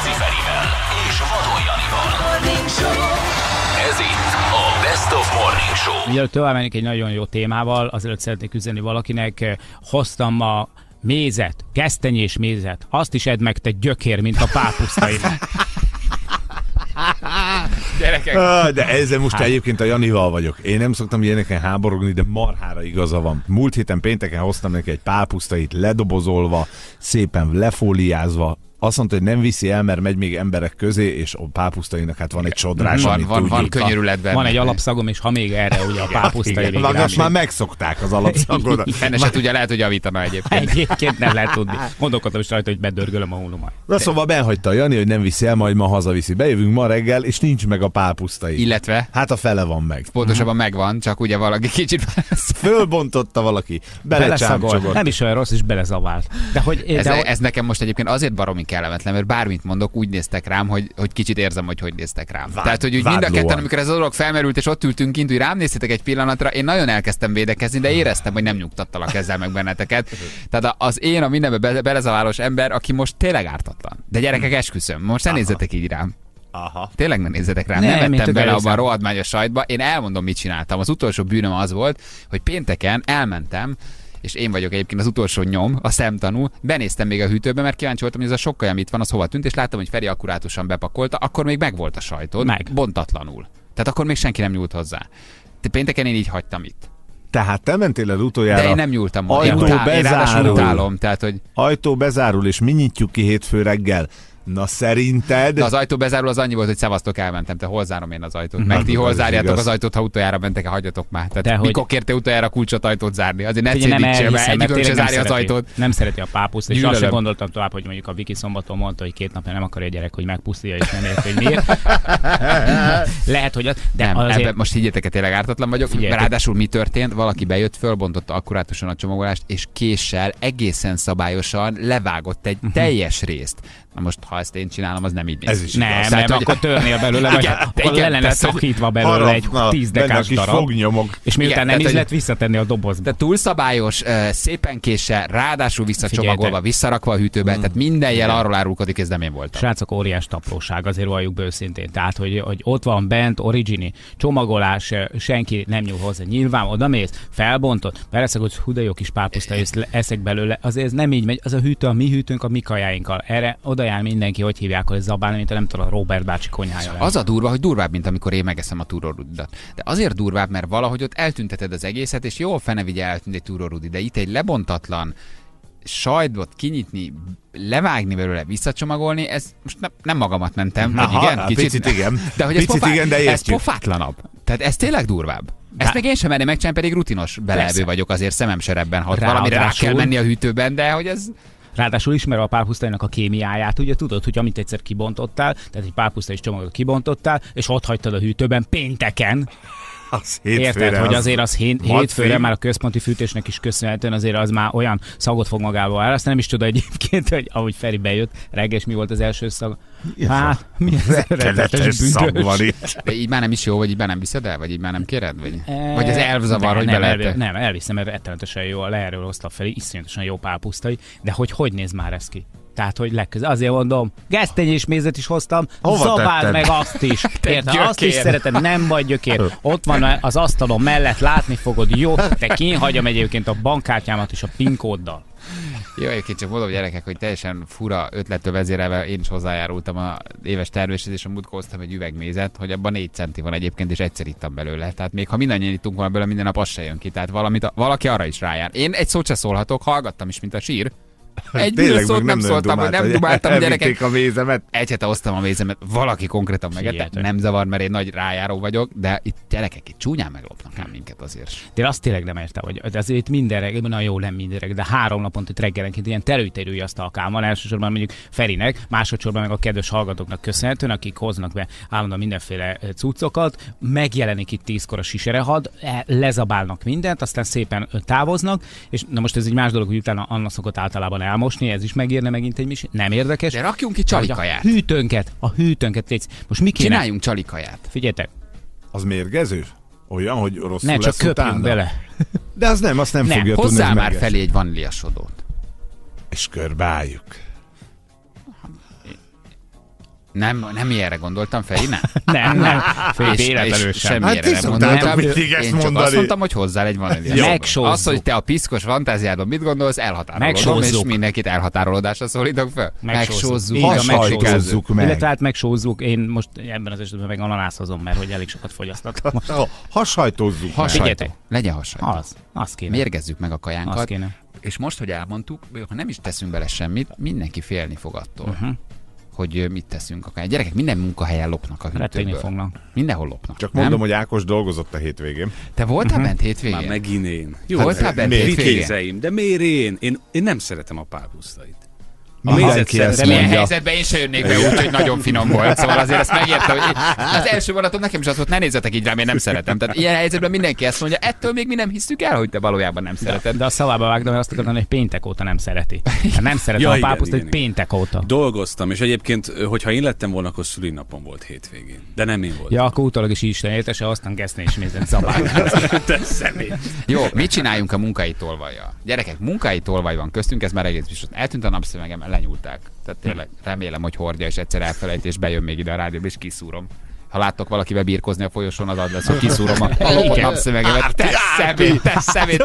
Rácz Ferivel és Vadon Janival. Ez itt a Best of Morning Show. Mielőtt tovább mennék egy nagyon jó témával, azelőtt szeretnék üzenni valakinek, hoztam ma mézet, gesztenyés mézet. Azt is edd meg, te gyökér, mint a pápusztainak. Gyerekek. De ezzel most egyébként a Janival vagyok. Én nem szoktam ilyeneken háborogni, de marhára igaza van. Múlt héten pénteken hoztam neki egy pápusztait ledobozolva, szépen lefóliázva. Azt mondta, hogy nem viszi el, mert megy még emberek közé, és a pápusztainak hát van egy csodrás, amit van könyörület benne. Van egy alapszagom, és ha még erre ugye a pápusztai most már megszokták az alapszagodat. Fene se tudja, lehet, hogy javítana egyébként. Egyébként nem lehet tudni. Gondolkodtam is rajta, hogy bedörgölöm a hónumat. Na szóval benhagyta a Jani, hogy nem viszi el, majd ma hazaviszi. Bejövünk ma reggel, és nincs meg a pápusztai. Illetve? Hát a fele van meg. Pontosabban megvan, csak ugye valaki kicsit... Fölbontotta valaki, belecsámcsogott. Nem is olyan rossz, és belezavált. De hogy, ez nekem most egyébként azért baromi kellemetlen, mert bármit mondok, úgy néztek rám, hogy kicsit érzem, hogy néztek rám. Tehát, hogy úgy mind a ketten, amikor ez a dolog felmerült, és ott ültünk kint, hogy rám néztetek egy pillanatra, én nagyon elkezdtem védekezni, de éreztem, hogy nem nyugtattalak ezzel meg benneteket. Tehát én a mindenbe belezaválós ember, aki most tényleg ártatlan. De gyerekek, esküszöm, most ne nézzetek így rám. Aha. Tényleg ne nézzetek rám, nem vettem bele abban a rohadmányos sajtba. Én elmondom, mit csináltam. Az utolsó bűnöm az volt, hogy pénteken elmentem, és én vagyok egyébként az utolsó nyom, a szemtanú, benéztem még a hűtőbe, mert kíváncsi voltam, hogy ez a sok kaja mit van, az hova tűnt, és láttam, hogy Feri akkurátusan bepakolta, akkor még megvolt a sajtod, bontatlanul. Tehát akkor még senki nem nyúlt hozzá. De pénteken én így hagytam itt. Tehát te mentél el utoljára. De én nem nyúltam. Ajtó bezárul. Utálom, tehát, hogy... Ajtó bezárul, és mi nyitjuk ki hétfő reggel. Na szerinted? De az ajtó bezárul az annyi volt, hogy szevasztok, elmentem. Te hol zárom én az ajtót? Meg ti hol zárjátok az ajtót, ha utoljára mentek, hagyjatok már. Tehát mikor kérte utoljára kulcsot ajtót zárni? Azért ne cédítsél, mert egyikön se zárja az ajtót. Nem szereti a pápuszt, és azt sem gondoltam tovább, hogy mondjuk a Viki szombaton mondta, hogy 2 napja nem akarja a gyerek, hogy megpusztulja, és nem ért, hogy miért. Lehet, hogy az... De nem, azért... most higgyetek, tényleg ártatlan vagyok. Figyeljetek. Ráadásul mi történt? Valaki bejött, fölbontotta akkurátusan a csomagolást, és késsel egészen szabályosan levágott egy teljes részt. Na most, ha ezt én csinálom, az nem így néz. Ez is nem, igaz. nem, akkor törnél belőle, vagy akkor le lenne szakítva belőle egy 10 dekás darab. Fognyomok. És miután nem is lehet visszatenni a dobozba. De túlszabályos, szépen késsel, ráadásul visszacsomagolva, visszarakva a hűtőbe, tehát minden jel arról árulkodik, ez nem én voltam. Srácok, óriás tapróság, azért valljuk be őszintén. Tehát, hogy ott van bent, origini, csomagolás, senki nem nyúl hozzá. Nyilván odamész, felbontod, beleszagolsz, hú de jó kis pápuszta, és eszek belőle. Azért ez nem így megy, az a hűtő, a mi hűtőnk, a mi kajáinkkal. Erre odajár mindenki, hogy hívják, hogy zabálni, mint nem tudom, a Robert bácsi konyhája. Az a durva, hogy durvább, mint amikor én megeszem a túrórudidat. De azért durvább, mert valahogy ott eltünteted az egészet, és jó, fene vigye eltűnt egy túrórudi, de itt egy lebontatlan sajtot kinyitni, levágni belőle, visszacsomagolni, ez most nem magamat mentem. Aha, igen, picit igen. De hogy ez pofátlanabb. Tehát ez tényleg durvább. Ezt meg én sem merném megcsinálni, pedig rutinos beleevő vagyok, azért szemem se rebben hat. Valamire rá kell menni a hűtőben, de hogy ez... Ráadásul ismerve a pápusztainak a kémiáját, ugye tudod, hogy amit egyszer kibontottál, tehát egy pápusztai is csomagot kibontottál, és ott hagytad a hűtőben pénteken. Érted, hogy azért az hétfőre már a központi fűtésnek is köszönhetően azért az már olyan szagot fog magába el. Azt nem is tudom egyébként, hogy ahogy Feri bejött reggel, mi volt az első szag. Hát, mi ez rettenetes szag van itt. De így már nem is jó, vagy így már nem viszed el, vagy így már nem kéred? Vagy az elvzavar, hogy beleette? Nem, elviszem, mert rettenetesen jó, a leerről hozta Feri, iszonyatosan jó pápusztai, de hogy néz már ez ki? Tehát, hogy legközelebb. Azért mondom, gesztenyés mézet is hoztam, zabáld meg azt is. Érted? Azt is szereted, nem vagy gyökér. Ott van az asztalon mellett, látni fogod, jó? Te kínhagyom egyébként a bankkártyámat is a PIN kóddal. Jó, egyébként csak mondom, gyerekek, hogy teljesen fura ötlettől vezérelve én is hozzájárultam a éves tervéshez, és a múltkor hoztam egy üvegmézet, hogy abban 4 centi van egyébként, és egyszer ittam belőle. Tehát még ha mindannyian ittunk volna belőle, minden nap az se jön ki. Tehát valaki arra is rájár. Én egy szót se szólhatok, hallgattam is, mint a sír. Egy szót nem szóltam, hogy nem dumáltam, gyerekek. A mézemet. Egy hete hoztam a mézemet, valaki konkrétan megette, nem zavar, mert én nagy rájáró vagyok, de itt gyerekek, itt csúnyán meglopnak ám minket azért. De azt tényleg nem értem, hogy azért itt minden reggel, na jó, nem minden reggel, de 3 naponta itt reggelenként ilyen terülterülj asztalkám van, elsősorban mondjuk Ferinek, másodszorban meg a kedves hallgatóknak köszönhetően, akik hoznak be állandóan mindenféle cuccokat, megjelenik itt 10-kor a siserehad, lezabálnak mindent, aztán szépen távoznak, és na most ez egy más dolog, hogy utána Anna szokott általában elmosni, ez is megérne megint egy misi. Nem érdekes. De rakjunk ki csalikaját. A hűtőnket légy. Most mi kéne? Csináljunk csalikaját. Figyeljetek. Az mérgező? Olyan, hogy rosszul ne, csak köpjünk bele. De az nem fogja tudni. Hozzá már felé egy vaníliasodót. És körbeálljuk. Nem ilyenre gondoltam, Feri, nem? Nem. Véletlenül sem. Semmire nem gondoltam. Én csak azt mondtam, hogy hozzá egy vanília. Megsózzuk. Az, hogy te a piszkos fantáziádban mit gondolsz, elhatárolodom, és mindenkit elhatárolódásra szólítok fel. Megsózzuk. Hasajtózzuk meg. Illetve hát megsózzuk. Én most ebben az esetben meg ananászozom, mert hogy elég sokat fogyasztottam most. Hasajtózzuk meg. Hasajtó. Legyen hasajtó. Az kéne. Mérgezzük meg a kajánkat. Az kéne. És most, hogy elmondtuk, ha nem is teszünk bele semmit, mindenki félni fog attól, hogy mit teszünk a kaján. Gyerekek, minden munkahelyen lopnak a hűtőből. Fognak. Mindenhol lopnak. Csak mondom, hogy Ákos dolgozott a hétvégén. Te voltál bent hétvégén? Már megint én. Jó, voltál bent hétvégén? De miért én nem szeretem a pápusztait. Mindenki ezt Milyen mondja. helyzetben én se jönnék be úgy, hogy nagyon finom volt. Szóval azért ezt megértem. Az első vonatom nekem is az volt, ne nézzetek így rám, én nem szeretem. Tehát ilyen helyzetben mindenki ezt mondja, ettől még mi nem hiszük el, hogy te valójában nem szereted. De a szavába vágtam, mert azt akartam, hogy péntek óta nem szereti. Nem szeretem a pápuszt, hogy péntek óta. Dolgoztam, és egyébként, hogyha én lettem volna, akkor szülinapom volt hétvégén. De nem én voltam. Ja, akkor utólag is Isten értese, aztán kezdni ismételni szabályokat. Te szemét. Jó, mit csináljunk a munkai tolvajjal? Gyerekek, munkai tolvaj van köztünk, ez már egész biztos. Eltűnt a napszemegem, lenyúlták. Tehát tényleg remélem, hogy hordja, és egyszer elfelejt, és bejön még ide a rádióba, és kiszúrom. Ha láttok valakivel birkózni a folyosón, az lesz, hogy kiszúrom a lopott napszövegemet. Te szemét,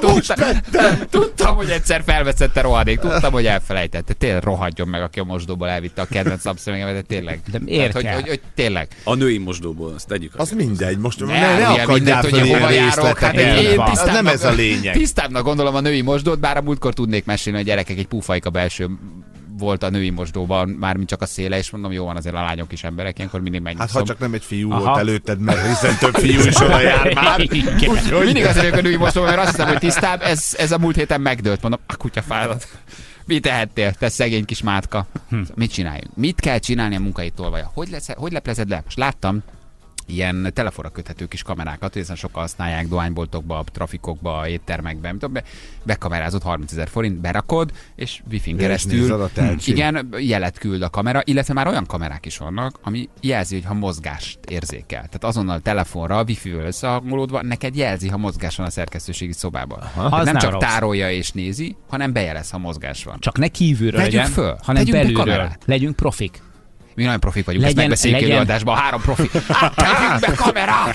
tudtam, hogy egyszer felveszette rohadék, tudtam, hogy elfelejtette. Tényleg rohadjon meg, aki a mosdóból elvitte a kedvenc napszövegemet, de tényleg. De miért kell? Hogy tényleg. A női mosdóból, azt tegyük. Az mindegy, most ne akadjál fel ilyen részleteket. Az nem ez a lényeg. Tisztábbnak gondolom a női mosdót, bár a múltkor tudnék mesélni, hogy gyerekek, egy pufajka belső volt a női mosdóban, mármint csak a széle, és mondom, jó van, azért a lányok is emberek, ilyenkor mindig megnyugszom. Hát ha csak nem egy fiú volt előtted, mert hiszen több fiú is oda jár már. Mindig azért vagyok a női mosdóban, mert azt hiszem, hogy tisztább, ez a múlt héten megdőlt, mondom, a kutyafájlat. Mit tehettél, te szegény kis mátka? Mit csináljunk? Mit kell csinálni a munkai tolvaja? Hogy leplezed le? Most láttam ilyen telefonra köthető kis kamerákat, hiszen sokkal használják dohányboltokba, trafikokba, éttermekben, bekamerázott 30 000 forint, berakod, és wifi-n keresztül igen, jelet küld a kamera, illetve már olyan kamerák is vannak, ami jelzi, hogy ha mozgást érzékel. Tehát azonnal telefonra, wifi-vel összehangolódva, neked jelzi, ha mozgás van a szerkesztőségi szobában. Nem csak tárolja és nézi, hanem bejelez, ha mozgás van. Csak ne kívülről legyen, föl, hanem belülről. Legyünk profik. Mi nagyon profik vagyunk, ezt megbeszéljük előadásban, 3 profi. Tegyünk be kamerát!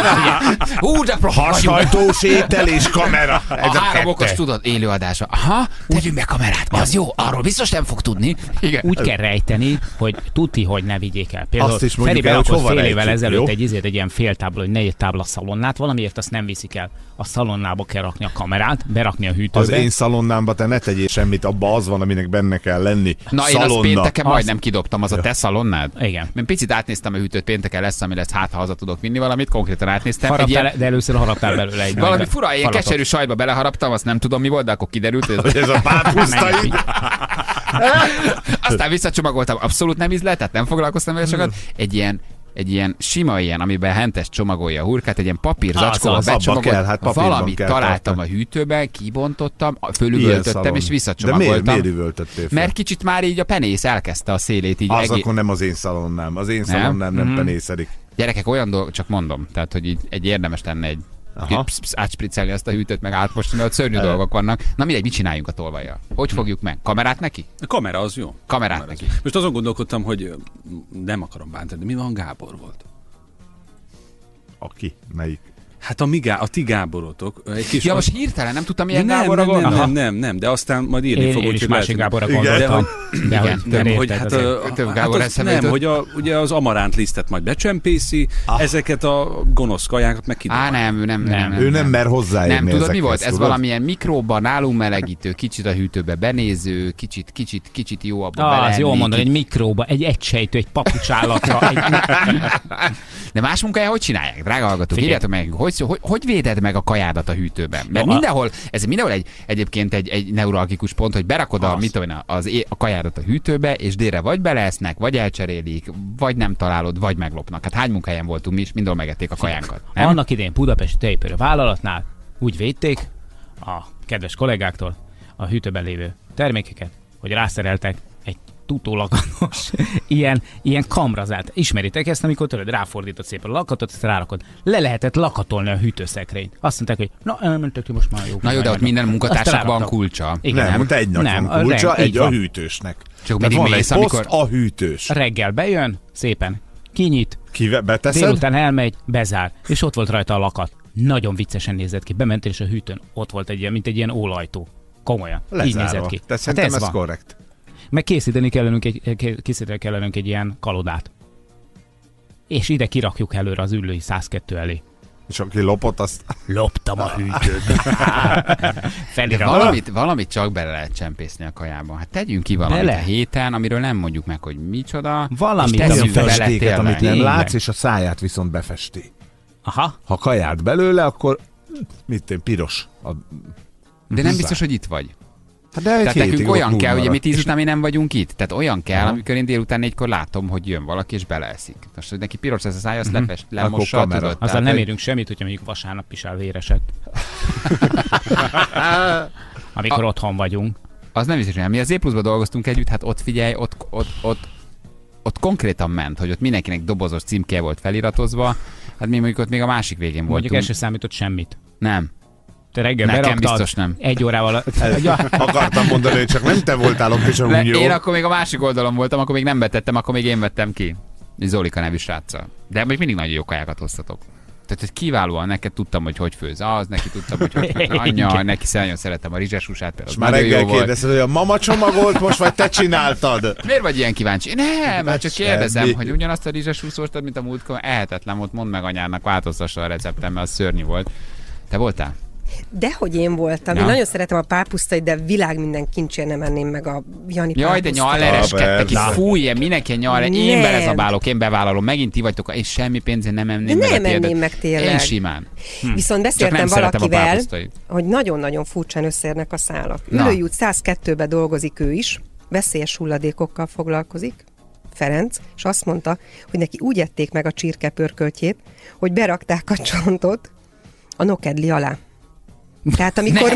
Hú, de profi Hashajtós étel és kamera. Ez a 3 okos tudod, élőadása. Aha, tegyünk be kamerát, az jó, arról biztos nem fog tudni. Igen. Úgy kell rejteni, hogy tuti, hogy ne vigyék el. Például azt is mondjuk Feri berakott fél rejtjük, évvel ezelőtt jó? egy ilyen féltábla, vagy 4 tábla szalonnát, valamiért azt nem viszik el. A szalonnába kell rakni a kamerát, berakni a hűtőbe. Az én szalonnámba te ne tegyél semmit, abba az van, aminek benne kell lenni. Na én azt pénteken majdnem kidobtam, az a te szalonnád? Igen. Én picit átnéztem a hűtőt, pénteken lesz, ami lesz, hát ha haza tudok vinni valamit, konkrétan átnéztem. De először haraptál belőle egy valami fura, ilyen keserű sajtba beleharaptam, azt nem tudom mi volt, de akkor kiderült, hogy ez a pápusztai. Aztán visszacsomagoltam, abszolút nem ízlett, tehát nem foglalkoztam vele sokat. Egy ilyen sima ilyen, amiben hentes csomagolja a hurkát, egy ilyen papírzacskóba becsomagolt, valamit találtam a hűtőben, kibontottam, fölüvöltöttem és visszacsomagoltam. De miért üvöltöttél fel? Mert kicsit már így a penész elkezdte a szélét így. Az akkor nem az én szalonnám. Az én szalonnám nem penészedik. Gyerekek, olyan dolog, csak mondom, tehát hogy így egy érdemes lenne egy átspriccelni azt a hűtőt, meg átmosni, mert szörnyű dolgok vannak. Na mindegy, mit csináljunk a tolvajjal? Hogy fogjuk meg? Kamerát neki? A kamera az jó. Kamerát neki. Most azon gondolkodtam, hogy nem akarom bántani, de mi van Gábor volt? Aki? Melyik? Hát a ti Gáborotok. Egy kis most hirtelen nem tudtam, milyen Gáborra gondolni. Nem, de aztán majd írni fogok. Én is másik Gáborra gondoltam. Több Gábor eszembe nem, hogy ugye az amaránt lisztet majd becsempészi, ezeket a gonosz kajákat meg kidobálja. Nem. Ő nem mer hozzáérni. Nem, tudod mi volt? Ez valamilyen mikróban, nálunk melegítő, kicsit a hűtőbe benéző, kicsit jó abba bele. Az jó mondani, egy mikróba, egy egysejtő, egy papucsállatra. De más munkája hogy csinálják? Drága hallgatók, írjátok meg, hogy véded meg a kajádat a hűtőben? Mert mindenhol egyébként egy neuralgikus pont, hogy berakod a kajádat a hűtőbe, és délre vagy beleesznek, vagy elcserélik, vagy nem találod, vagy meglopnak. Hát hány munkahelyen voltunk mi is, mindenhol megették a kajánkat. Nem? Annak idején Budapesti Tejipari Vállalatnál úgy védték a kedves kollégáktól a hűtőben lévő termékeket, hogy rászereltek egy tutólakatos, ilyen kamrazát. Ismeritek ezt, amikor tőled ráfordítod szépen a lakatot, ezt rárakod. Le lehetett lakatolni a hűtőszekrényt. Azt mondták, hogy na, elmentek ti most már jó. Na jó, de ott minden munkatársnak van kulcsa. Igen, nem, egy nagy van kulcsa, egy a hűtősnek. Csak mindig mész, amikor... a hűtős. Reggel bejön, szépen kinyit, beteszed? délután elmegy, bezár, és ott volt rajta a lakat. Nagyon viccesen nézett ki. Bementél, és a hűtőn ott volt egy ilyen, mint egy ilyen ólajtó. Komolyan. Lezárva. Így nézett ki. De szerintem ez korrekt. Meg készíteni kellenünk egy ilyen kalodát. És ide kirakjuk előre az ülői 102 elé. És aki lopott, azt... Loptam a hűtőt. Valamit csak bele lehet csempészni a kajában. Hát tegyünk ki valamit a héten, amiről nem mondjuk meg, hogy micsoda. Valamit. Olyan festéket, amit nem látsz, és a száját viszont befesti. Aha. Ha kaját belőle, akkor piros. De nem biztos, hogy itt vagy. De tehát nekünk olyan kell, hogy mi 10 után mi nem vagyunk itt. Tehát olyan kell, amikor én délután 4-kor látom, hogy jön valaki és beleeszik. Most, hogy neki piros ez a száj, azt lemossa, tudod. Azzal nem érünk semmit, hogyha mondjuk vasárnap is elvéresett. Amikor otthon vagyunk. Az nem biztos, hogy mi az E+-ban dolgoztunk együtt, hát ott figyelj, ott konkrétan ment, hogy ott mindenkinek dobozos címke volt feliratozva, hát mi mondjuk ott még a másik végén voltunk. Mondjuk el sem számított semmit. Nem. Te reggel nekem beraktad, biztos nem. Egy órával... Akartam mondani, hogy csak nem te voltál ott, és amúgy jó. Én akkor még a másik oldalon voltam, akkor még nem betettem, akkor még én vettem ki. Zolika nevű sráccal. De még mindig nagyon jó kajákat hoztatok. Tehát, hogy kiválóan neked tudtam, hogy főz az, neki tudtam, hogy főz anyja, neki nagyon szeretem a rizseshúsát. És már reggel kérdezted, hogy a mama csomagolt most, vagy te csináltad? Miért vagy ilyen kíváncsi? Nem, mert csak kérdezem, hogy ugyanazt a rizseshúszóstad, mint a múltkor, ehetetlen volt, mondd meg anyának, változtassa a receptem, mert az szörnyű volt. Te voltál? Dehogy én voltam. Ja. Én nagyon szeretem a pápusztait, de világ minden kincsért nem enném meg a Jani pápusztait. Jaj, de nyalereskedtek itt, fúj, mindenki nyal, én belezabálok, én bevállalom, megint ti vagytok, és semmi pénzén nem enném meg. Nem enném meg tényleg. Én simán. Viszont beszéltem valakivel, hogy nagyon-nagyon furcsán összeérnek a szálak. Ülői út 102-be dolgozik ő is, veszélyes hulladékokkal foglalkozik, Ferenc, és azt mondta, hogy neki úgy ették meg a csirkepörköltjét, hogy berakták a csontot a nokedli alá. Tehát amikor...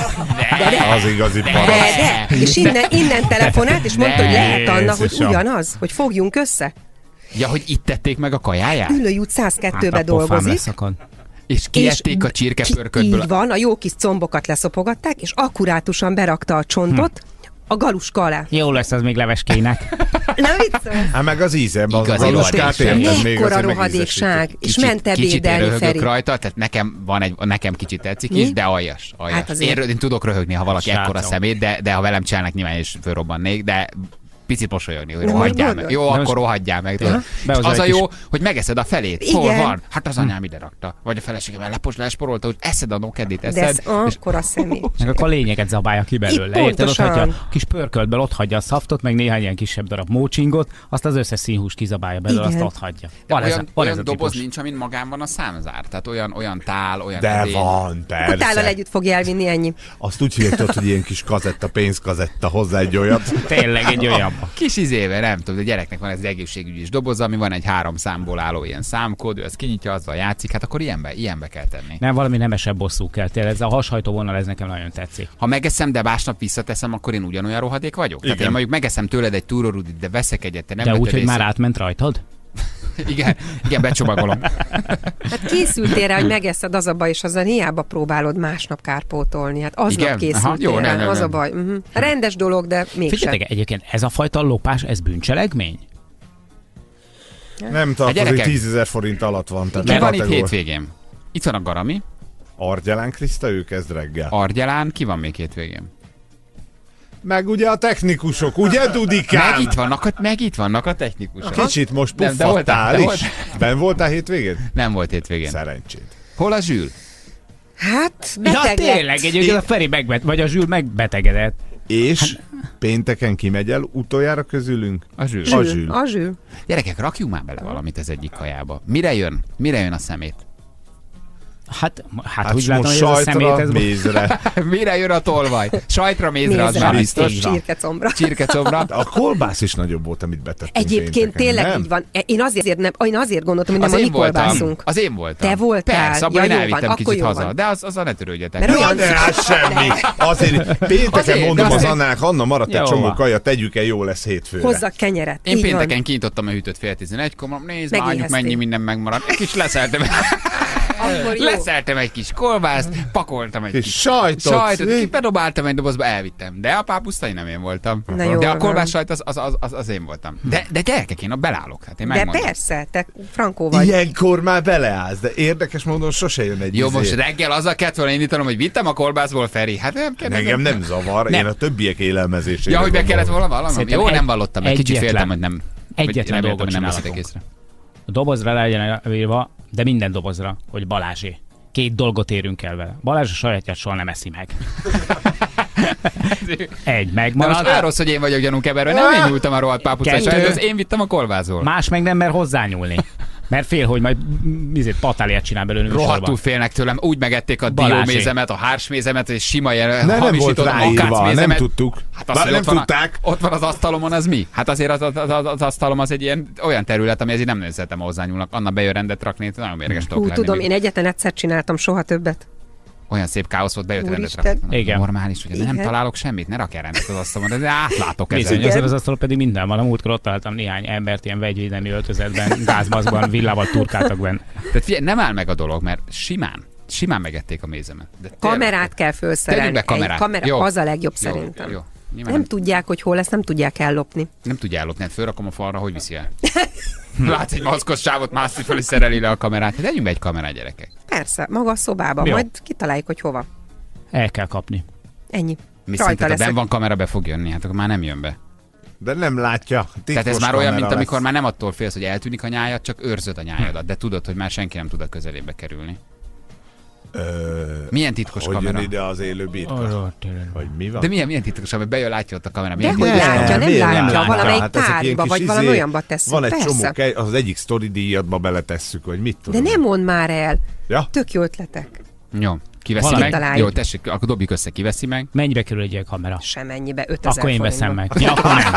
Az igazi parasz. És innen telefonált, és mondta, hogy lehet, Anna, hogy ugyanaz, hogy fogjunk össze. Ja, hogy itt tették meg a kajáját? Ülői út 102-be dolgozik. És kiették a csirkepörkötből. Így van, a jó kis combokat leszopogatták, és akkurátusan berakta a csontot a galuska alá. Jó lesz az még leveskének. Nem viccelsz? Hát meg az íze, az a galuskát érted még. Mekkora rohadékság. És ment ebédelni, Feri. Rajta, tehát nekem kicsit tetszik is, de aljas. Hát én tudok röhögni, ha valaki ekkora szemét, de ha velem csinálnak, nyilván is fölrobbannék, de picit mosolyogni, hogy rohadjál meg. Jó, akkor rohadjál meg. Az a jó, hogy megeszed a felét. Hol van? Hát az anyám ide rakta. Vagy a feleségem lesporolta, hogy eszed a nokedit, eszed. De ez akkor a szemét. Meg akkor a lényeget zabálja ki belőle. Érted? Ott hagyja a kis pörköltből, ott hagyja a szaftot, meg néhány ilyen kisebb darab mócsingot, azt az összes színhús kizabálja belőle, azt ott hagyja. Olyan doboz nincs, amin magán van a számzár. Tehát olyan tál, olyan... De van, persze. Utállal együtt fogja elvinni, ennyi. Azt úgy hívják, hogy ilyen kis kazetta, pénzkazetta, hozzá egy olyat. Tényleg egy olyan. Kis izével, nem tudom, a gyereknek van ez az egészségügyi is doboz, ami van egy 3 számból álló ilyen számkód, ő ezt kinyitja, azzal játszik, hát akkor ilyenbe kell tenni. Nem, valami nemesebb bosszú kell, tényleg ez a hashajtó vonal, ez nekem nagyon tetszik. Ha megeszem, de másnap visszateszem, akkor én ugyanolyan rohadék vagyok. Igen. Tehát én mondjuk megeszem tőled egy túrórudit, de veszek egyet, te nem. De úgy, hogy már átment rajtad? Igen, becsomagolom. Hát készültél rá, hogy megeszed, az a baj, és azzal hiába próbálod másnap kárpótolni. Hát aznap készültél rá, az a baj. Rendes dolog, de mégsem. Figyeljetek, egyébként ez a fajta lopás, ez bűncselekmény? Nem tartozik, 10 000 forint alatt van. Ki van itt hétvégén? Itt van a Garami. Argyelán Kriszta, ő kezd reggel. Argyelán, ki van még hétvégén? Meg ugye a technikusok, ugye Dudikám? Meg itt vannak a technikusok. Kicsit most puffattál is. Ben voltál hétvégén? Nem volt hétvégén. Szerencsét. Hol a Zsül? Hát, beteg ja, tényleg, egyébként a Feri vagy a Zsül megbetegedett. És pénteken ki megy el utoljára közülünk? A Zsül. A Zsül. Gyerekek, rakjunk már bele valamit az egyik kajába. Mire jön a szemét? Hát úgy látom, hogy ez a szemét... mézre. Mire jön a tolvaj? Sajtra, mézre, az már biztos. Csirkecombra. A kolbász is nagyobb volt, amit betettünk. Egyébként tényleg így van. Én azért gondoltam, hogy nem a mi kolbászunk. Az én voltam. Te voltál? Persze, abban én elvittem kicsit haza. De azzal ne törődjetek. De hát semmi. Azért pénteken mondom az Annának, Anna, maradt egy csomó kaja, tegyük el, jó lesz hétfőre. Hozzak kenyeret. Én pénteken kinyitottam a hűtőt 10:11-kor, nézd, anyjuk, mennyi minden megmaradt. Egy kis leszeltem egy kis kolbászt, pakoltam egy kis sajtot, bedobáltam egy dobozba, elvittem. De a pápusztai nem én voltam. De a kolbász sajt az én voltam. De gyerekek, én belállok. Hát én de persze, te frankó vagy. Ilyenkor már beleállsz, de érdekes módon sose jön egy jó, most reggel azzal kellett volna indítanom, hogy vittem a kolbászból, Feri. Hát nem kell. Engem nem zavar, én a többiek élelmezésére. Ja, hogy be kellett volna valami? Jó, nem vallottam meg, kicsit féltem, hogy nem. Egyetlen dolgot csinálhatok. A dobozra legyen írva, de minden dobozra, hogy Balázsé. 2 dolgot érünk el vele. Balázs a sajátját soha nem eszi meg. Meg. Most már rossz, hogy én vagyok gyanúkeverve. Nem én nyúltam a rohadt pápusztai sajtot, én vittem a kolbászból. Más meg nem mer hozzányúlni. Mert fél, hogy majd patáliát csinál belőle. Rohadtul félnek tőlem. Úgy megették a diómézemet, a hársmézemet, és sima ilyen hamisított akácmézemet. Nem tudtuk. Hát nem tudták. Ott van az asztalomon, az mi? Hát azért az asztalom az egy ilyen olyan terület, ami ezért nem nézhetem, hozzányúlnak. Anna bejön rendet rakni, nagyon mérges tudok lenni. Tudom, én egyetlen egyszer csináltam, soha többet. Olyan szép káosz volt, bejött rendet rakni. Igen. Normális, ugye nem találok semmit, ne rakj rendet az asztalomon, de átlátok ezen. Bizony, az asztalon pedig minden van. A múltkor ott találtam néhány embert ilyen vegyvédelmi öltözetben, gázmaszkban, villával turkáltak benne. Tehát figyelj, nem áll meg a dolog, mert simán megették a mézemet. Kamerát kell felszerelni. Kamera az a legjobb szerintem. Jó. Nem tudják, hogy hol lesz, nem tudják ellopni. Nem tudja ellopni, hát fölrakom a falra, hogy viszi el. Látsz egy maszkos sávot, mászni föl, és szereli le a kamerát. Hát legyünk be egy kamera, gyerekek. Persze, maga a szobába, majd kitaláljuk, hogy hova. El kell kapni. Ennyi. Mi szerinted, ha benn van kamera, be fog jönni, hát akkor már nem jön be. De nem látja. Tehát ez már olyan, mint amikor már nem attól félsz, hogy eltűnik a nyájad, csak őrzöd a nyájadat, de tudod, hogy már senki nem tud a közelébe kerülni. Milyen titkos hogy kamera? Hogy jön ide az élő birka? Hogy mi van? De milyen titkos, hogy bejön, látja ott a kamera? De hogy látja, nem látja, valamelyik tárgyba, vagy valami olyanba tesszük. Van egy csomó, az egyik sztori díjatba beletesszük, hogy mit tudom. De nem mondd már el. Ja? Tök jó ötletek. Jó. Kiveszi meg? Találjuk. Jó, tessék, akkor dobjuk össze, kiveszi meg. Mennyibe kerül egy ilyen kamera? Semennyibe, 5000 akkor én veszem meg. Ja, akkor nem.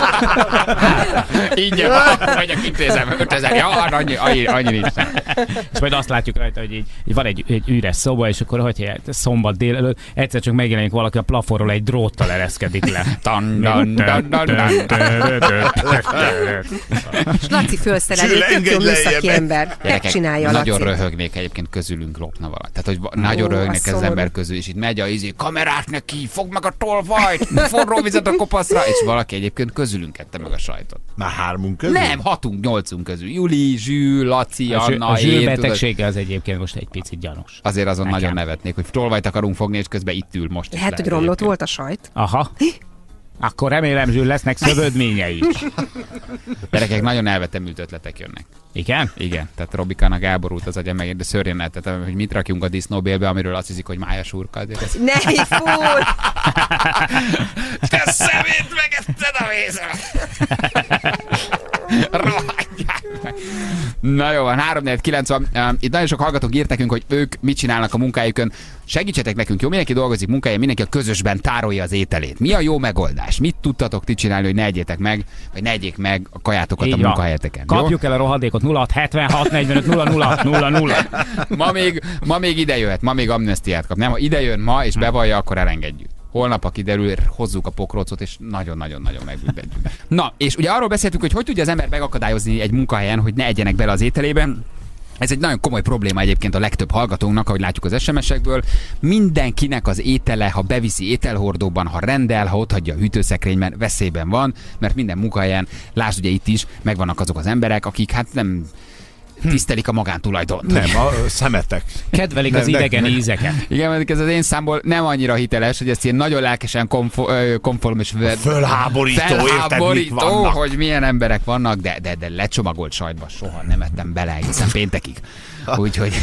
Így vagyok, intézem, 5000. Ja, annyi nincs. És majd azt látjuk rajta, hogy így van egy üres szoba, és akkor hogy szombat délelőtt egyszer csak megjelenik valaki a plafonról, egy dróttal ereszkedik le. És Laci felszerelő, tök jó műszaki ember. Megcsinálja, Laci. Nagyon röhögnék egyébként, közülünk lopna valaki. Tehát, hogy nagyon röhögnek az ember közül, és itt megy a kamerát neki, fogd meg a tolvajt, forró vizet a kopaszra, és valaki egyébként közülünk ette meg a sajtot. Már 3 közül? Nem, 6-8 közül. Juli, Zsül, Laci, Anna, a Zsül betegsége az egyébként most egy picit gyanús. Azért azon nagyon nevetnék, hogy tolvajt akarunk fogni, és közben itt ül most. Lehet, hogy romlott volt a sajt. Aha. Akkor remélem, Zsül, lesznek szövődményei is. Gyerekek, nagyon elvetemült ötletek jönnek. Igen? Igen. Tehát Robikának elborult az agya meg, de szörnyen el, tehát, hogy mit rakjunk a disznóbélbe, amiről azt hiszik, hogy mája surka. Ne fúr! Te szemét megetted a vízre! Na jó van, 3-4-9 van. Itt nagyon sok hallgatók írt nekünk, hogy ők mit csinálnak a munkájukon. Segítsetek nekünk, jó? Mindenki dolgozik munkáján, mindenki a közösben tárolja az ételét. Mi a jó megoldás? Mit tudtatok ti csinálni, hogy ne egyétek meg, vagy ne egyék meg a kajátokat így a munkahelyeteken? Kapjuk el a rohadékot 0676 45 00 00. Ma még ide jöhet, ma még amnestiát kap. Nem, ha ide jön ma és bevallja, akkor elengedjük. Holnap, ha kiderül, hozzuk a pokrócot, és nagyon-nagyon megbüntetjük. Na, és ugye arról beszéltünk, hogy tudja az ember megakadályozni egy munkahelyen, hogy ne egyenek bele az ételében. Ez egy nagyon komoly probléma egyébként a legtöbb hallgatónknak, ahogy látjuk az SMS-ekből. Mindenkinek az étele, ha beviszi ételhordóban, ha rendel, ha otthagyja a hűtőszekrényben, veszélyben van, mert minden munkahelyen, lásd ugye itt is, megvannak azok az emberek, akik hát nem tisztelik a magántulajdont. Nem, a szemetek. Kedvelik az idegen ízeket. Igen, mert ez az én számból nem annyira hiteles, hogy ezt ilyen nagyon lelkesen konform és felháborító, hogy milyen emberek vannak, de lecsomagolt sajtba soha nem ettem bele egészen péntekig. Úgyhogy...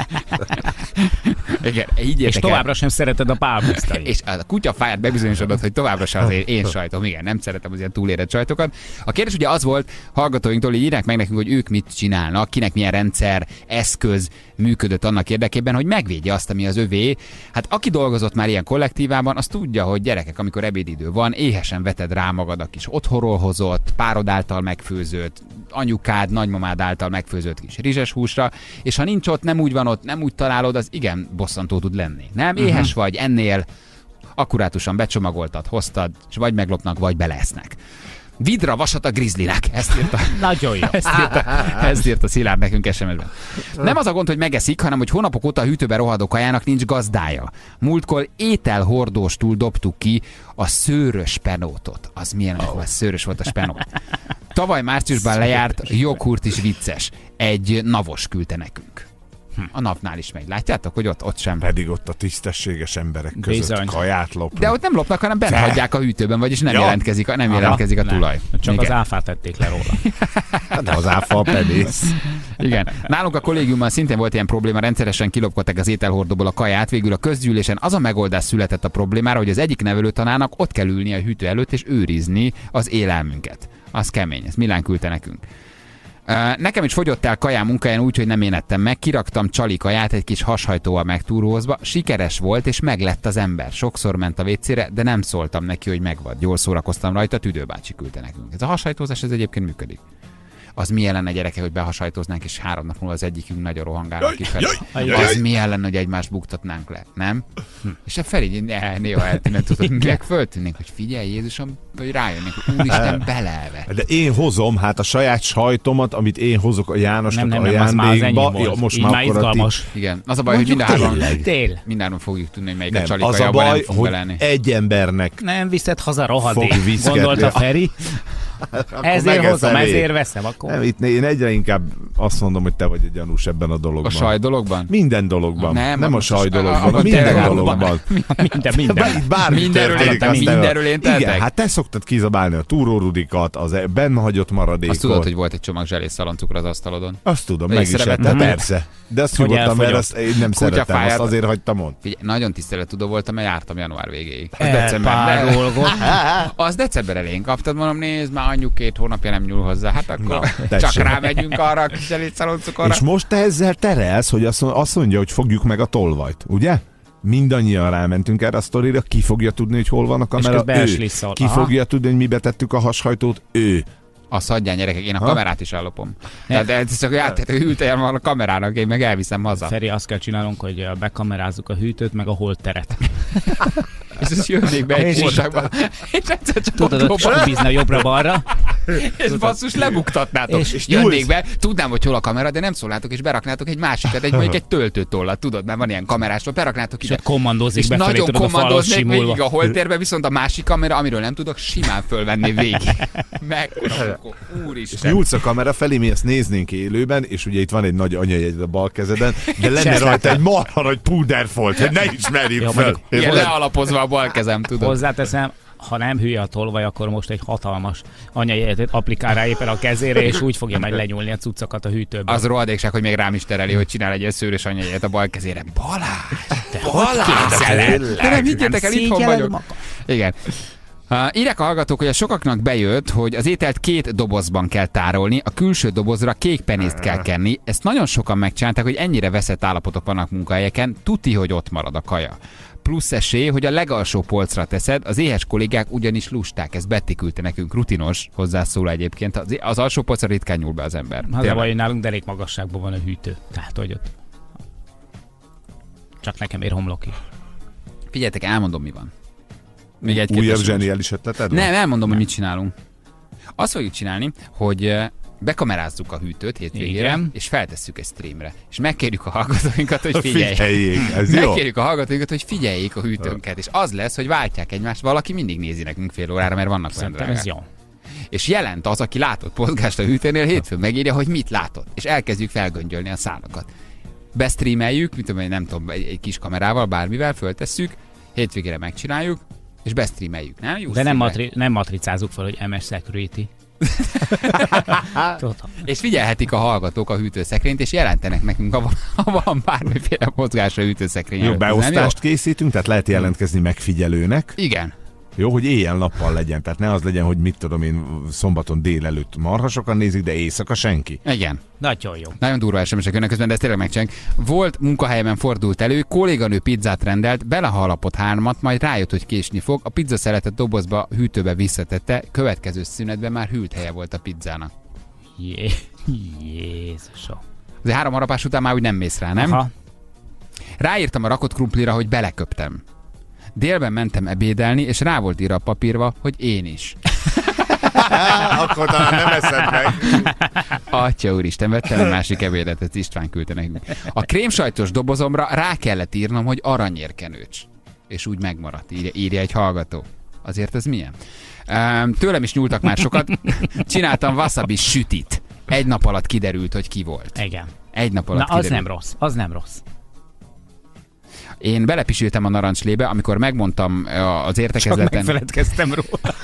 Igen, és továbbra sem szereted a pálpusztait. És a kutyafáját bebizonyosodott, hogy továbbra sem az én sajtom. Igen, nem szeretem az ilyen túlérett sajtokat. A kérdés ugye az volt, hallgatóinktól, hogy írják meg nekünk, hogy ők mit csinálnak, kinek milyen rendszer, eszköz működött annak érdekében, hogy megvédje azt, ami az övé. Hát aki dolgozott már ilyen kollektívában, az tudja, hogy gyerekek, amikor ebédidő van, éhesen veted rá magad a kis otthonról hozott, párod által megfőzött, anyukád, nagymamád által megfőzött kis rizses húsra, és ha nincs ott, nem úgy van ott, nem úgy találod, az igen bosszantó tud lenni. Nem? Éhes vagy, ennél akkurátusan becsomagoltad, hoztad, és vagy meglopnak, vagy belesznek. Vidra vasat a grizzlinek. Ezt írta. Nagyon jó. Ezt írta Szilárd nekünk SMS-ben. Nem az a gond, hogy megeszik, hanem hogy hónapok óta a hűtőben rohadó kajának nincs gazdája. Múltkor ételhordóstól dobtuk ki a szőrös penótot. Az milyen szőrös volt a spenót. Tavaly márciusban lejárt, joghurt is vicces. Egy navos küldte nekünk. A napnál is megy. Látjátok, hogy ott sem. Pedig ott a tisztességes emberek között bizony. Kaját lopnak. De ott nem lopnak, hanem bent hagyják a hűtőben, vagyis nem jelentkezik a tulaj. Csak igen. Az áfát tették le róla. De az áfa a penész. Igen. Nálunk a kollégiumban szintén volt ilyen probléma, rendszeresen kilopkodták az ételhordóból a kaját, végül a közgyűlésen az a megoldás született a problémára, hogy az egyik nevelőtanának ott kell ülni a hűtő előtt és őrizni az élelmünket. Az kemény, ezt Milán küldte nekünk. Nekem is fogyott el kajám munkáján úgy, hogy nem én ettem meg, kiraktam csali kaját egy kis hashajtóval megtúrózva, sikeres volt, és meglett az ember. Sokszor ment a vécére, de nem szóltam neki, hogy megvad. Jól szórakoztam rajta, Tüdőbácsi küldte nekünk. Ez a hashajtózás, ez egyébként működik. Az milyen lenne, gyereke, hogy behasajtóznánk, és 3 nap múlva az egyikünk nagyon rohangálna kifelé. Az milyen lenne, hogy egymást buktatnánk le, nem? És a Feri néha eltűnően tudod, meg föltűnnénk, hogy figyelj Jézusom, hogy rájönnénk, hogy úristen beleelve. De én hozom, hát a saját sajtomat, amit én hozok a Jánosnak ajándékba. Most már izgalmas. Igen, az a baj, hogy mindárban fogjuk tudni, hogy melyik a csali kajában nem fog belelni. Egy embernek nem viszed haza rohadék, gondolta Feri. Ezért hozom, ezért veszem. Akkor... Nem, itt én egyre inkább azt mondom, hogy te vagy egy gyanús ebben a dologban. A saj dologban? Minden dologban. Nem a saj dologban, minden dologban. Mindenről én tehetek. Igen, hát te szoktad kizabálni a túrórudikat, az benne hagyott maradékot. Azt tudod, hogy volt egy csomag zselés szaloncukor az asztalodon? Azt tudom, meg is ettem, persze. De azt nyugodtam, mert azt én nem szeretem, azt azért hagytam ott. Nagyon tisztelettudó voltam, mert jártam január végéig. Az december elején kaptad, mondom, nézd, már anyjuk 2 hónapja nem nyúl hozzá. Hát akkor csak rámegyünk arra a kis zselét-szaloncukorra. És most te ezzel terelsz, hogy azt mondja, hogy fogjuk meg a tolvajt, ugye? Mindannyian rámentünk erre a sztorira, ki fogja tudni, hogy hol van a kamera? Ő. Ki fogja tudni, hogy mibe tettük a hashajtót? Ő. Azt hagyján, gyerekek, én a kamerát is ellopom. De csak hűtően van a kamerának, én meg elviszem haza. Feri, azt kell csinálnunk, hogy bekamerázzuk a hűtőt, meg a holtteret. És ezt jönnék be egy kóságba. És egyszer csak tudod, ott bízna jobbra-balra. És basszus, lebuktatnátok. És jönnék be, tudnám, hogy hol a kamera, de nem szólnátok, és beraknátok egy másikat, mondjuk egy töltőtollat, tudod, mert van ilyen kamerás, beraknátok ide. És kommandózik befelé, nagyon kommandóznék végig a holtérbe, viszont a másik kamera, amiről nem tudok, simán fölvenni végig. Úristen. Nyúlsz a kamera felé, mi ezt néznénk élőben, és ugye itt van egy nagy anyajegy a bal kezeden, de lenne rajta egy marha nagy púderfolt, hogy ne ismerjük fel. Igen, lealapozva a bal kezem, tudod. Hozzáteszem, ha nem hülye a tolvaj, akkor most egy hatalmas anyajegyet applikál rá éppen a kezére, és úgy fogja majd lenyúlni a cuccokat a hűtőben. Az rohadékság, hogy még rám is tereli, hogy csinál egy ilyen szőrös anyajegyet a bal kezére. Balázs! De nem higgyetek el, itthon vagyok. Igen. Írják a hallgatók, hogy a sokaknak bejött, hogy az ételt 2 dobozban kell tárolni, a külső dobozra kék penészt kell kenni. Ezt nagyon sokan megcsinálták, hogy ennyire veszett állapotok vannak munkahelyeken, tuti, hogy ott marad a kaja. Plusz esély, hogy a legalsó polcra teszed, az éhes kollégák ugyanis lusták, ezt Betty küldte nekünk, rutinos hozzászól egyébként, az alsó polcra ritkán nyúl be az ember. Az a baj, hogy nálunk derék magasságban van a hűtő, tehát hogy ott. Csak nekem ér homloki. Figyeljetek, elmondom, mi van. Még újabb zseniális ötleted? Nem, elmondom, hogy mit csinálunk. Azt fogjuk csinálni, hogy bekamerázzuk a hűtőt hétvégére, és feltesszük egy streamre. És megkérjük a hallgatóinkat, hogy figyeljék. Megkérjük a hallgatóinkat, hogy figyeljék a hűtőnket. És az lesz, hogy váltják egymást, valaki mindig nézi nekünk fél órára, mert vannak vendégek. Ez jó. És jelent az, aki látott mozgást a hűtőnél, hétfőn megírja, hogy mit látott. És elkezdjük felgöngyölni a szálakat. Bestreameljük, nem tudom, egy kis kamerával, bármivel föltesszük, hétvégére megcsináljuk, és bestreameljük, nem? De nem matricázunk fel, hogy MS Security. És figyelhetik a hallgatók a hűtőszekrényt, és jelentenek nekünk, ha van bármiféle mozgás a hűtőszekrény. Jó, beosztást készítünk, tehát lehet jelentkezni megfigyelőnek. Igen. Jó, hogy éjjel-nappal legyen, tehát ne az legyen, hogy mit tudom én, szombaton délelőtt marha sokan nézik, de éjszaka senki. Igen. Nagyon jó. Nagyon durva SMS-ek jönnek közben, de ez tényleg megcsenk. Volt munkahelyemen fordult elő, kolléganő pizzát rendelt, belehalapott 3-at, majd rájött, hogy késni fog, a pizza szeletet dobozba, hűtőbe visszatette, következő szünetben már hűlt helye volt a pizzának. Jézusom. Azért 3 harapás után már úgy nem mész rá, nem? Aha. Ráírtam a rakott krumplira, hogy beleköptem. Délben mentem ebédelni, és rá volt írva a papírba, hogy én is. Akkor talán nem eszed meg. Atya úristen, vettem egy másik ebédet, ezt István küldte nekünk. A krémsajtos dobozomra rá kellett írnom, hogy aranyérkenőcs. És úgy megmaradt, írja egy hallgató. Azért ez milyen? Tőlem is nyúltak már sokat. Csináltam wasabi sütit. 1 nap alatt kiderült, hogy ki volt. Igen. 1 nap alatt kiderült. Az nem rossz. Én belepisültem a narancslébe, amikor megmondtam az értekezleten... Csak megfeledkeztem róla.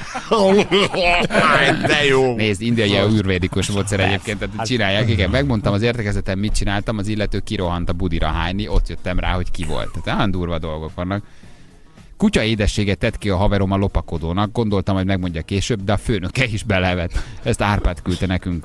De jó. Nézd, indiai űrvédikus módszer egyébként, tehát csinálják. Igen, megmondtam az értekezleten, mit csináltam, az illető kirohant a budira hányni, ott jöttem rá, hogy ki volt. Tehát olyan durva dolgok vannak. Kutya édességet tett ki a haverom a lopakodónak, gondoltam, hogy megmondja később, de a főnöke is belevet. Ezt Árpád küldte nekünk.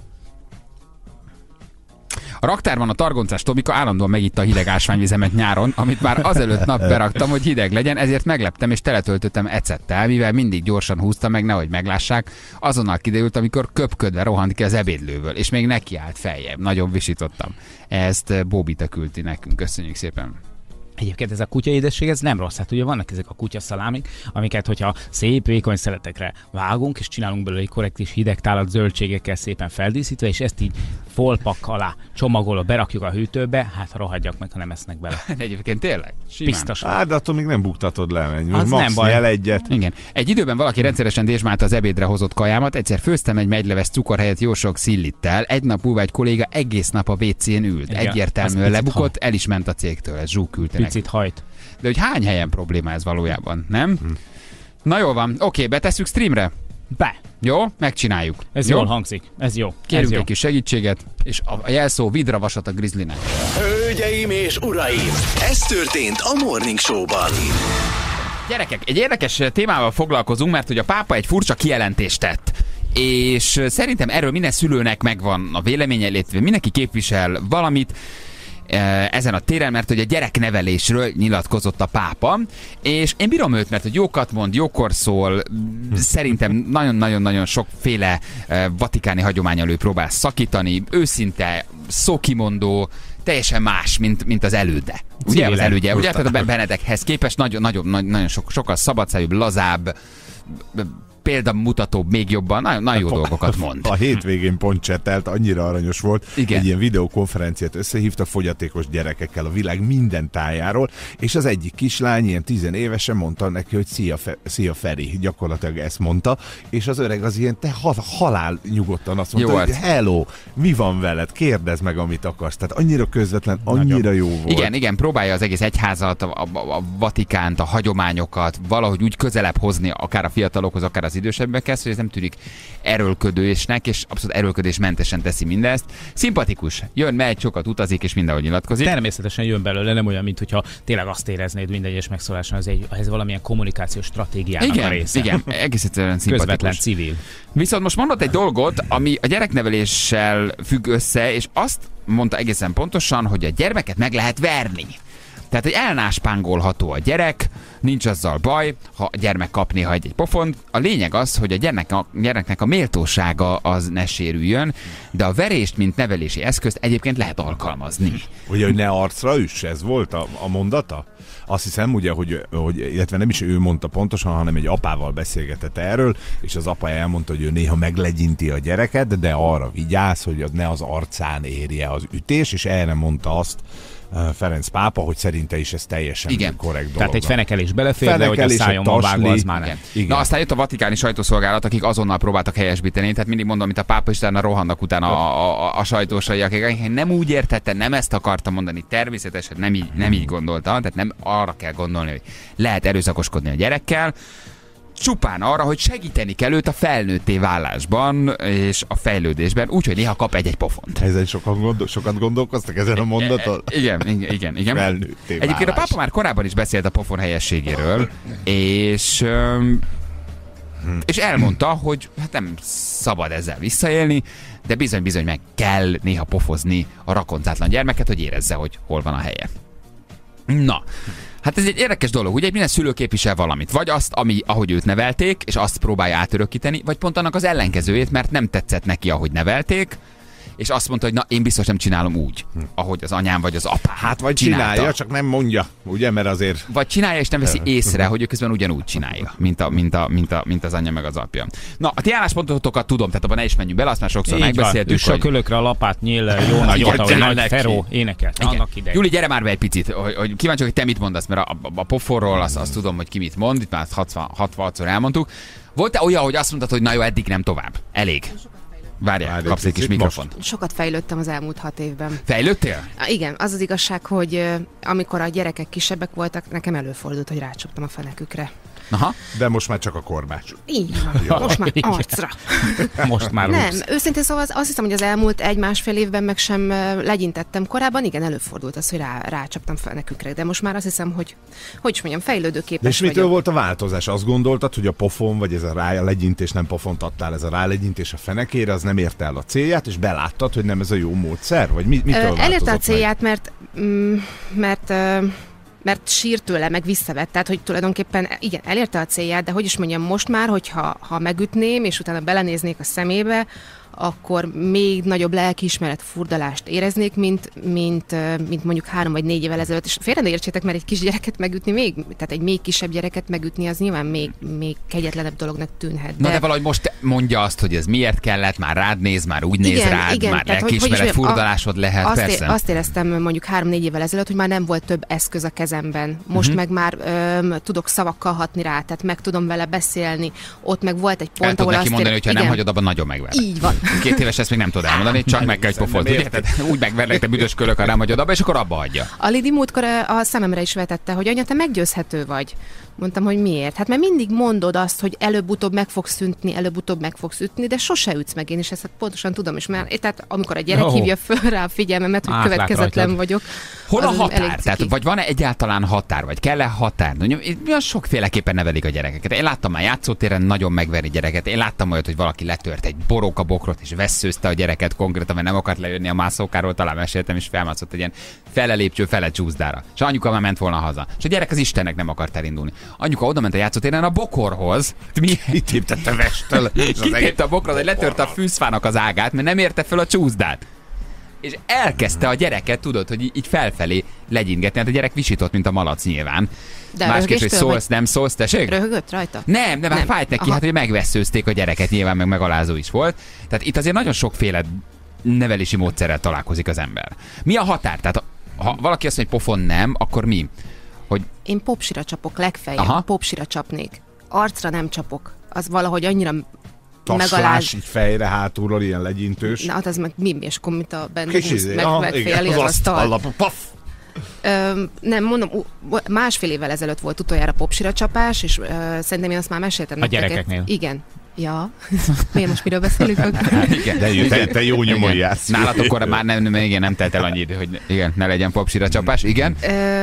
A raktárban a targoncás Tomika állandóan megitta a hideg ásványvizemet nyáron, amit már azelőtt nap beraktam, hogy hideg legyen, ezért megleptem és teletöltöttem ecettel, mivel mindig gyorsan húztam meg, nehogy meglássák. Azonnal kiderült, amikor köpködve rohant ki az ebédlőből, és még nekiállt feljebb. Nagyon visítottam. Ezt Bóbita küldti nekünk. Köszönjük szépen. Egyébként ez a kutya édesség, ez nem rossz. Hát ugye vannak ezek a kutyaszalámik, amiket, hogyha szép, vékony szeletekre vágunk, és csinálunk belőle egy korrekt és hideg tálat zöldségekkel szépen feldíszítve, és ezt így folpak alá csomagolva berakjuk a hűtőbe, hát rohadjak meg, ha nem esznek bele. Egyébként tényleg? Simán. Biztos. De attól még nem buktatod le, menj. Az nem baj. Nyel egyet. Igen. Egy időben valaki rendszeresen dézsmálta az ebédre hozott kajámat, egyszer főztem egy megyleves cukor helyett jó sok szillittel, egy nap múlva egy kolléga egész nap a WC-n ült. Igen, egyértelműen lebukott, el is ment a cégtől, ez Zsú küldte nekünk. Picit hajt. De hogy hány helyen probléma ez valójában, nem? Na jól van, oké, betesszük streamre? Be. Jó, megcsináljuk. Ez jó? Jól hangzik, ez jó. Kérjünk ez egy kis segítséget, és a jelszó vidra vasat a Grizzlynek. Hölgyeim és uraim, ez történt a Morning Show-ban. Gyerekek, egy érdekes témával foglalkozunk, mert hogy a pápa egy furcsa kijelentést tett. És szerintem erről minden szülőnek megvan a véleménye, illetve mindenki képvisel valamit ezen a téren, mert hogy a gyereknevelésről nyilatkozott a pápa, és én bírom őt, mert hogy jókat mond, jókor szól, szerintem nagyon-nagyon-nagyon sokféle vatikáni hagyománnyal ő próbál szakítani, őszinte, szókimondó, teljesen más, mint az előde. Ugye az elődje, ugye? Tehát a Benedekhez képest nagyon sokkal szabadszájúbb, lazább, példamutatóbb, még jobban, nagyon jó dolgokat mond. A hétvégén pont csetelt, annyira aranyos volt. Igen. Egy ilyen videokonferenciát összehívtak fogyatékos gyerekekkel a világ minden tájáról, és az egyik kislány, ilyen 10 évesen mondta neki, hogy szia Feri, gyakorlatilag ezt mondta, és az öreg az ilyen halál nyugodtan azt mondta, hogy hello, mi van veled, kérdezd meg, amit akarsz. Tehát annyira közvetlen, annyira jó volt. Igen, próbálja az egész egyházat, a Vatikánt, a hagyományokat valahogy úgy közelebb hozni, akár a fiatalokhoz, akár az idősebbekhez, hogy ez nem tűnik erőlködésnek, és abszolút erőlködésmentesen teszi mindezt. Szimpatikus. Jön, megy, sokat utazik, és mindenhogy nyilatkozik. Természetesen jön belőle, nem olyan, mintha tényleg azt éreznéd minden egyes megszóláson, ez valamilyen kommunikációs stratégiának a része. Igen, egész egyszerűen szimpatikus. Közvetlen civil. Viszont most mondott egy dolgot, ami a gyerekneveléssel függ össze, és azt mondta egészen pontosan, hogy a gyermeket meg lehet verni. Tehát, hogy elnáspángolható a gyerek, nincs azzal baj, ha a gyermek kap néha egy pofont. A lényeg az, hogy a gyermeknek a méltósága az ne sérüljön, de a verést, mint nevelési eszközt egyébként lehet alkalmazni. Ugye, hogy ne arcra üss, ez volt a mondata? Azt hiszem, ugye, hogy illetve nem is ő mondta pontosan, hanem egy apával beszélgetett erről, és az apa elmondta, hogy ő néha meglegyinti a gyereket, de arra vigyáz, hogy ne az arcán érje az ütés, és erre mondta azt Ferenc pápa, hogy szerinte is ez teljesen korrekt dolog. Tehát egy fenekelés belefér, de hogy a szájommal vágva, az már nem. Na aztán jött a vatikáni sajtószolgálat, akik azonnal próbáltak helyesbíteni, tehát mindig mondom, mint a pápa, és utána rohannak utána a sajtósai, akik nem úgy értette, nem ezt akarta mondani, természetesen nem így gondolta, tehát nem arra kell gondolni, hogy lehet erőszakoskodni a gyerekkel, csupán arra, hogy segíteni kell őt a felnőtté válásban és a fejlődésben, úgyhogy néha kap egy pofont. Ezen sokat gondolkoztak ezen a mondaton? Igen. Egyébként a pápa már korábban is beszélt a pofon helyességéről, és elmondta, hogy hát nem szabad ezzel visszaélni, de bizony meg kell néha pofozni a rakoncátlan gyermeket, hogy érezze, hogy hol van a helye. Na, hát ez egy érdekes dolog, ugye minden szülő képvisel valamit. Vagy azt, ahogy őt nevelték, és azt próbálja átörökíteni, vagy pont annak az ellenkezőjét, mert nem tetszett neki, ahogy nevelték, és azt mondta, hogy na, én biztos nem csinálom úgy, ahogy az anyám vagy az apám. Hát vagy csinálja, csak nem mondja, ugye, mert azért... Vagy csinálja, és nem veszi észre, hogy ő közben ugyanúgy csinálja, mint az anyja meg az apja. Na, a ti álláspontotokat tudom, tehát abban ne is menjünk bele, azt már sokszor megbeszéltük. Üss a kölökre a lapát, nyíl, jó nagy Jota, hogy nagy Feró énekelt. Júli, gyere már be egy picit, hogy kíváncsi, hogy te mit mondasz, mert a poforról azt tudom, hogy ki mit mond, itt már 66-szor elmondtuk. Volt-e olyan, hogy azt mondtad, hogy na jó, eddig nem tovább? Elég. Várjál, kapsz egy kis mikrofont. Sokat fejlődtem az elmúlt 6 évben. Fejlődtél? Igen, az az igazság, hogy amikor a gyerekek kisebbek voltak, nekem előfordult, hogy rácsaptam a fenekükre. Aha. De most már csak a korbács. Így van, most már arcra. Most már nem, őszintén szóval azt hiszem, hogy az elmúlt 1-1,5 évben meg sem legyintettem. Korábban igen, előfordult az, hogy rácsaptam fenekükre, de most már azt hiszem, hogy is mondjam, fejlődőképes vagyok. És mitől volt a változás? Azt gondoltad, hogy a pofon, vagy ez a rálegyintés, nem pofont adtál, ez a rálegyintés a fenekére, az nem érte el a célját, és beláttad, hogy nem ez a jó módszer? Vagy mitől elérte a célját, mert sírt tőle, meg visszavett. Tehát, hogy tulajdonképpen igen, elérte a célját, de hogy is mondjam, most már, hogyha megütném, és utána belenéznék a szemébe, akkor még nagyobb lelkiismeret furdalást éreznék, mint mondjuk 3 vagy 4 évvel ezelőtt. És félre ne értsétek, mert egy kisgyereket megütni tehát egy még kisebb gyereket megütni, az nyilván még kegyetlenebb dolognak tűnhet. De... Na de valahogy most mondja azt, hogy ez miért kellett, már rád néz, már úgy néz rád, igen, már lelkiismeret furdalásod lehet, persze. Azt éreztem mondjuk 3-4 évvel ezelőtt, hogy már nem volt több eszköz a kezemben. Most meg már tudok szavakkal hatni rá, tehát meg tudom vele beszélni. Ott meg volt egy pont, ahol azt mondani, hogyha nem hagyod, abban nagyon megver. Így van. 2 éves ezt még nem tud elmondani, csak meg kell egy pofont. Úgy megverlek, te büdös kölök, ha nem hagyod abba, és akkor abba hagyja. A Lidi múltkor a szememre is vetette, hogy anya, te meggyőzhető vagy. Mondtam, hogy miért? Hát mert mindig mondod azt, hogy előbb-utóbb meg fogsz ütni, de sose ütsz meg. Én is ezt pontosan tudom is, mert tehát amikor a gyerek hívja föl rá a figyelmemet, hogy következetlen vagyok. Hol a határ? Tehát, vagy van-e egyáltalán határ, vagy kell-e határ? Milyen sokféleképpen nevelik a gyerekeket. Én láttam már játszótéren nagyon megverni gyereket. Én láttam olyat, hogy valaki letört egy borókabokrot, és vesszőzte a gyereket konkrétan, mert nem akart lejönni a mászókáról, talán meséltem, és felmászott egy ilyen fele lépcső, fele csúszdára. És anyuka már ment volna haza. És a gyerek az Istennek nem akart elindulni. Anyuka oda ment a játszótéren a bokorhoz. Itt léptette Vesttől. Kitépte a bokrot, hogy letörte a fűszfának az ágát, mert nem érte fel a csúszdát. És elkezdte a gyereket, tudod, hogy így felfelé legyingetni. Hát a gyerek visított, mint a malac nyilván. De másképp, hogy szólsz, nem szólsz, tessék? Röhögött rajta? Nem, hát fájt neki, hát hogy megvesszőzték a gyereket, nyilván meg megalázó is volt. Tehát itt azért nagyon sokféle nevelési módszerrel találkozik az ember. Mi a határ? Tehát ha valaki azt mondja, hogy pofon nem, akkor mi? Hogy... Én popsira csapok, legfeljebb popsira csapnék. Arcra nem csapok. Az valahogy annyira taslás, így fejre, hátulról, ilyen legyintős. Na, hát az meg mi, és akkor mint a Bendegúz megfejeli az asztal. Nem, mondom, 1,5 évvel ezelőtt volt utoljára popsira csapás, és szerintem én azt már meséltem. A gyerekeknél? Igen. Ja. Miért most miről beszélünk? De te jó nyomon jársz. Nálatok már nem telt el annyi idő, hogy igen, ne legyen popsira csapás, igen.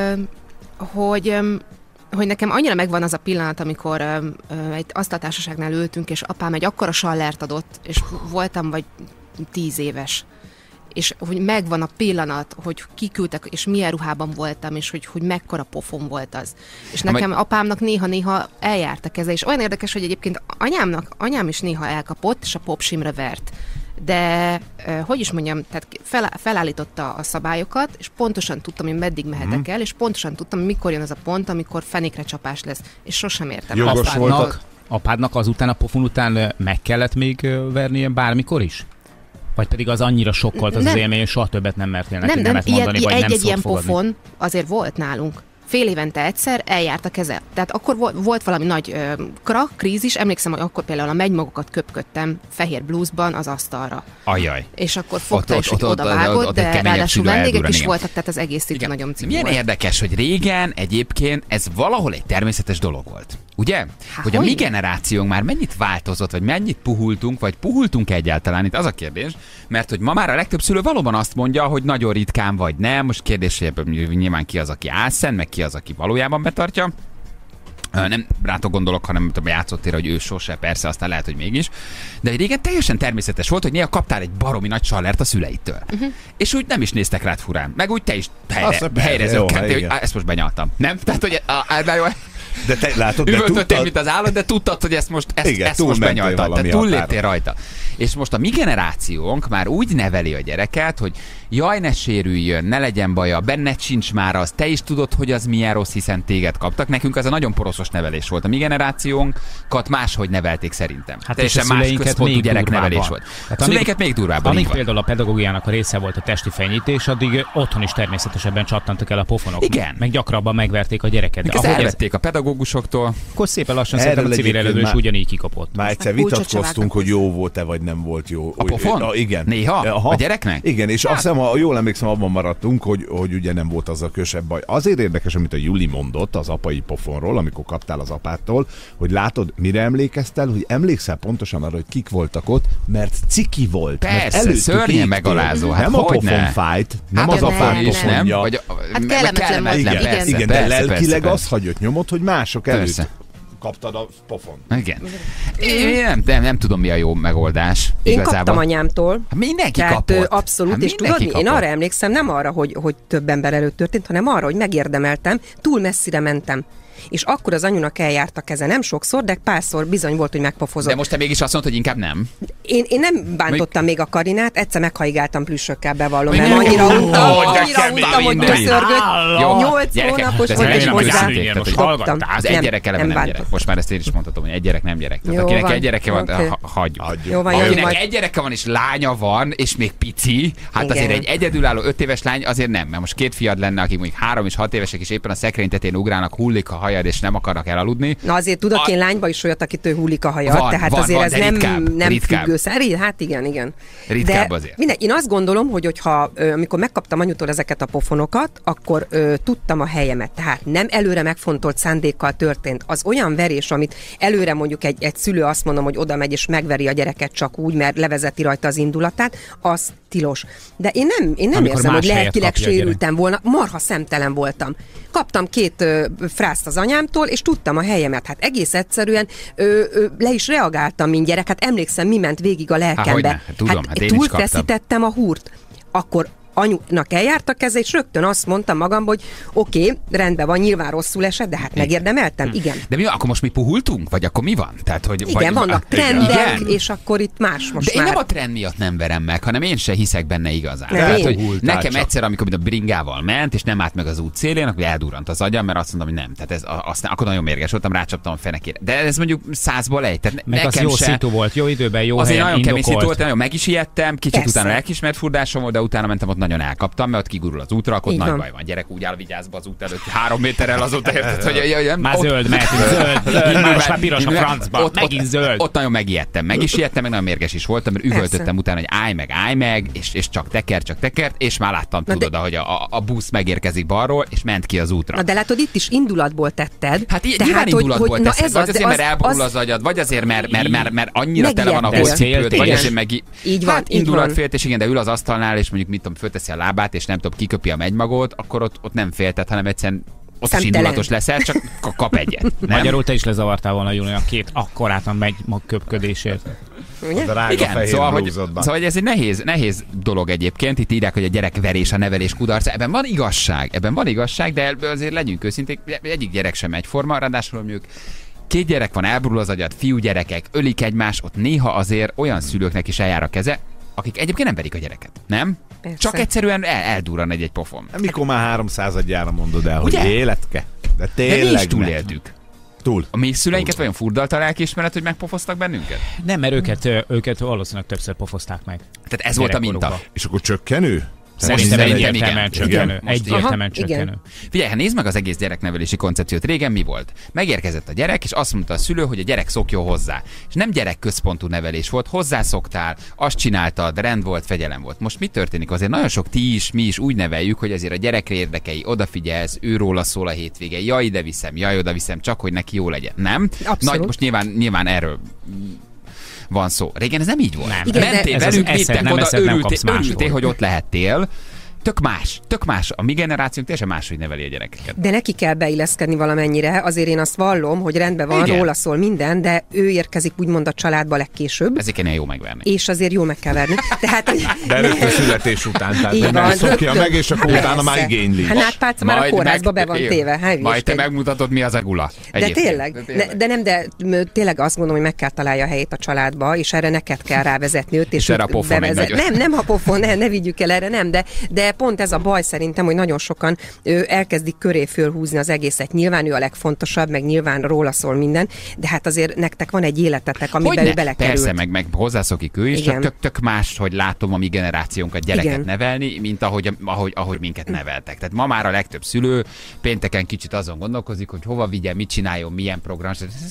Hogy nekem annyira megvan az a pillanat, amikor egy asztaltársaságnál ültünk, és apám egy akkora sallert adott, és voltam vagy 10 éves. És hogy megvan a pillanat, hogy kiküldtek, és milyen ruhában voltam, és hogy mekkora pofon volt az. És nekem apámnak néha-néha eljárt a keze, és olyan érdekes, hogy egyébként anyám is néha elkapott, és a popsimra vert. De, hogy is mondjam, tehát felállította a szabályokat, és pontosan tudtam, hogy meddig mehetek el, és pontosan tudtam, hogy mikor jön az a pont, amikor fenékre csapás lesz. És sosem értem. Jogos voltak. Apádnak azután, a pofon után meg kellett még vernie bármikor is? Vagy pedig az annyira sokkolt az élmény, hogy soha többet nem mertél neki nemet mondani, vagy nem szólt ilyen fogadni? pofon azért volt nálunk. Fél évente egyszer eljárt a keze. Tehát akkor volt valami nagy krízis, emlékszem, hogy akkor például a megymagokat köpködtem fehér blúzban az asztalra. Ajaj. És akkor fogta és odavágott, de ráadásul vendégek is voltak, tehát az egész itt nagyon cipő. Milyen érdekes, hogy régen egyébként ez valahol egy természetes dolog volt. Ugye? Hogy a mi generációnk már mennyit változott, vagy mennyit puhultunk, vagy puhultunk egyáltalán, itt az a kérdés, mert hogy ma már a legtöbb szülő valóban azt mondja, hogy nagyon ritkán vagy nem, most kérdés, hogy nyilván ki az, aki álszent, meg ki az, aki valójában betartja. Nem rátok gondolok, hanem a játszottér, hogy ő sose, persze, aztán lehet, hogy mégis. De régen teljesen természetes volt, hogy néha kaptál egy baromi nagy sallert a szüleitől. És úgy nem is néztek rád furán. Meg úgy te is helyre zökkentél, hogy ezt most benyaltam. Nem? Tehát, hogy de te látod, üvöltöttél, mint az állat, de tudtad, hogy ezt most benyaltad. Tehát túlléptél rajta. És most a mi generációnk már úgy neveli a gyereket, hogy jaj, ne sérüljön, ne legyen baja, benned sincs már az, te is tudod, hogy az milyen rossz, hiszen téged kaptak. Nekünk az a nagyon poroszos nevelés volt. A mi generációnkat máshogy nevelték szerintem. Hát teljesen más központú gyereknevelés volt. Hát szüleinket még durvábban. Amíg például a pedagógiának a része volt a testi fenyítés, addig otthon is természetesebben csattantak el a pofonok. Igen. Meg gyakrabban megverték a gyereket. Ahogy elvették a pedagógusoktól. Akkor szépen lassan szerintem a civil elődő is ugyanígy kikapott. Már egyszer vitatkoztunk, hogy jó volt-e, vagy nem volt jó. A pofon? Igen. Néha? A gyereknek? Igen, és azt hiszem, ha jól emlékszem, abban maradtunk, hogy ugye nem volt az a kösebb baj. Azért érdekes, amit a Juli mondott az apai pofonról, amikor kaptál az apától, hogy látod, mire emlékeztel, hogy emlékszel pontosan arra, hogy kik voltak ott, mert ciki volt. Persze, szörnyen megalázó. Hát nem a pofon fájt, nem az apát pofonja. Hát kellemetlen. Igen, de lelkileg az hagyott nyomot, hogy mások előtt kaptad a pofon. Igen. Én nem tudom, mi a jó megoldás. Én igazából. Kaptam anyámtól. Mindenki kapott. Abszolút, és tudod, én arra emlékszem, nem arra, hogy több ember előtt történt, hanem arra, hogy megérdemeltem, túl messzire mentem. És akkor az anyunak eljárt a keze, nem sokszor, de párszor bizony volt, hogy megpofozott. De most te mégis azt mondod, hogy inkább nem? Én nem bántottam még a Karinát, egyszer meghaigáltam plüssökkel, bevallom, mert annyira untam, hogy köszörgött. 8 hónapos volt, és hozzá dobtam. Az egy gyerek eleve nem gyerek. Most már ezt én is mondhatom, hogy egy gyerek nem gyerek. Tehát akinek egy gyereke van, hagyjuk. Akinek egy gyereke van, és lánya van, és még pici, hát azért egy egyedülálló 5 éves lány azért nem, mert most 2 fiad lenne, akik mondjuk 3 és 6 évesek, és éppen a szekrény tetején ugrálnak, hullik a hajad, és nem akarnak elaludni. Na azért tudok én lányba is olyat, akitől hullik a hajad, tehát azért ez nem függőszerű. Hát igen. Ritkább azért. Én azt gondolom, hogy amikor megkaptam anyutól ezeket a pofonokat, akkor tudtam a helyemet. Tehát nem előre megfontolt szándékkal történt. Az olyan verés, amit előre mondjuk egy szülő azt mondom, hogy oda megy és megveri a gyereket csak úgy, mert levezeti rajta az indulatát, az tilos. De én nem érzem, hogy lelkileg sérültem volna, marha szemtelen voltam. Kaptam 2 frászt az anyámtól, és tudtam a helyemet. Hát egész egyszerűen le is reagáltam, mint gyerek. Hát emlékszem, mi ment végig a lelkembe. Túlfeszítettem a húrt. Akkor anyunak eljárt a keze, és rögtön azt mondtam magam, hogy oké, rendben van, nyilván rosszul esett, de hát megérdemeltem, igen. De mi akkor most mi puhultunk? Vagy akkor mi van? Tehát, hogy, igen, vannak trendek, és akkor itt más most de már. én nem a trend miatt nem verem meg, hanem én se hiszek benne igazán. Tehát, hogy nekem egyszer, amikor a bringával ment, és nem állt meg az út szélén, akkor eldurrant az agyam, mert azt mondom, hogy nem. Tehát akkor nagyon mérges voltam, rácsaptam a fenekére. De ez mondjuk 100-ból 1. Tehát meg nekem az jó szitu volt, jó időben, jó azért helyen, nagyon kemény indokolt. szitu volt, nagyon meg is ijedtem, kicsit utána lelkiismert furdásom volt, de utána mentem, ott nagyon elkaptam, mert ott kigurul az útra, akkor nagy baj van. Gyerek úgy áll vigyázba az út előtt, 3 méterrel azóta érted, hogy már zöld, most már piros a francba, megint zöld. Ott nagyon megijedtem, meg nagyon mérges is voltam, mert üvöltöttem utána, hogy állj meg, és csak tekert, és már láttam, tudod, hogy a busz megérkezik balról, és ment ki az útra. Na de látod, itt is indulatból tetted. Hát nyilván indulatból teszed, vagy azért, mert elborul az agyad, vagy azért, mert annyira tele van a hosszcipőd, vagy azért meg... Hát indulatféltés, igen, de ül az asztalnál, és mondjuk mit tudom, fölteszi a lábát, és nem tudom, kiköpi a megymagot, akkor ott nem félted, hanem egyszerűen ott is indulatos leszel, csak kap egyet. Nem? Magyarul te is lezavartál volna, Júli, a 2 akkorát a megymag köpködésért. Igen, szóval ez egy nehéz dolog egyébként. Itt írják, hogy a gyerekverés, a nevelés kudarca. Ebben van igazság, de azért legyünk őszinték, egyik gyerek sem egyforma, ráadásul mondjuk 2 gyerek van, elborul az agyat, fiúgyerekek, ölik egymást, ott néha azért olyan szülőknek is eljár a keze, akik egyébként nem verik a gyereket, nem? Persze. Csak egyszerűen eldurran egy pofon. Mikor már 300-adjára mondod el, ugye? Hogy életke. De tényleg mi is túléltük. Túl. A mi szüleinket vajon furdalta a lelkiismeret, hogy megpofoztak bennünket? Nem, mert őket valószínűleg többször pofozták meg. Tehát ez volt a minta. És akkor csökkenő? Szerintem egyértelműen csökkenő. Figyelj, nézd meg az egész gyereknevelési koncepciót. Régen mi volt? Megérkezett a gyerek, és azt mondta a szülő, hogy a gyerek szokjon hozzá. És nem gyerekközpontú nevelés volt, hozzászoktál, azt csináltad, rend volt, fegyelem volt. Most mi történik? Azért nagyon sok mi is úgy neveljük, hogy azért a gyerekre érdekei, odafigyelsz, őróla szól a hétvége, jaj, ide viszem, jaj, oda viszem, csak hogy neki jó legyen. Nem? Nagy, most nyilván erről van szó. Régen ez nem így volt. Igen, mentél velük, vittek oda, örültél, hogy ott lehettél. Tök más. A mi generációnk teljesen máshogy neveli a gyerekeket. De neki kell beilleszkedni valamennyire, azért én azt vallom, hogy rendben van, róla szól minden, de ő érkezik úgymond a családba legkésőbb. Ezért kéne jó megverni. És azért jó meg kell verni. Tehát, de rögtön születés után, tehát nem szokja meg, és akkor utána már igényli. Hát Pálca már a kórházba be van téve. Majd te megmutatod, mi az a gula. De tényleg. De tényleg azt gondolom, hogy meg kell találja a helyét a családba, és erre neked kell rávezetni őt, és erre a pofon nem a pofon, ne vigyük el erre, nem, de pont ez a baj szerintem, hogy nagyon sokan elkezdik köré fölhúzni az egészet. Nyilván ő a legfontosabb, meg nyilván róla szól minden, de hát azért nektek van egy életetek, amiben ő belekerült. Persze, meg hozzászokik ő is, csak tök más, hogy látom a mi generációnkat gyereket nevelni, mint ahogy minket neveltek. Tehát ma már a legtöbb szülő pénteken kicsit azon gondolkozik, hogy hova vigyen, mit csináljon, milyen program.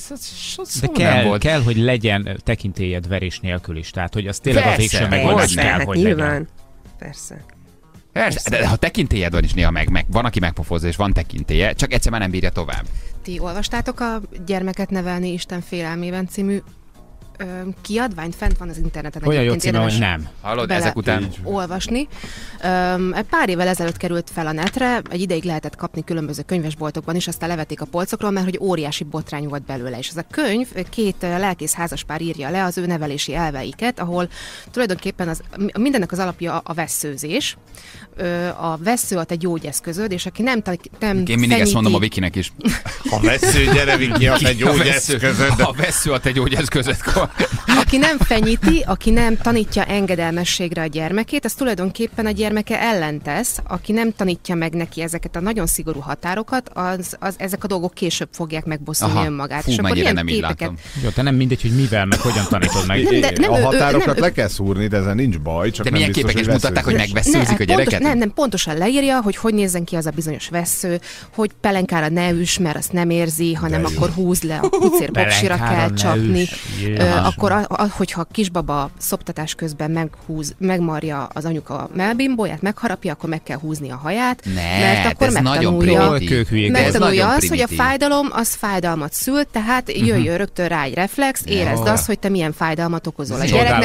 De kell, hogy legyen tekintélyed verés nélkül is. Tehát, hogy az tényleg a végső megoldás kell, hogy legyen. Persze. De ha tekintélyed van is néha van, aki megpofozza, és van tekintélye, csak egyszer már nem bírja tovább. Ti olvastátok a Gyermeket nevelni Isten félelmében című kiadványt? Fent van az interneten. Olyan jó címe, hogy nem. Hallod, ezek után olvasni. Pár évvel ezelőtt került fel a netre, egy ideig lehetett kapni különböző könyvesboltokban is, aztán levették a polcokról, mert hogy óriási botrány volt belőle. És ez a könyv két lelkész házaspár írja le az ő nevelési elveiket, ahol tulajdonképpen mindennek az alapja a vesszőzés. A vessző ad egy gyógyeszközöd, és aki nem én mindig ezt mondom a Vikinek is. A vessző, gyere Viki, ad egy gyógyeszközöd. A vessző ad egy gyógyeszközöd. Aki nem fenyíti, aki nem tanítja engedelmességre a gyermekét, az tulajdonképpen a gyermeke ellen tesz. Aki nem tanítja meg neki ezeket a nagyon szigorú határokat, ezek a dolgok később fogják megbosszulni önmagát. Fú, és akkor ilyen nem képeket... Jó, te nem mindegy, hogy mivel, meg hogyan tanítod meg. A határokat le kell szúrni, de ezen nincs baj. Csak de milyen képek is mutatták, hogy megvesszőzik a gyereket? Nem, pontosan leírja, hogy nézzen ki az a bizonyos vessző, hogy pelenkára ne üss, mert azt nem érzi, hanem akkor húz le, a pucér popsira kell csapni. Akkor, hogyha a kisbaba szoptatás közben megmarja az anyuka mellbimbóját, megharapja, akkor meg kell húzni a haját, mert akkor megtanulja azt, hogy a fájdalom az fájdalmat szül, tehát jöjjön rögtön rá egy reflex, érezd azt, hogy te milyen fájdalmat okozol.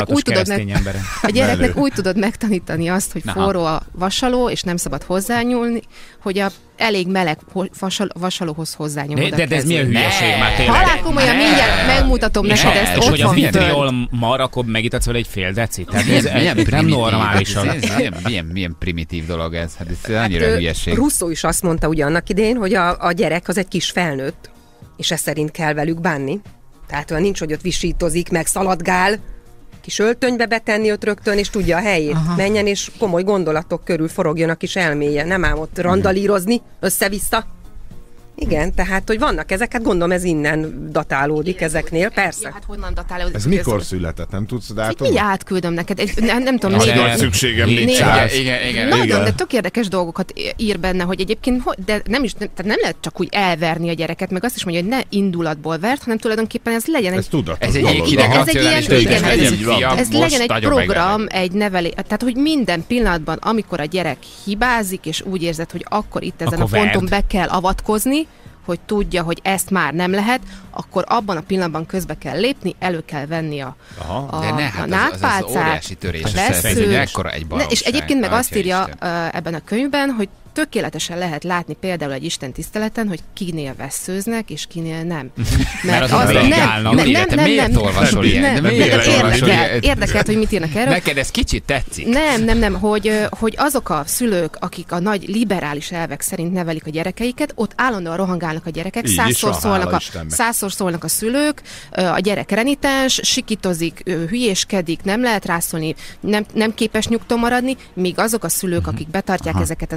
A gyereknek úgy tudod megtanítani azt, hogy forró a vasaló, és nem szabad hozzányúlni, hogy elég meleg vasalóhoz hozzányúlod. De ez milyen hülyeség már tényleg? Halálkomolyan mindjárt megmutatom neked ezt. És hogy a vitriol mar, akkor megítatsz vele egy fél decit? Tehát ez nem normális. Milyen primitív dolog ez? Hát ez annyira hülyeség. Rousseau is azt mondta ugye annak idején, hogy a gyerek az egy kis felnőtt, és ez szerint kell velük bánni. Tehát olyan nincs, hogy ott visítozik, meg szaladgál, kis öltönybe betenni őt rögtön, és tudja a helyét. Menjen, és komoly gondolatok körül forogjon a kis elméje. Nem ám ott randalírozni, össze-vissza. Igen, tehát, hogy vannak ezek, hát gondolom ez innen datálódik ezeknél, persze. Ja, hát honnan datálódik? Ez mikor született, nem tudsz dátumot? Így átküldöm neked, nem tudom, négy szükségem 400. Igen. Nagyon, de tök érdekes dolgokat ír benne, hogy egyébként, de nem lehet csak úgy elverni a gyereket, meg azt is mondja, hogy ne indulatból vert, hanem tulajdonképpen ez legyen egy... Ez egy éghideg racionális ez legyen egy program, egy nevelés, tehát hogy minden pillanatban, amikor a gyerek hibázik, és úgy érzed, hogy akkor itt ezen a ponton be kell avatkozni, hogy tudja, hogy ezt már nem lehet, akkor abban a pillanatban közbe kell lépni, elő kell venni a nádpálcát, az óriási törés, ez ekkora egy baromság. És egyébként meg azt írja ebben a könyvben, hogy tökéletesen lehet látni például egy Isten tiszteleten, hogy kinél vesszőznek, és kinél nem. Mert az miért olvasol ilyen? Érdekelt, hogy mit írnak erről. Neked ez kicsit tetszik. Nem, hogy azok a szülők, akik a nagy liberális elvek szerint nevelik a gyerekeiket, ott állandóan rohangálnak a gyerekek, százszor szólnak a szülők, a gyerek renitens, sikítozik, hülyéskedik, nem lehet rászólni, nem képes nyugton maradni, míg azok a szülők, akik betartják ezeket az elveket,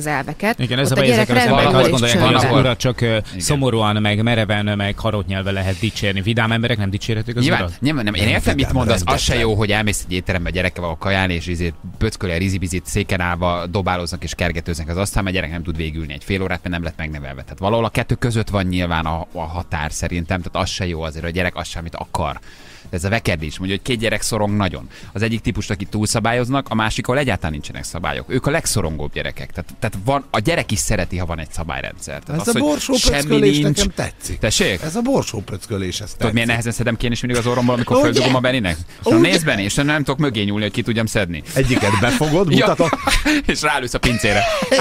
gyereket. Igen, ez ott a gyerek rendben is csöndben. Csak szomorúan, meg mereven, meg harotnyelve lehet dicsérni. Vidám emberek nem dicsérhetők az urat? Nem, én értem, mit mondasz. Az se jó, hogy elmész egy étterembe gyerekkel a kaján, és pöcköli a rizibizit, széken állva dobálóznak és kergetőznek az asztal, mert gyerek nem tud végülni egy fél órát, mert nem lett megnevelve. Tehát valahol a kettő között van nyilván a határ szerintem, tehát az se jó azért, a gyerek az sem, amit akar. Ez a vekedés, mondja, hogy két gyerek szorong nagyon. Az egyik típust, akik túlszabályoznak, a másik, ahol egyáltalán nincsenek szabályok. Ők a legszorongóbb gyerekek. Tehát van, a gyerek is szereti, ha van egy szabályrendszer. Tehát ez az, a borsópöckölés nekem tetszik. Tessék? Ez a borsópöckölés, ez tetszik. Tudod, milyen nehezen szedem ki én is mindig az orromból, amikor földugom a Beninek? Nézd, Beni, és nem tudok mögé nyúlni, hogy ki tudjam szedni. Egyiket befogod, mutatod. És rálősz a pincére.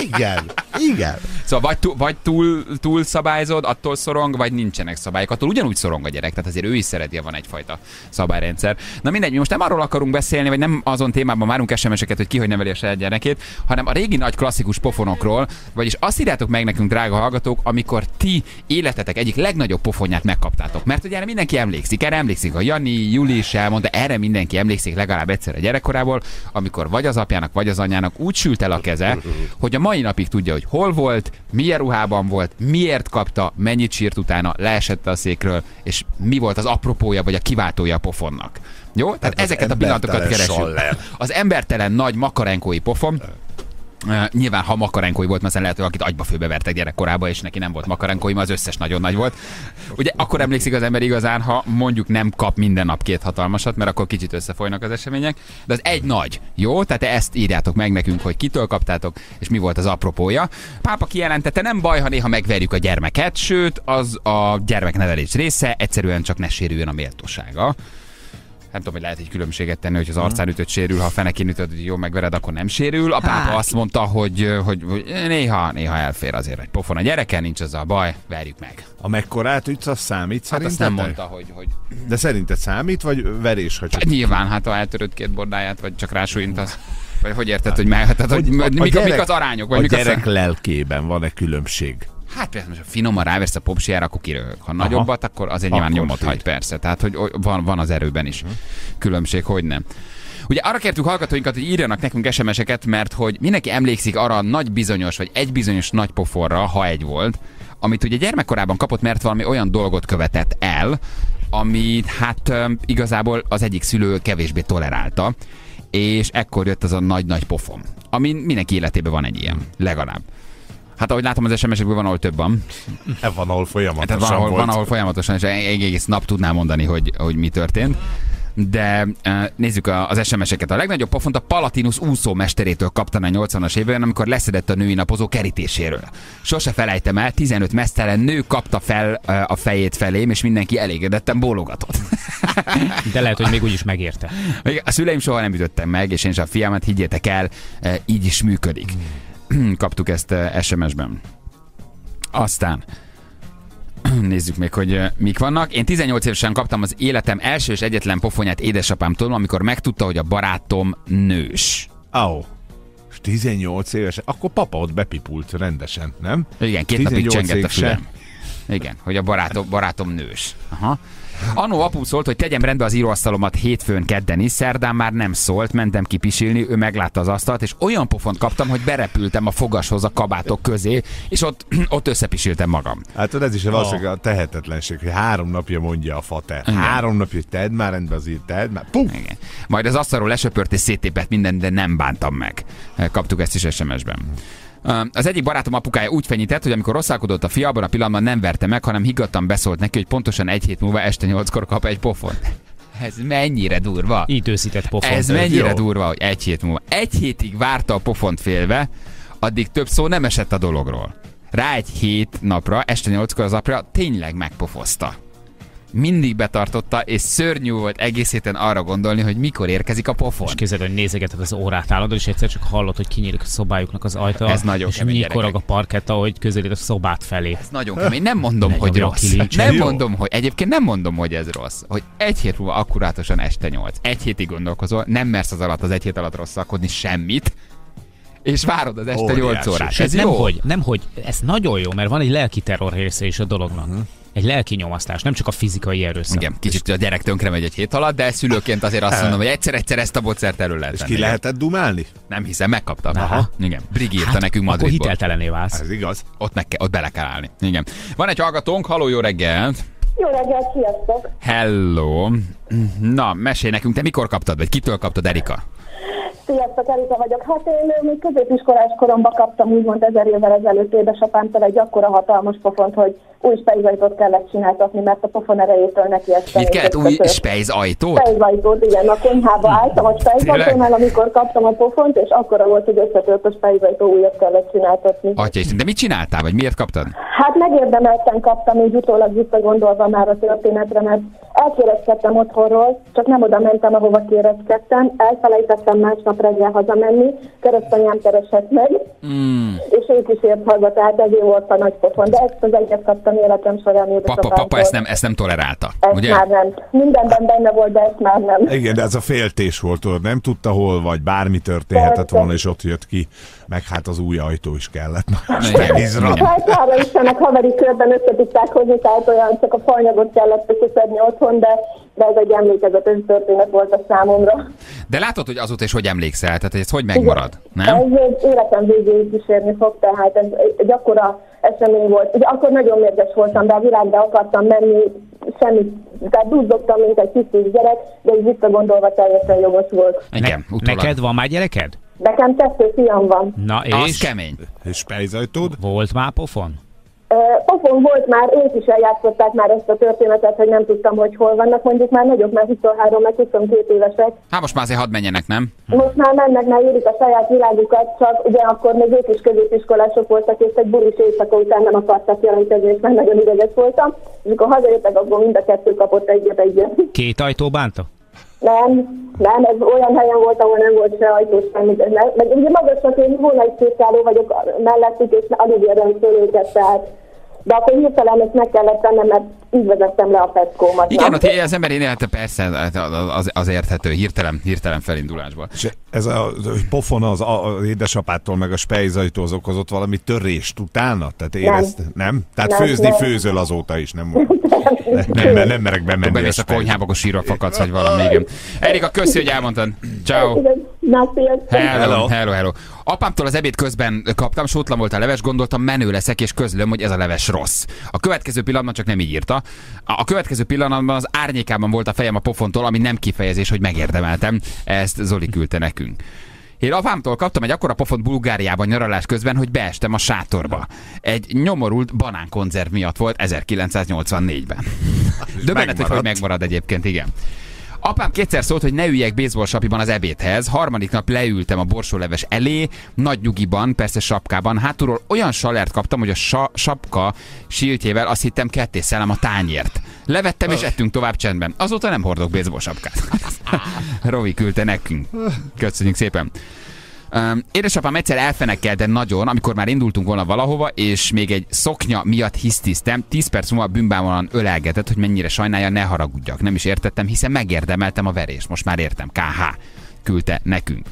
Igen. Szóval vagy túl szabályzod, attól szorong, vagy nincsenek szabályok. Attól ugyanúgy szorong a gyerek, tehát azért ő is szereti, ha van egyfajta szabályrendszer. Na mindegy, mi most nem arról akarunk beszélni, vagy nem azon témában várunk SMS-eket, hogy ki hogy neveli a saját gyerekét, hanem a régi nagy klasszikus pofonokról, vagyis azt írjátok meg nekünk, drága hallgatók, amikor ti életetek egyik legnagyobb pofonját megkaptátok. Mert ugye erre mindenki emlékszik. Erre emlékszik a Jani, Juli is elmondta, erre mindenki emlékszik legalább egyszer a gyerekkorából, amikor vagy az apjának, vagy az anyjának úgy sült el a keze, hogy a mai napig tudja, hogy hol volt, milyen ruhában volt, miért kapta, mennyit sírt utána, leesett a székről, és mi volt az apropója, vagy a kiváltója a pofonnak. Jó? Tehát ezeket a pillanatokat keresünk. Az embertelen nagy makarenkói pofon. Nyilván, ha makarenkói volt, mert lehet, hogy akit agyba főbevertek gyerekkorában, és neki nem volt makarenkói, az összes nagyon nagy volt. Ugye akkor emlékszik az ember igazán, ha mondjuk nem kap minden nap két hatalmasat, mert akkor kicsit összefolynak az események. De az egy nagy, jó? Tehát ezt írjátok meg nekünk, hogy kitől kaptátok, és mi volt az apropója. Pápa kijelentette, nem baj, ha néha megverjük a gyermeket, sőt, az a gyermeknevelés része, egyszerűen csak ne sérüljön a méltósága. Nem tudom, hogy lehet egy különbséget tenni, hogy az arcán ütött sérül, ha a fenekén ütöd, hogy jó megvered, akkor nem sérül. A pápa azt mondta, hogy néha elfér azért egy pofon a gyereken, nincs az a baj, verjük meg. A mekkorát ütsz, az számít szerinted? Hát azt nem mondta, hogy... De szerinted számít, vagy verés, ha csak... Nyilván, hát ha eltöröd két bordáját, vagy csak rásújintasz. Vagy hogy érted, hogy meg... Tehát, hogy mik az arányok? Vagy a gyerek lelkében van-e különbség? Hát például, ha finoman ráversz a popsiára, akkor kiröhög. Ha nagyobbat, akkor azért nyilván nyomot hagy, persze. Tehát, hogy van az erőben is különbség, hogy nem. Ugye arra kértük hallgatóinkat, hogy írjanak nekünk SMS-eket, mert hogy mindenki emlékszik arra a nagy bizonyos, vagy egy bizonyos nagy pofonra, ha egy volt, amit ugye gyermekkorában kapott, mert valami olyan dolgot követett el, amit hát igazából az egyik szülő kevésbé tolerálta, és ekkor jött az a nagy-nagy pofon, ami mindenki életében van egy ilyen, legalább. Hát ahogy látom az SMS-ekből van, ahol több van. Van, ahol folyamatosan van, ahol folyamatosan, és egész nap tudnám mondani, hogy mi történt. De nézzük az SMS-eket. A legnagyobb pofont a Palatinus úszómesterétől kaptam a 80-as évben, amikor leszedett a női napozó kerítéséről. Sose felejtem el, 15 mesztelen nő kapta fel a fejét felém, és mindenki elégedetten bólogatott. De lehet, hogy még úgy is megérte. A szüleim soha nem ütöttem meg, és én sem a fiamat, higgyétek el, így is működik. Kaptuk ezt SMS-ben. Aztán nézzük még, hogy mik vannak. Én 18 évesen kaptam az életem első és egyetlen pofonját édesapámtól, amikor megtudta, hogy a barátom nős. 18 évesen? Akkor papa ott bepipult rendesen, nem? Igen, 2 napig csengett a fülem. Igen, hogy a barátom nős. Aha. Annó apu szólt, hogy tegyem rendbe az íróasztalomat hétfőn, kedden is, szerdán már nem szólt, mentem ki pisilni, ő meglátta az asztalt, és olyan pofont kaptam, hogy berepültem a fogashoz a kabátok közé, és ott összepisiltem magam. Hát ez is valószínűleg a tehetetlenség, hogy 3 napja mondja a fater. 3 napja, hogy tedd már rendbe az tedd már. Pum! Igen. Majd az asztalról lesöpört és széttépett minden, de nem bántam meg. Kaptuk ezt is SMS-ben. Az egyik barátom apukája úgy fenyített, hogy amikor rosszalkodott a fia, abban a pillanatban nem verte meg, hanem higgadtan beszólt neki, hogy pontosan 1 hét múlva este 8-kor kap egy pofon. Ez mennyire durva. Időszített pofon. Ez mennyire durva, hogy 1 hét múlva. 1 hétig várta a pofont félve, addig több szó nem esett a dologról. Rá 1 hét napra, este 8-kor az apja tényleg megpofozta. Mindig betartotta, és szörnyű volt egész héten arra gondolni, hogy mikor érkezik a pofon. És képzeld, hogy nézegeted az órát állandóan, és egyszer csak hallod, hogy kinyílik a szobájuknak az ajta. Ez nagyon és nyikorog a parketta, hogy közelít a szobát felé. Ez nagyon kemény. Nem mondom, hogy rossz. Nem mondom, hogy ez rossz. Hogy 1 hét múlva akkurátosan este 8. 1 hétig gondolkozol, nem mersz az 1 hét alatt rosszalkodni semmit, és várod az este 8 órát. Ez jó? Nemhogy, ez nagyon jó, mert van egy lelki terror része is a dolognak. egy lelki nyomasztás, nem csak a fizikai erőszak. Igen, kicsit a gyerek tönkre megy egy hét alatt, de szülőként azért azt mondom, hogy egyszer ezt a bocert elő lehet. És ki lehetett dumálni? Nem hiszem, megkaptam. Aha. Igen. Brigi írta nekünk Madridból. Akkor hiteltelené válsz. Ez igaz. Ott bele kell állni. Igen. Van egy hallgatónk, halló, jó reggelt! Jó reggelt, sziasztok! Hello! Na, mesélj nekünk, te mikor kaptad, vagy kitől kaptad, Erika? Sziasztok, Erika vagyok. Hát én még középiskolás koromban kaptam úgymond 1000 évvel ezelőtt édesapámtól egy akkora hatalmas pofont, hogy új spejzajtót kellett csináltatni, mert a pofon erejétől neki ezt. Mit kellett új spejzajtót? Spejzajtót, igen. A konyhába álltam a spejzajtónál, amikor kaptam a pofont, és akkora volt, hogy összetört a spejzajtó, újat kellett csináltatni. Atyaisten, de mit csináltál, vagy miért kaptad? Hát megérdemelten kaptam, így utólag visszagondolva már a történetre, mert elkéreckedtem otthonról, csak nem oda mentem, ahova kéreckedtem, elfelejtettem másnap reggel hazamenni, keresztanyám keresett meg, és ők is ért haza, tehát ezért volt a nagy pofon, de ezt az egyet kaptam életem során édesapámtól. Papa ezt nem tolerálta, ezt ugye? Már nem. Mindenben benne volt, de ezt már nem. Igen, de ez a féltés volt, tudod, nem tudta hol vagy, bármi történhetett volna, és ott jött ki, meg hát az új ajtó is kellett. Hát hála Istennek haveri körben össze tudták hozni, tehát olyan csak a faanyagot kellett összeszedni otthon, de ez egy emlékezetes történet volt a számomra. De látod, hogy azóta is hogy emlékszel, tehát ez hogy megmarad, nem? Ez életem végéig kísérni fog, tehát ez egy akkora esemény volt. Ugye akkor nagyon mérges voltam, de a világba akartam menni, semmit, tehát duzzogtam, mint egy kis gyerek, de így visszagondolva teljesen jogos volt. Igen, neked van már gyereked? Nekem 2 fiam van. Na és? Az kemény. És spejzajtód? Volt már pofon? Pofon volt már, ők is eljátszották már ezt a történetet, hogy nem tudtam, hogy hol vannak. Mondjuk már nagyok, már 23, meg 22 évesek. Hát most már azért hadd menjenek, nem? Most már mennek, már érik a saját világukat, csak ugye akkor még ők is középiskolások voltak, és egy bulis éjszaka után nem akartak jelentkezni, és már nagyon ideges voltam. És akkor hazajöttek, akkor mind a 2 kapott egyet. 2 ajtó bánta? Nem, ez olyan helyen volt, ahol nem volt se ajtó, semmit. Meg ugye magasak, én volna egy székálló vagyok mellettük, és alig érem föl őket, tehát. De akkor hirtelen ezt meg kellett tennem, mert így vezettem le a peckómat. Igen, ott az ember énelte persze az érthető, hirtelen felindulásból. És ez a pofon az édesapától meg a spejzajtóhoz okozott valami törést utána? Tehát érezted, nem? Tehát főzöl azóta is, nem nem merek bemenni. Bemész a konyhába, akkor sírva fakadsz, vagy valami, igen. Erika, köszi, hogy elmondtad. Ciao. Hello. Apámtól az ebéd közben kaptam, sótlan volt a leves, gondoltam, menő leszek, és közlöm, hogy ez a leves rossz. A következő pillanatban csak nem így írta. A következő pillanatban az árnyékában volt a fejem a pofontól, ami nem kifejezés, hogy megérdemeltem. Ezt Zoli küldte nekünk. Én apámtól kaptam egy akkora pofont Bulgáriában nyaralás közben, hogy beestem a sátorba. Egy nyomorult banánkonzerv miatt volt 1984-ben. Döbbenet, hogy megmarad egyébként, igen. Apám 2-szer szólt, hogy ne üljek baseball sapiban az ebédhez. Harmadik nap leültem a borsóleves elé, nagy nyugiban, persze sapkában. Hátulról olyan salert kaptam, hogy a sapka siltjével azt hittem ketté szellem a tányért. Levettem és ettünk tovább csendben. Azóta nem hordok baseball sapkát. Rovi küldte nekünk. Köszönjük szépen. Édesapám egyszer elfenekelt, de nagyon, amikor már indultunk volna valahova, és még egy szoknya miatt hisztiztem, 10 perc múlva bűnbámolóan ölelgetett, hogy mennyire sajnálja, ne haragudjak. Nem is értettem, hiszen megérdemeltem a verést. Most már értem. KH küldte nekünk.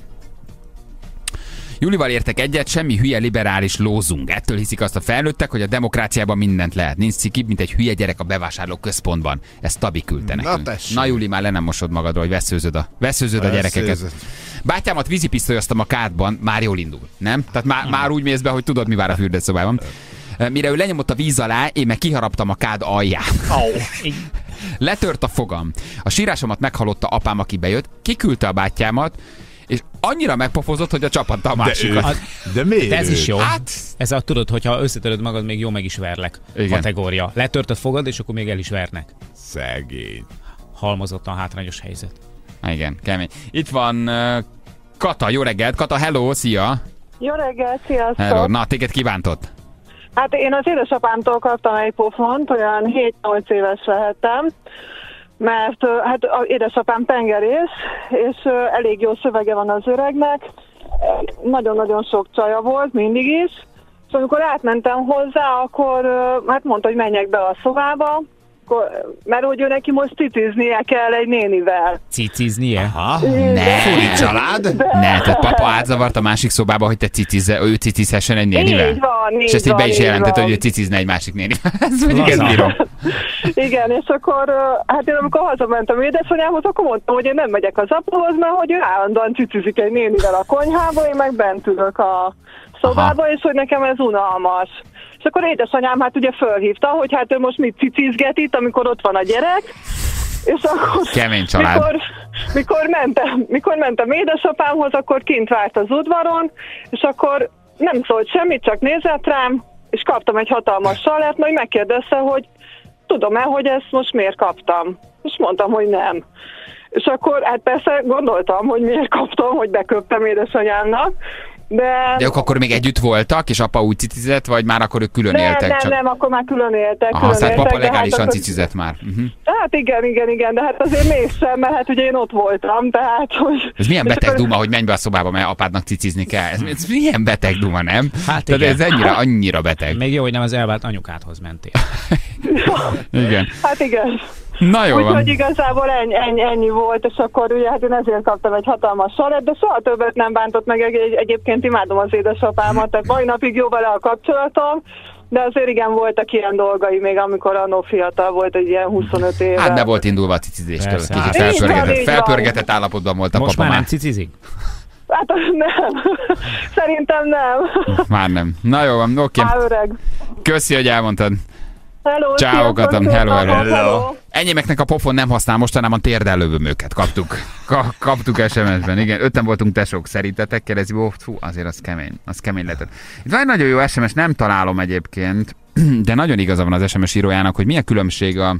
Julival értek egyet, semmi hülye liberális lózung. Ettől hiszik azt a felnőttek, hogy a demokráciában mindent lehet. Nincs cikibb, mint egy hülye gyerek a bevásárló központban. Ezt Tabi küldte nekünk. Na Juli, már le nem mosod magadról, hogy veszőződ a gyerekeket. Bátyámat vízipisztolyoztam a kádban, már jól indul, nem? Tehát már úgy mész be, hogy tudod, mi vár a fürdőszobában. Mire ő lenyomott a víz alá, én meg kiharaptam a kád alján. Letört a fogam. A sírásomat meghallotta apám, aki bejött, kiküldte a bátyámat, és annyira megpofozott, hogy a csapatta a másikat. De miért? De ez is jó. Hát... Ez a tudod, hogyha összetöröd magad, még jó meg is verlek. Igen. Kategória. Letörted fogad, és akkor még el is vernek. Szegény. Halmozottan hátrányos helyzet. Igen, kemény. Itt van Kata, jó reggelt. Kata, hello, szia. Jó reggelt, sziasztok. Hello, na, téged kívántott. Hát én az édesapámtól kaptam egy pofont, olyan 7-8 éves lehettem, mert hát az édesapám tengerész, és elég jó szövege van az öregnek, nagyon-nagyon sok csaja volt, mindig is, és amikor átmentem hozzá, akkor hát mondta, hogy menjek be a szobába, akkor, mert hogy ő neki most ciciznie kell egy nénivel. Ciciznie? Aha. Ne. Furi család? Ne, tehát papa átzavart a másik szobába, hogy ő cicizhessen egy nénivel. Így van, és ezt így be is jelentett, van. hogy ő cicizne egy másik nénivel. Ez mondjuk ezt bírom. Igen, és akkor, hát én amikor hazamentem édesanyámhoz, akkor mondtam, hogy én nem megyek az apuhoz, mert hogy ő állandóan cicizik egy nénivel a konyhába, én meg bent ülök a szobába, és hogy nekem ez unalmas. És akkor édesanyám hát ugye fölhívta, hogy hát ő most mit cicizget itt, amikor ott van a gyerek, és akkor kemény család. Mikor mentem édesapámhoz, akkor kint várt az udvaron, és akkor nem szólt semmit, csak nézett rám, és kaptam egy hatalmas salert, majd megkérdezte, hogy tudom-e, hogy ezt most miért kaptam. És mondtam, hogy nem. És akkor hát persze gondoltam, hogy miért kaptam, hogy beköptem édesanyámnak, de akkor még együtt voltak, és apa úgy cicizett, vagy már akkor ők külön éltek? Nem, akkor már külön éltek. Aha, tehát papa legálisan cicizett már. Hát igen, de hát azért mégsem, mert hát ugye én ott voltam, tehát hogy... Ez milyen beteg duma, hogy menj be a szobába, mert apádnak cicizni kell. Ez milyen beteg duma, nem? Hát tehát ez annyira beteg. Még jó, hogy nem az elvált anyukádhoz mentél. Igen. Hát igen. Na jó van. Úgyhogy igazából ennyi volt, és akkor ugye hát én ezért kaptam egy hatalmas salet, de soha többet nem bántott meg, egyébként imádom az édesapámat, tehát mai napig jó vele a kapcsolatom, de azért igen, voltak ilyen dolgai még, amikor annó fiatal volt, egy ilyen 25 éve. Hát be volt indulva a cicizéstől. Kicsit felpörgetett állapotban volt a most papa már. Nem cicizik? Hát nem. Szerintem nem. Már nem. Na jó van, oké. Már öreg. Köszi, hogy elmondtad. Hello, ciao, Katam, hello. Enyémeknek a pofon nem használ, mostanában térdellövömöket kaptuk SMS-ben, igen. 5-en voltunk tesók, szerintetek? Kérdezi, fú, azért az kemény lehetett. Itt van egy nagyon jó SMS, nem találom egyébként, de nagyon igaza van az SMS írójának, hogy milyen különbség a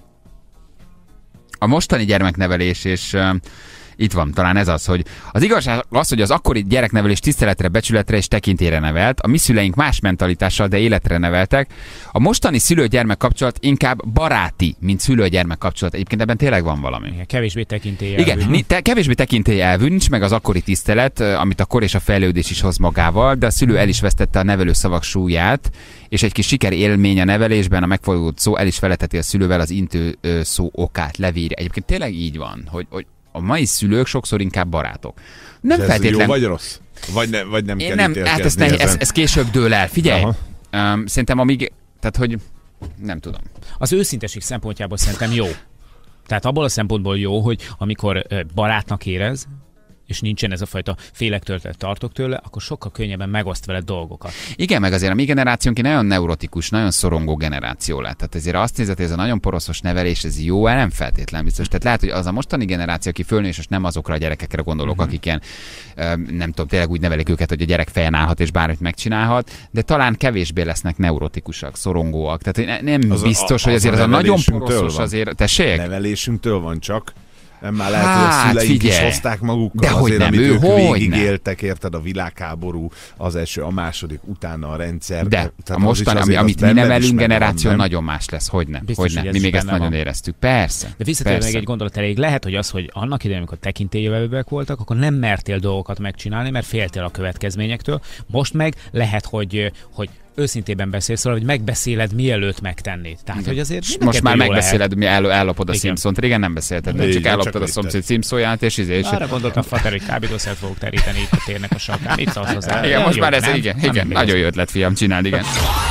mostani gyermeknevelés és itt van, talán ez az, hogy az igazság az, hogy az akkori gyereknevelés tiszteletre, becsületre és tekintélyre nevelt, a mi szüleink más mentalitással, de életre neveltek. A mostani szülő-gyermek kapcsolat inkább baráti, mint szülő-gyermek kapcsolat. Egyébként ebben tényleg van valami. Igen, kevésbé tekintélyelvű. Igen, kevésbé tekintélyelvű, nincs meg az akkori tisztelet, amit a kor és a fejlődés is hoz magával, de a szülő el is vesztette a nevelőszavak súlyát, és egy kis sikerélmény a nevelésben, a megfordult szó el is feleteti a szülővel az intő szó okát, levírja. Egyébként tényleg így van, hogy a mai szülők sokszor inkább barátok. Nem ez feltétlen... jó vagy rossz? Vagy nem kell ítélkezni hát ez később dől el. Figyelj! Szerintem amíg... Tehát, hogy... Nem tudom. Az őszinteség szempontjából szerintem jó. Tehát abból a szempontból jó, hogy amikor barátnak érez, és nincsen ez a fajta félektől tartok tőle, akkor sokkal könnyebben megoszt veled dolgokat. Igen, meg azért a mi generációnk nagyon neurotikus, nagyon szorongó generáció lett. Tehát ezért azt nézett, hogy ez a nagyon poroszos nevelés, ez jó, nem feltétlen biztos. Tehát lehet, hogy az a mostani generáció, aki fölnő, és most nem azokra a gyerekekre gondolok, akik ilyen, nem tudom, tényleg úgy nevelik őket, hogy a gyerek fejen állhat és bármit megcsinálhat, de talán kevésbé lesznek neurotikusak, szorongóak. Tehát nem biztos, hogy azért ez a nagyon poroszos azért. Tessék? Nevelésünktől van csak. Nem már lehet, hogy a szüleik is hozták magukkal de azért, nem, amit ők végigéltek, érted, a világháború, az első, a második, utána a rendszer. De a mostani, amit mi nevelünk generáció, nagyon más lesz, hogyne. Mi még ezt nagyon éreztük. Persze. De visszatérve még egy gondolat elég. Lehet, hogy az, hogy annak idején, amikor tekintélyelvűek voltak, akkor nem mertél dolgokat megcsinálni, mert féltél a következményektől. Most meg lehet, hogy őszintében beszélsz róla, hogy megbeszéled, mielőtt megtennéd. Tehát, hogy azért most már megbeszéled, mi ellopod a Simpsont. Régen nem beszélted, nem csak elloptad a szomszéd Simpsonját, és arra gondoltam, Fater, hogy kábítószert fogok teríteni itt a térnek a sarkán. Itt szólsz hozzá. Igen, most már ez, igen, nagyon jó ötlet, fiam, csináld, igen.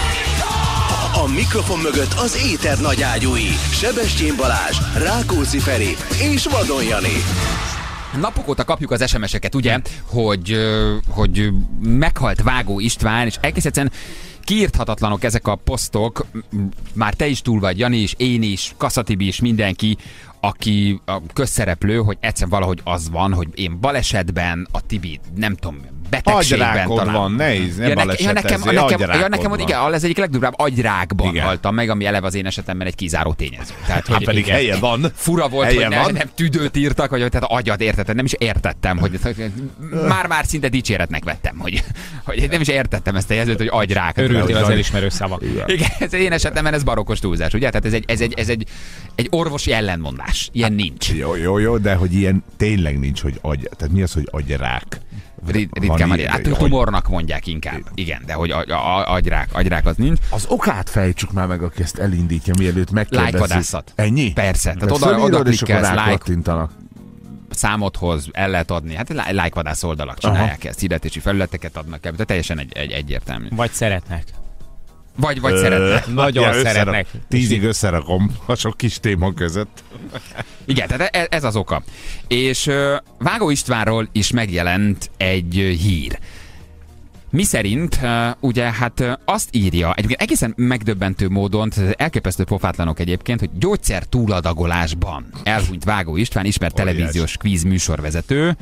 A mikrofon mögött az éter nagyágyúi. Sebestyén Balázs, Rákóczi Feri és Vadon Jani. Napok óta kapjuk az SMS-eket, ugye, hogy meghalt Vágó István, és egész egyszerűen kiírthatatlanok ezek a posztok, már te is túl vagy, Jani is, én is, Kaszatibi is, mindenki, aki a közszereplő, hogy egyszerűen valahogy az van, hogy én balesetben, a Tibi, nem tudom, betegségben talán. van, ne balesetezzél, nekem igen, ez egyik legdurvább, agyrákban haltam meg, ami eleve az én esetemben egy kizáró tényező. Tehát, hogy pedig helye van. Fura volt, hogy nem tüdőt írtak, vagy tehát agyat értettem, nem is értettem, hogy már szinte dicséretnek vettem, hogy nem is értettem ezt a jelzőt, hogy agyrák. Örültél az elismerő szavak. Igen, ez én esetemben ez barokkos túlzás, ugye? Tehát ez egy orvosi ellenmondás. más. Ilyen nincs. Jó, de hogy ilyen tényleg nincs, hogy tehát mi az, hogy agyrák? Ritkán van. Hát tumornak mondják inkább. Igen, de hogy agyrák az nincs. Az okát fejtsük már meg, aki ezt elindítja, mielőtt megkérdezik. Like-vadászat. Ennyi? Persze. Tehát oda klikkelsz, like számodhoz el lehet adni. Hát like-vadász oldalak csinálják ezt. Hirdetési felületeket adnak el. Tehát teljesen egyértelmű. Vagy szeretnek. Vagy szeretnek. Nagyon szeretnek. 10-ig összerakom a sok kis téma között. Igen, tehát ez az oka. És Vágó Istvánról is megjelent egy hír. Miszerint, ugye hát azt írja, egyébként egészen megdöbbentő módon, elképesztő pofátlanok egyébként, hogy gyógyszer túladagolásban elhunyt Vágó István, ismert televíziós kvíz műsorvezető.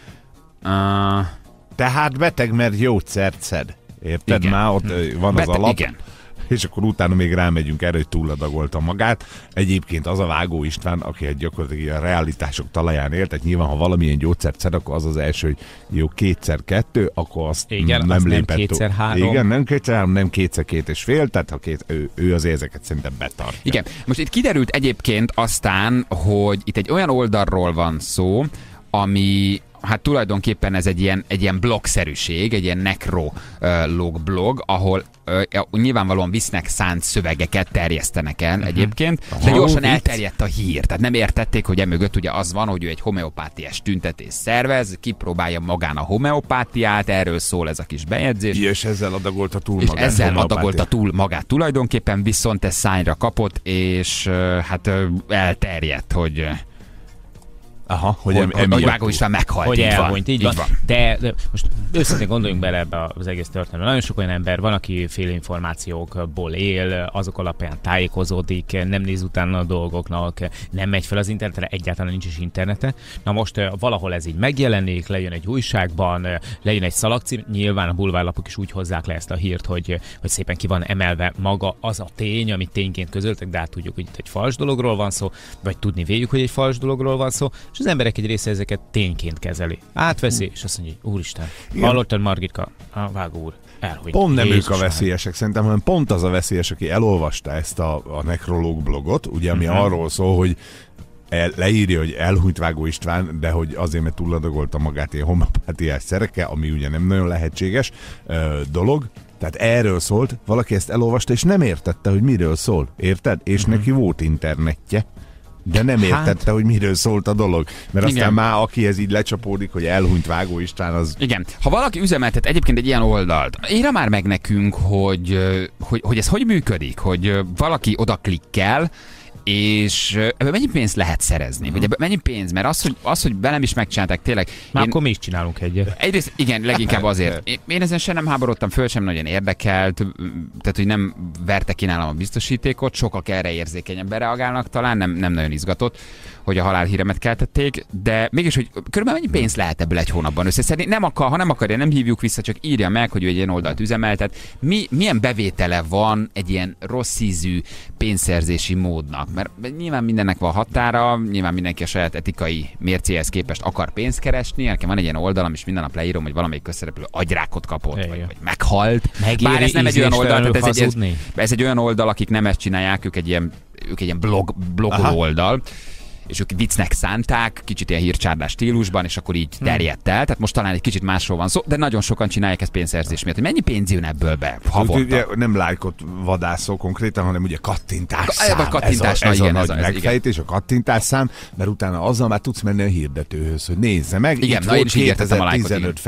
Tehát beteg, mert gyógyszert szed. Érted? Igen. Már ott van az alap. Igen. És akkor utána még rámegyünk erre, hogy túladagolta magát. Egyébként az a Vágó István, aki gyakorlatilag a realitások talaján élt, tehát nyilván, ha valamilyen gyógyszert szed, akkor az az első, hogy jó 2x2, akkor azt igen, nem az lépett. Nem 2x3. Igen, nem 2x3, nem 2x2,5, tehát ha ő az ezeket szerintem betartja. Igen. Most itt kiderült egyébként aztán, hogy itt egy olyan oldalról van szó, ami hát tulajdonképpen ez egy ilyen blogszerűség, egy ilyen necrolog blog, ahol nyilvánvalóan visznek szánt szövegeket terjesztenek el egyébként, de gyorsan elterjedt a hír. Tehát nem értették, hogy emögött ugye az van, hogy ő egy homeopátiás tüntetés szervez, kipróbálja magán a homeopátiát, erről szól ez a kis bejegyzés. És ezzel adagolta túl magát. Ezzel adagolta túl magát tulajdonképpen, viszont ez szányra kapott, és hát elterjedt, hogy hogy Vágó István meghalt. Hogy elhunyt, így van. De most őszintén gondoljunk bele ebbe az egész történetbe. Nagyon sok olyan ember van, aki félinformációkból él, azok alapján tájékozódik, nem néz utána a dolgoknak, nem megy fel az internetre, egyáltalán nincs is internete. Na most valahol ez így megjelenik, lejön egy újságban, lejön egy szalagcím, nyilván a bulvárlapok is úgy hozzák le ezt a hírt, hogy szépen ki van emelve maga az a tény, amit tényként közöltek, de hát tudjuk, hogy itt egy fals dologról van szó, vagy tudni véljük, hogy egy fals dologról van szó, és az emberek egy része ezeket tényként kezeli. Átveszi, és azt mondja, hogy úristen, hallottad Margitka, a Vágó úr, elhunyt. Pont nem ők a veszélyesek szerintem, hanem pont az a veszélyes, aki elolvasta ezt a nekrológ blogot, ugye, ami arról szól, hogy leírja, hogy elhunyt Vágó István, de hogy azért, mert túladagolta magát ilyen homeopátiás szerekkel, ami ugye nem nagyon lehetséges dolog. Tehát erről szólt, valaki ezt elolvasta, és nem értette, hogy miről szól. Érted? És neki volt internetje. De nem értette, hogy miről szólt a dolog. Mert aztán már aki ez így lecsapódik, hogy elhunyt Vágó István, az... Igen. Ha valaki üzemeltet egyébként egy ilyen oldalt, írja már meg nekünk, hogy ez hogy működik, hogy valaki oda klikkel, és ebből mennyi pénzt lehet szerezni? Vagy ebből mennyi pénz? Mert az, hogy velem is megcsinálták tényleg... Már akkor mi is csinálunk egyet. Egyrészt igen, leginkább azért. Én ezen sem nem háborodtam föl, sem nagyon érdekelt, tehát hogy nem verte ki nálam a biztosítékot, sokak erre érzékenyebben reagálnak talán, nem nagyon izgatott, hogy a halálhíremet keltették, de mégis, hogy körülbelül mennyi pénzt lehet ebből egy hónapban összeszedni? Ha nem akarja, nem hívjuk vissza, csak írja meg, hogy ő egy ilyen oldalt üzemeltet. Milyen bevétele van egy ilyen rossz ízű pénzszerzési módnak? Mert nyilván mindennek van határa, nyilván mindenki a saját etikai mércéhez képest akar pénzt keresni. Nekem van egy ilyen oldalam, és minden nap leírom, hogy valamelyik közszereplő agyrákot kapott, vagy meghalt. Bár ez nem egy olyan oldal, tehát ez egy olyan oldal, akik nem ezt csinálják, ők egy ilyen blogoló oldal, és ők viccnek szánták, kicsit ilyen hírcsárdás stílusban, és akkor így terjedt el. Tehát most talán egy kicsit másról van szó, de nagyon sokan csinálják ezt pénzszerzés miatt. Hogy mennyi pénz jön ebből be havonta? Nem lájkot vadászol konkrétan, hanem ugye kattintásszám. Ez a nagy megfejtés, a kattintásszám, mert utána azzal már tudsz menni a hirdetőhöz, hogy nézze meg. Igen, na én is így értettem a lájkot. 2015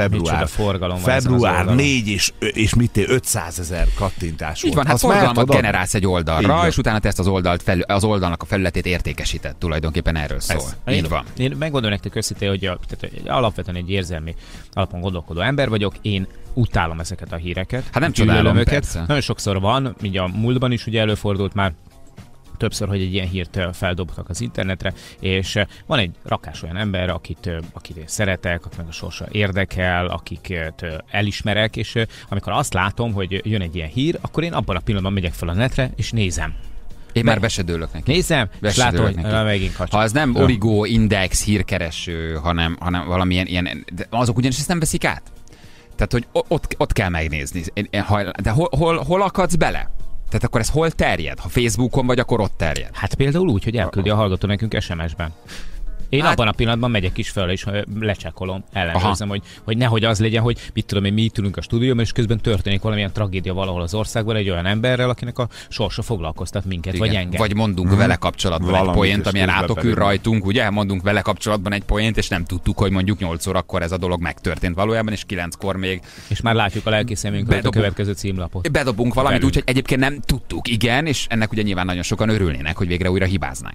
február 4 és mit 500 000 kattintás volt. Így van, hát forgalmat generálsz egy oldalra, és utána te ezt az oldalnak a felületét értékesített tulajdonképpen. Erről szól. Így van. Én megmondom nektek őszintén, hogy alapvetően egy érzelmi alapon gondolkodó ember vagyok, én utálom ezeket a híreket. Hát nem csodálom őket. Persze. Nagyon sokszor van, így a múltban is ugye előfordult már többször, hogy egy ilyen hírt feldobtak az internetre, és van egy rakás olyan ember, akit szeretek, akinek a sorsa érdekel, akiket elismerek, és amikor azt látom, hogy jön egy ilyen hír, akkor én abban a pillanatban megyek fel a netre, és nézem. Én már besedőlök neki. Nézem, és látom, hogy megint kacsa. Ha ez nem Origo, Index, hírkereső, hanem valamilyen ilyen, de azok ugyanis ezt nem veszik át. Tehát, hogy ott kell megnézni. De hol akadsz bele? Tehát akkor ez hol terjed? Ha Facebookon vagy, akkor ott terjed? Hát például úgy, hogy elküldi a hallgató nekünk SMS-ben. Én abban a pillanatban megyek is fel, és lecsekkolom, ellenőrzem, hogy nehogy az legyen, hogy mit tudom én, mi itt ülünk a stúdióban, és közben történik valamilyen tragédia valahol az országban egy olyan emberrel, akinek a sorsa foglalkoztat minket, vagy engem. Vagy mondunk vele kapcsolatban egy poént, amilyen átokül rajtunk, ugye? Mondunk vele kapcsolatban egy poént, és nem tudtuk, hogy mondjuk 8 órakor ez a dolog megtörtént valójában, és 9-kor még. És már látjuk a lelki szemünkön a következő címlapot. Bedobunk valamit úgy, hogy egyébként nem tudtuk, igen, és ennek ugye nyilván nagyon sokan örülnének, hogy végre újra hibáznánk.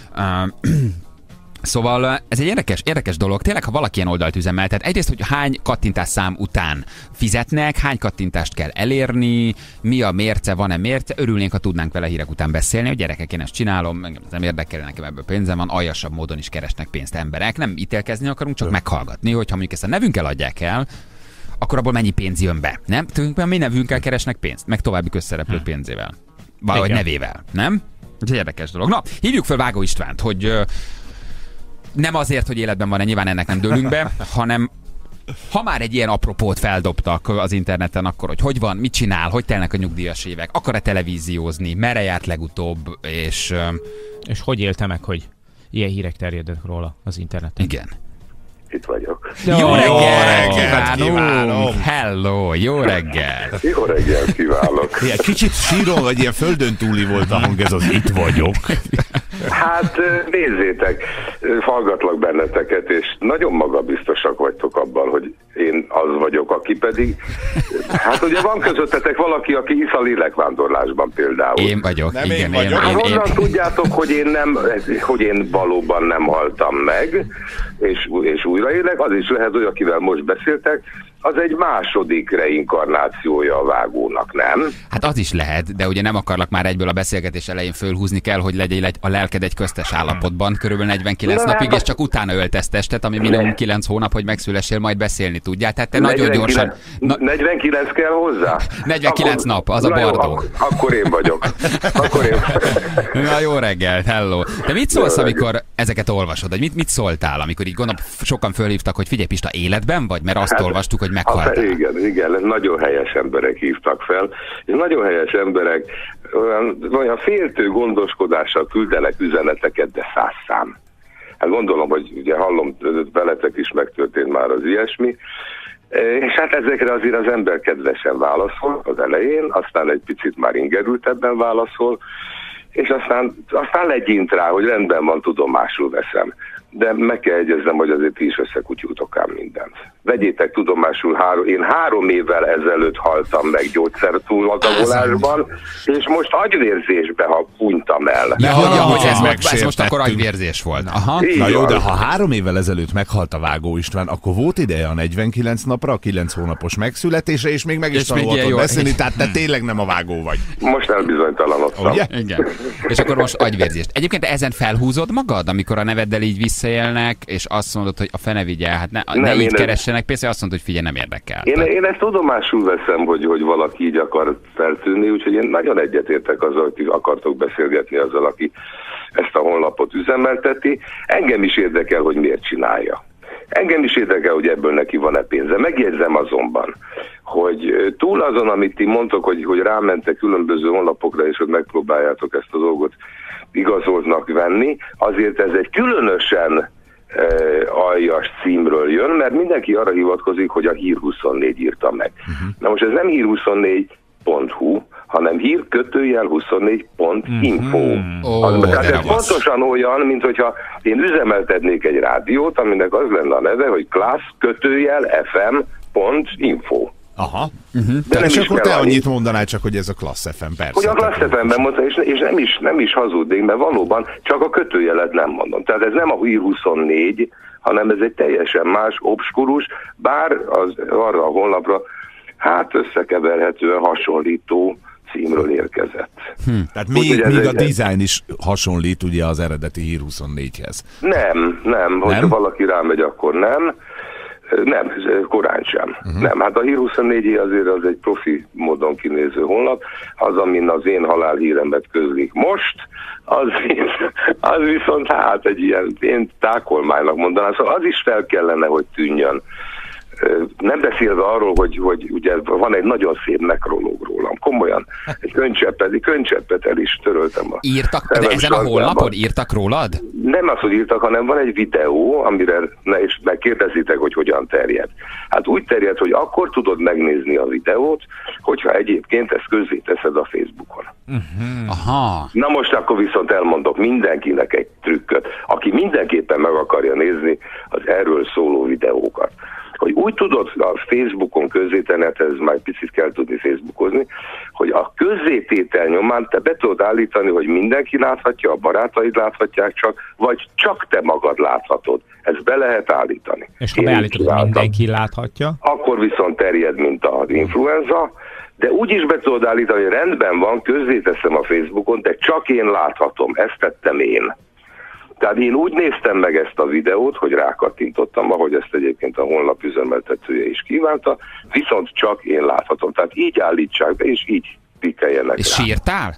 Szóval ez egy érdekes dolog. Tényleg, ha valaki ilyen oldalt üzemeltet, egyrészt, hogy hány kattintás szám után fizetnek, hány kattintást kell elérni, mi a mérce, van-e mérce, örülnénk, ha tudnánk vele hírek után beszélni, hogy gyerekek, én ezt csinálom, engem nem érdekel, nekem ebből pénzem van, aljasabb módon is keresnek pénzt emberek, nem ítélkezni akarunk, csak meghallgatni, hogyha mondjuk ezt a nevünkkel adják el, akkor abból mennyi pénz jön be, nem? Tulajdonképpen mi nevünkkel keresnek pénzt, meg további közszereplők pénzével, vagy nevével, nem? Ez egy érdekes dolog. Na, hívjuk fel Vágó Istvánt, hogy nem azért, hogy életben van-e, nyilván ennek nem dőlünk be, hanem ha már egy ilyen apropót feldobtak az interneten, akkor hogy van, mit csinál, hogy telnek a nyugdíjas évek, akar-e televíziózni, merre járt legutóbb, és hogy élte meg, hogy ilyen hírek terjednek róla az interneten? Igen. Itt vagyok. Jó reggelt kívánunk! Hello, jó reggelt! Jó reggelt kívánok! Ilyen kicsit síron, vagy ilyen földön túli volt a hang, ez az itt vagyok. Hát nézzétek, hallgatlak benneteket, és nagyon magabiztosak vagytok abban, hogy én az vagyok, aki pedig... Hát ugye van közöttetek valaki, aki hisz a lélekvándorlásban például. Én vagyok, nem igen. Én vagyok. Honnan tudjátok, hogy én valóban nem haltam meg, és újraélek? Az is lehet, hogy akivel most beszéltek, az egy második reinkarnációja a Vágónak, nem? Hát az is lehet, de ugye nem akarlak már egyből a beszélgetés elején fölhúzni kell, hogy legyen a lelked egy köztes állapotban, körülbelül 49 napig, és csak utána öltesz testet, ami minimum 9 hónap, hogy megszülessél, majd beszélni tudjál. Tehát te 49, nagyon gyorsan... 49 kell hozzá? 49 akkor, nap, az a bardó. Akkor én vagyok. Na jó reggelt, hello. De mit szólsz, amikor ezeket olvasod? Vagy mit szóltál, amikor így gondolom sokan fölhívtak, hogy figyelj Pista, életben vagy? Mert azt olvastuk, hogy meghaltál. Igen, nagyon helyes emberek hívtak fel, és nagyon helyes emberek olyan féltő gondoskodással küldenek üzeneteket, de 100 szám. Hát gondolom, hogy ugye hallom, veletek is megtörtént már az ilyesmi, és hát ezekre azért az ember kedvesen válaszol az elején, aztán egy picit már ingerültebben válaszol, és aztán legyint rá, hogy rendben van, tudomásul veszem. De meg kell egyeznem, hogy azért ti is összekutyultok ám mindent. Vegyétek tudomásul, én 3 évvel ezelőtt haltam meg gyógyszertúladagolásban, és most agyvérzésbe hunytam el. De ez most akkor agyvérzés volt. Aha. Na jó, de ha 3 évvel ezelőtt meghalt a Vágó István, akkor volt ideje a 49 napra, a 9 hónapos megszületésre, és még meg is tanulhatod beszélni, tehát te tényleg nem a Vágó vagy. Most elbizonytalanodtam. Igen. És akkor most agyvérzést. Egyébként ezen felhúzod magad, amikor a neveddel így visszaélnek, és azt mondod, hogy a fene vigyel, hát ne így keressenek, persze azt mondod, hogy figyelj, nem érdekel. Én ezt tudomásul veszem, hogy valaki így akar feltűnni, úgyhogy én nagyon egyetértek azzal, hogy ti akartok beszélgetni azzal, aki ezt a honlapot üzemelteti. Engem is érdekel, hogy miért csinálja. Engem is érdekel, hogy ebből neki van-e pénze. Megjegyzem azonban, hogy túl azon, amit ti mondtok, hogy rámentek különböző honlapokra, és hogy megpróbáljátok ezt a dolgot igazoltnak venni, azért ez egy különösen aljas címről jön, mert mindenki arra hivatkozik, hogy a Hír24 írta meg. Na most ez nem hír24.hu, hanem hír-24.info. Tehát ez pontosan olyan, mint hogyha én üzemeltetnék egy rádiót, aminek az lenne a neve, hogy class-fm.info. Aha. De és akkor te annyit mondanál csak, hogy ez a Class FM, persze. Hogy a Class FM-ben mondta, és nem is hazudnék, mert valóban csak a kötőjelet nem mondom. Tehát ez nem a Hír24, hanem ez egy teljesen más, obskurus, bár arra a honlapra összekeverhetően hasonlító címről érkezett. Tehát még a design is hasonlít ugye az eredeti Hír24-hez. Nem, hogyha valaki rámegy, akkor nem. Nem, korán sem. Nem, hát a Hír24 azért az egy profi módon kinéző honlap, az, amin az én halálhíremet közlik most, az viszont egy ilyen én tákolmánynak mondanám, szóval az is fel kellene, hogy tűnjön Nem beszélve arról, hogy ugye van egy nagyon szép nekrológ rólam. Komolyan. Egy könycseppet el is töröltem. De ezen a honlapon írtak rólad? Nem az, hogy írtak, hanem van egy videó, amire és megkérdezitek, hogy hogyan terjed. Hát úgy terjed, hogy akkor tudod megnézni a videót, hogyha egyébként ezt közzé teszed a Facebookon. Aha. Na most akkor viszont elmondok mindenkinek egy trükköt, aki mindenképpen meg akarja nézni az erről szóló videókat. Hogy úgy tudod a Facebookon közzétenni, ez már picit kell tudni Facebookozni, hogy a közzététel nyomán te be tudod állítani, hogy mindenki láthatja, a barátaid láthatják csak, vagy csak te magad láthatod. Ezt be lehet állítani. És ha beállítod, hogy mindenki láthatja? Akkor viszont terjed, mint az influenza, de úgy is be tudod állítani, hogy rendben van, közzéteszem a Facebookon, de csak én láthatom. Ezt tettem én. Tehát én úgy néztem meg ezt a videót, hogy rákattintottam, ahogy ezt egyébként a honlap üzemeltetője is kívánta, viszont csak én láthatom. Tehát így állítsák be, és így pikkeljenek és rá. Sírtál?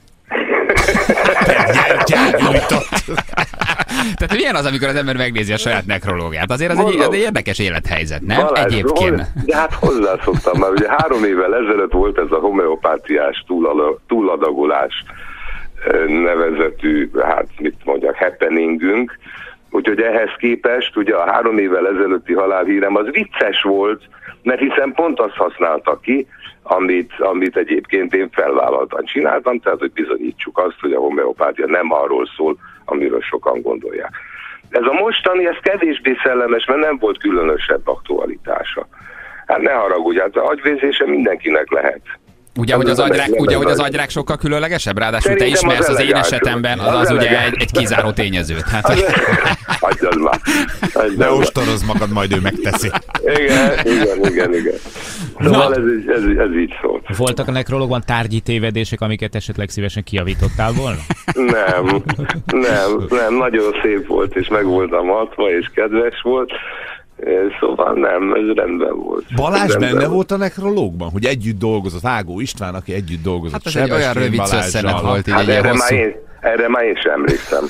Tehát milyen az, amikor az ember megnézi a saját nekrológiát? Azért az egy érdekes élethelyzet, nem? Balázs, egyébként. De hát hozzászoktam már. Ugye 3 évvel ezelőtt volt ez a homeopátiás túladagolás nevezetű, hát mit mondjak, happeningünk. Úgyhogy ehhez képest ugye a 3 évvel ezelőtti halálhírem az vicces volt, mert hiszen pont azt használta ki, amit egyébként én felvállaltan csináltam, tehát hogy bizonyítsuk azt, hogy a homeopátia nem arról szól, amiről sokan gondolják. Ez a mostani, ez kevésbé szellemes, mert nem volt különösebb aktualitása. Hát ne haragudj, hát az agyvérzése mindenkinek lehet. Ugye, hogy az agyrák sokkal különlegesebb? Ráadásul te ismersz az én esetemben, az ugye egy kizáró tényezőt. Hát, hagyjad már. Ne ostorozz magad, majd ő megteszi. Igen. Szóval ez így szólt. Voltak a nekrológban tárgyi tévedések, amiket esetleg szívesen kijavítottál volna? Nem, nagyon szép volt, és meg voltam hatva, és kedves volt. Szóval nem, ez rendben volt. Balázs benne volt a nekrológban, hogy együtt dolgozott, Ágó István, aki együtt dolgozott. Hát ez egy olyan rövid szösszenet volt, így hát egy hosszú... Erre már én sem emlékszem.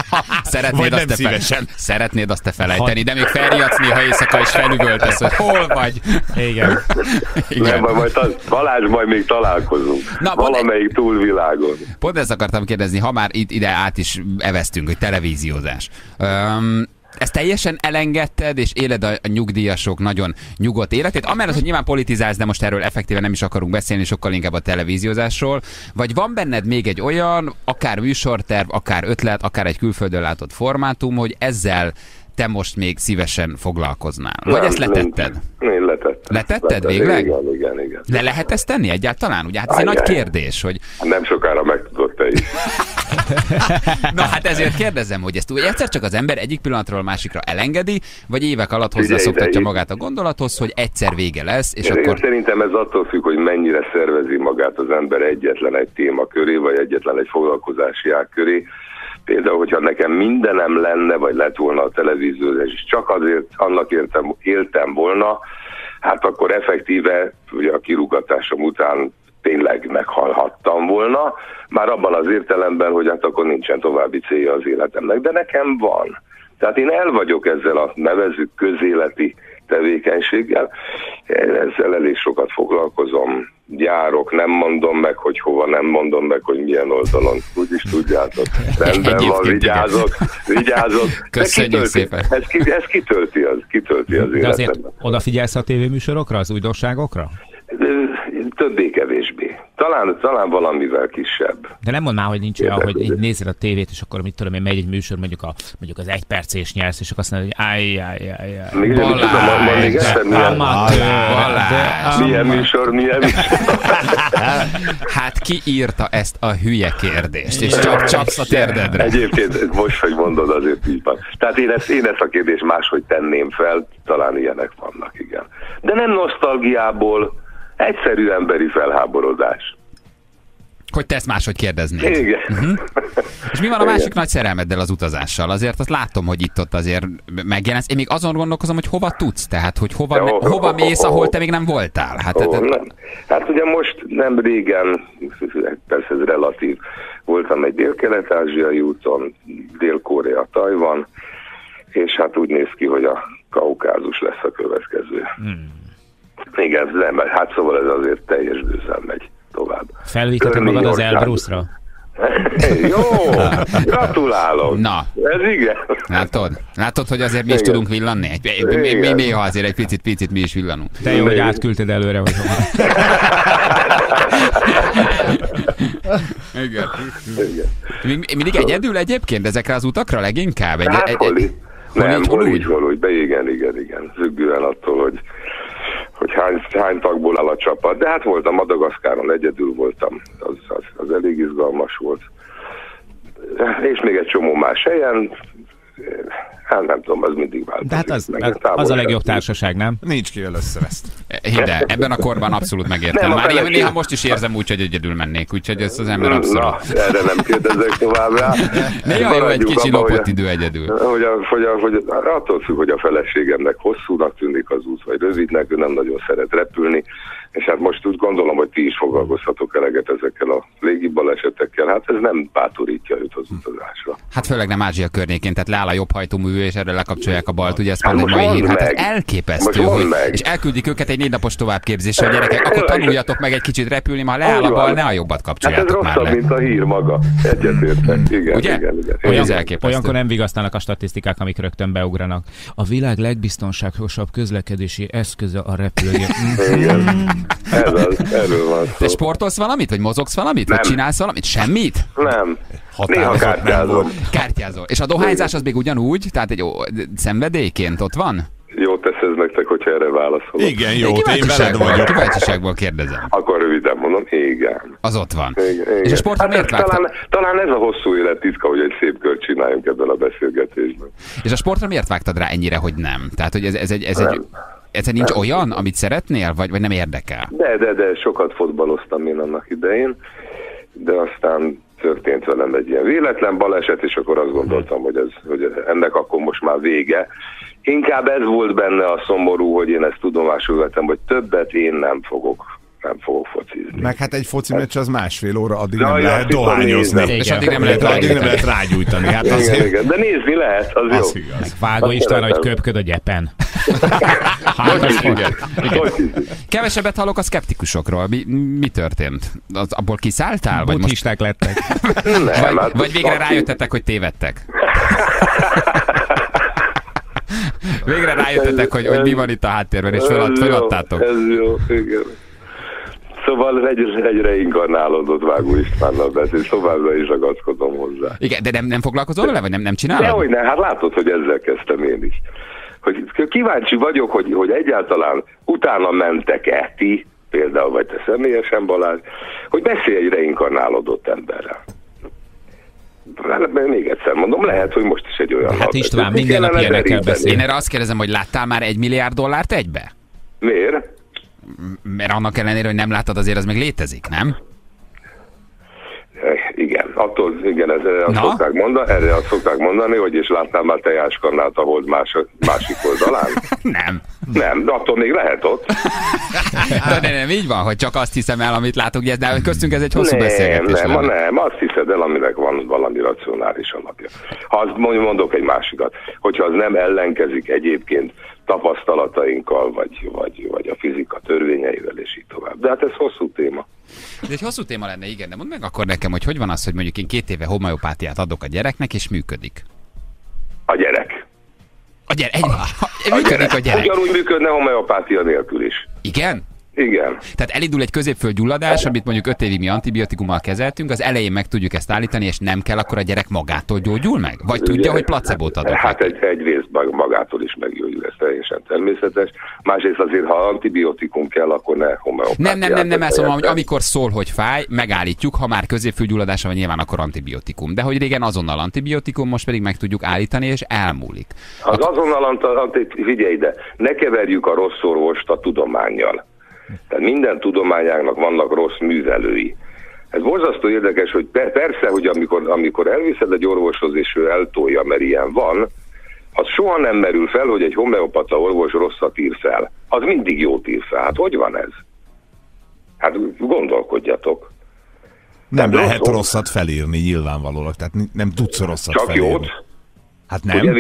Szeretnéd azt te felejteni, de még felriadsz néha éjszaka is felüvöltesz, hogy hol vagy. Igen. Nem, majd Balázs, majd még találkozunk. Valamelyik túlvilágon. Pont ezt akartam kérdezni, ha már ide át is eveztünk, hogy televíziózás. Ezt teljesen elengedted, és éled a nyugdíjasok nagyon nyugodt életét, amellett, hogy nyilván politizálsz, de most erről effektíven nem is akarunk beszélni, sokkal inkább a televíziózásról. Vagy van benned még egy olyan, akár műsorterv, akár ötlet, akár egy külföldön látott formátum, hogy ezzel te most még szívesen foglalkoznál? Vagy ezt letetted? Én letettem. Letetted végleg? Igen. Le lehet ezt tenni egyáltalán? Ugye hát ez egy nagy kérdés, hogy... Nem sokára megtudod te is. Na hát ezért kérdezem, hogy ezt egyszer csak az ember egyik pillanatról másikra elengedi, vagy évek alatt hozzászoktatja magát a gondolathoz, hogy egyszer vége lesz, és akkor... Szerintem ez attól függ, hogy mennyire szervezi magát az ember egyetlen egy téma köré, vagy egyetlen egy foglalkozási ág köré. Például, hogyha nekem mindenem lenne, vagy lett volna a televíziózás, és csak azért annak éltem volna, hát akkor effektíve ugye a kirúgatásom után tényleg meghalhattam volna, már abban az értelemben, hogy hát akkor nincsen további célja az életemnek, de nekem van. Tehát én el vagyok ezzel a nevezzük közéleti tevékenységgel, ezzel elég sokat foglalkozom, járok, nem mondom meg, hogy hova, nem mondom meg, hogy milyen oldalon, úgyis tudjátok. Rendben van, vigyázok. Köszönjük szépen. Ez kitölti az életemben. De azért odafigyelsz a tévéműsorokra, az újdonságokra? Többé-kevésbé. Talán valamivel kisebb. De nem mondd már, hogy nincs olyan, hogy így nézed a tévét, és akkor mit tudom én, megy egy műsor, mondjuk az 1 perc nyelsz, és akkor azt mondod, hogy milyen műsor. Hát ki írta ezt a hülye kérdést, és csak csapsz a térdedre. Egyébként most, hogy mondod, azért így van. Tehát én ezt a kérdést máshogy tenném fel, talán ilyenek vannak, igen. De nem nosztalgiából, egyszerű emberi felháborodás. Hogy te ezt máshogy kérdeznéd. Igen. És mi van a másik nagy szerelmeddel, az utazással? Azért azt látom, hogy itt-ott azért megjelensz. Én még azon gondolkozom, hogy hova tudsz, tehát hogy hova mész, ahol te még nem voltál. Hát ugye most nem régen, persze ez relatív, voltam egy dél-kelet-ázsiai úton, Dél-Korea, Tajvan, és hát úgy néz ki, hogy a Kaukázus lesz a következő. Igen, nem, hát szóval ez azért teljes gőzzel megy tovább. Felvítetted magad az Elbrusra? Jó, gratulálok. Na. Ez igen. Látod, hogy azért mi is tudunk villanni? Mi néha azért egy picit mi is villanunk. Te jó, hogy átküldted előre, vagy igen. Mindig egyedül egyébként ezekre az utakra leginkább? Hol úgy, de igen. Függően attól, hogy hány tagból áll a csapat. De hát voltam Madagaszkáron, egyedül voltam. Az elég izgalmas volt. És még egy csomó más helyen. Hát nem tudom, az mindig változik. De hát az a legjobb társaság, nem? Nincs ki először ezt. Hidd el, ebben a korban abszolút megértem. Már néha most is érzem úgy, hogy egyedül mennék, úgyhogy ezt az ember abszolút. Na, erre nem kérdezek tovább rá. Néha jó egy kicsi lopott idő egyedül. Hogy attól függ, hogy a feleségemnek hosszúnak tűnik az út, vagy rövidnek, ő nem nagyon szeret repülni. És hát most úgy gondolom, hogy ti is foglalkozhatok eleget ezekkel a légibalesetekkel. Hát ez nem bátorítja őt az utazásra. Hát főleg nem Ázsia környékén, tehát leáll a jobb hajtómű, és erre lekapcsolják a balt, ugye ez pont egy mai hír. Hát ez elképesztő, hogy... És elküldik őket egy 4 napos továbbképzésre, a gyerekek, akkor tanuljatok meg egy kicsit repülni, ma leáll a bal, ne a jobbat kapcsoljátok már le. Hát ez rosszabb, mint a hír maga. Egyetértek. Igen. Olyankor nem vigasztalnak a statisztikák, amik rögtön beugranak. A világ legbiztonságosabb közlekedési eszköze a repülőgép. Erről van szó. Te sportolsz valamit? Vagy mozogsz valamit? Nem. Vagy csinálsz valamit? Semmit? Nem. Néha kártyázom. Kártyázol. És a dohányzás az még ugyanúgy? Tehát egy szenvedélyként ott van? Jó tesz ez nektek, hogyha erre válaszolok. Igen, jó, én veled vagyok. Kíváncsiságból kérdezem. Akkor röviden mondom, igen. Az ott van. Igen. És a sportra miért vágtad? Talán ez a hosszú élet titka, hogy egy szép kört csináljunk ebben a beszélgetésben. És a sportra miért vágtad rá ennyire, hogy nem? Tehát, hogy ez nincs olyan, amit szeretnél, vagy nem érdekel? De sokat fotbaloztam én annak idején, de aztán történt velem egy ilyen véletlen baleset, és akkor azt gondoltam, hogy ennek akkor most már vége. Inkább ez volt benne a szomorú, hogy én ezt tudomásul vettem, hogy többet én nem fogok focizni. Meg hát egy foci meccs az 1,5 óra, addig nem lehet dohányozni. És addig nem lehet rágyújtani. Hát igen. De nézni lehet, az jó. Vágó István, hogy köpköd a gyepen. Kevesebbet hallok a szkeptikusokról. Mi történt? Abból kiszálltál? Buddhisták lettek. Vagy végre rájöttetek, hogy tévedtek? Végre rájöttetek, hogy mi van itt a háttérben, és föladtátok. Ez jó, igen. Szóval egy reinkarnálódott Vágó Istvánnal beszél, továbbra is ragaszkodom hozzá. Igen, de nem foglalkozol vele, vagy nem csinálod? Dehogyne, hát látod, hogy ezzel kezdtem én is. Hogy kíváncsi vagyok, hogy egyáltalán utána mentek-e ti, például vagy te személyesen, Balázs, hogy beszélj egy reinkarnálódott emberrel. Még egyszer mondom, lehet, hogy most is egy olyan... Hát István, minden nap ilyenekkel beszél. Én erre azt kérdezem, hogy láttál már $1 milliárd egybe? Miért? Mert annak ellenére, hogy nem láttad, azért az még létezik, nem? Igen, erre azt szokták mondani, hogy és láttál már tejáskannát a hold másik oldalán? Nem, de attól még lehet ott. De nem így van, hogy csak azt hiszem el, amit látok, de köztünk ez egy hosszú beszélgetés. Nem, azt hiszed el, aminek van valami racionális alapja. Ha azt mondok egy másikat, hogyha az nem ellenkezik egyébként tapasztalatainkkal, vagy a fizika törvényeivel, és így tovább. De hát ez hosszú téma. Ez egy hosszú téma lenne, igen, de mondd meg akkor nekem, hogy van az, hogy mondjuk én 2 éve homeopátiát adok a gyereknek, és működik. A gyerek. Működik a gyerek. Ugyanúgy működne homeopátia nélkül is. Igen? Igen. Tehát elindul egy középföldgyulladás, amit mondjuk 5 évig mi antibiotikummal kezeltünk, az elején meg tudjuk ezt állítani, és nem kell, akkor a gyerek magától gyógyul meg? Vagy tudja, hogy placebót adok? Hát egyrészt magától is meggyógyul, ez teljesen természetes. Másrészt azért, ha antibiotikum kell, akkor ne homeopátiát. Nem, ezt mondom, hogy amikor szól, hogy fáj, megállítjuk, ha már középföldgyulladása van, nyilván akkor antibiotikum. De hogy régen azonnal antibiotikum, most pedig meg tudjuk állítani, és elmúlik. Azonnal figyelj ide, ne keverjük a rossz orvost a tudománnyal. Tehát minden tudományának vannak rossz művelői. Ez borzasztó érdekes, hogy persze, hogy amikor elviszed egy orvoshoz, és ő eltolja, mert ilyen van, az soha nem merül fel, hogy egy homeopata orvos rosszat ír fel. Az mindig jót ír fel. Hát hogy van ez? Hát gondolkodjatok. Nem lehet rosszat felírni nyilvánvalóan, tehát nem tudsz rosszat csak felírni. Jót? Hát nem.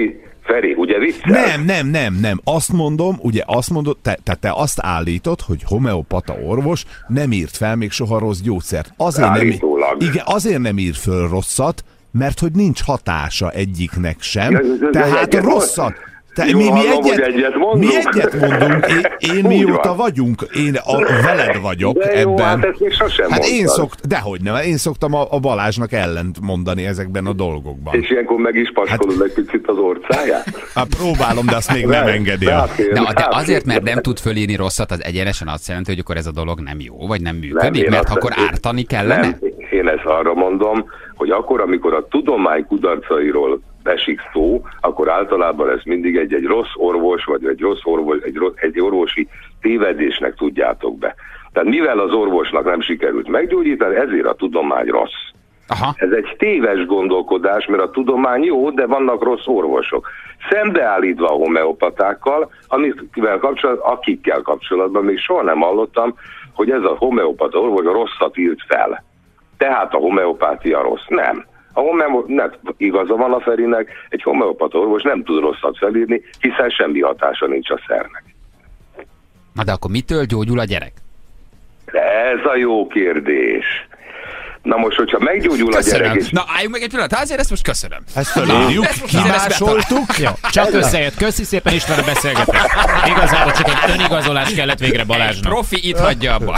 Feri, ugye viccel? Nem. Azt mondom, ugye azt mondod, te azt állítod, hogy homeopata orvos nem írt fel még soha rossz gyógyszert. Azért nem ír föl rosszat, mert hogy nincs hatása egyiknek sem. Tehát rosszat. Mi egyet mondunk, én mióta vagyunk, én veled vagyok de jó, ebben. Hát ezt még sosem én szoktam a Balázsnak ellent mondani ezekben a dolgokban. És ilyenkor meg is paskolod egy picit az orcáját? Hát próbálom, de azt még nem engedi. De azért, mert nem tud fölírni rosszat, az egyenesen azt jelenti, hogy akkor ez a dolog nem jó, vagy nem működik, mert akkor ártani kellene? Nem, én ezt arra mondom, hogy akkor, amikor a tudomány kudarcairól esik szó, akkor általában ez mindig egy rossz orvos, vagy egy orvosi tévedésnek tudjátok be. Tehát mivel az orvosnak nem sikerült meggyógyítani, ezért a tudomány rossz. Aha. Ez egy téves gondolkodás, mert a tudomány jó, de vannak rossz orvosok. Szembeállítva a homeopatákkal, akikkel kapcsolatban még soha nem hallottam, hogy ez a homeopata orvos rosszat írt fel. Tehát a homeopátia rossz. Nem. Igaza van a Ferinek, egy homeopata orvos nem tud rosszat felírni, hiszen semmi hatása nincs a szernek. Na de akkor mitől gyógyul a gyerek? Ez a jó kérdés. Na most, hogyha meggyógyul a gyerek és... Na, álljunk meg egy pillanat, azért ezt most köszönöm. Ezt felírjuk, kimásoltuk. Jó, csak összejött. Köszi szépen István, a beszélgetés. Igazából csak egy önigazolás kellett végre Balázsnak. Profi itt hagyja abba.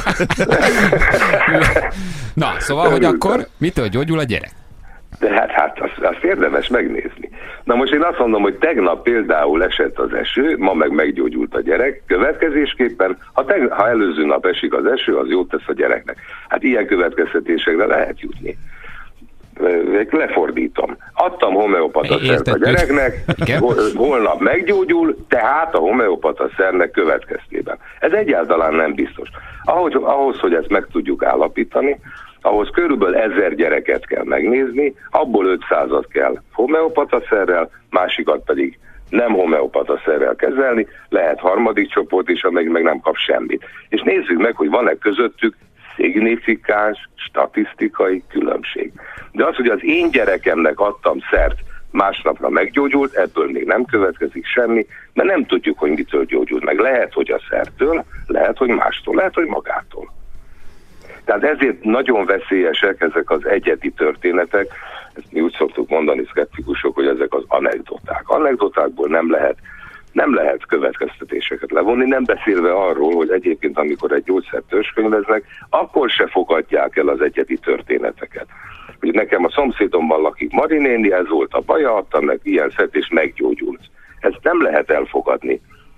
Na, szóval, hogy akkor mitől gyógyul a gyerek? De hát azt érdemes megnézni. Na most én azt mondom, hogy tegnap például esett az eső, ma meg meggyógyult a gyerek, következésképpen, ha előző nap esik az eső, az jót tesz a gyereknek. Hát ilyen következtetésekre lehet jutni. Lefordítom. Adtam homeopata szert a gyereknek, holnap meggyógyul, tehát a homeopata szernek következtében. Ez egyáltalán nem biztos. Ahhoz, hogy ezt meg tudjuk állapítani, ahhoz körülbelül 1000 gyereket kell megnézni, abból 500-at kell homeopata szerrel, másikat pedig nem homeopata szerrel kezelni, lehet harmadik csoport is, amelyik meg nem kap semmit. És nézzük meg, hogy van-e közöttük szignifikáns, statisztikai különbség. De az, hogy az én gyerekemnek adtam szert, másnapra meggyógyult, ebből még nem következik semmi, mert nem tudjuk, hogy mitől gyógyult meg. Lehet, hogy a szertől, lehet, hogy mástól, lehet, hogy magától. Tehát ezért nagyon veszélyesek ezek az egyedi történetek, ezt mi úgy szoktuk mondani szkeptikusok, hogy ezek az anekdoták. Anekdotákból nem lehet következtetéseket levonni, nem beszélve arról, hogy egyébként amikor egy gyógyszert törzskönyveznek, akkor se fogadják el az egyedi történeteket. Hogy nekem a szomszédomban lakik Mari néni, ez volt a baja, adtam neki ilyen szert és meggyógyult. Ezt nem lehet elfogadni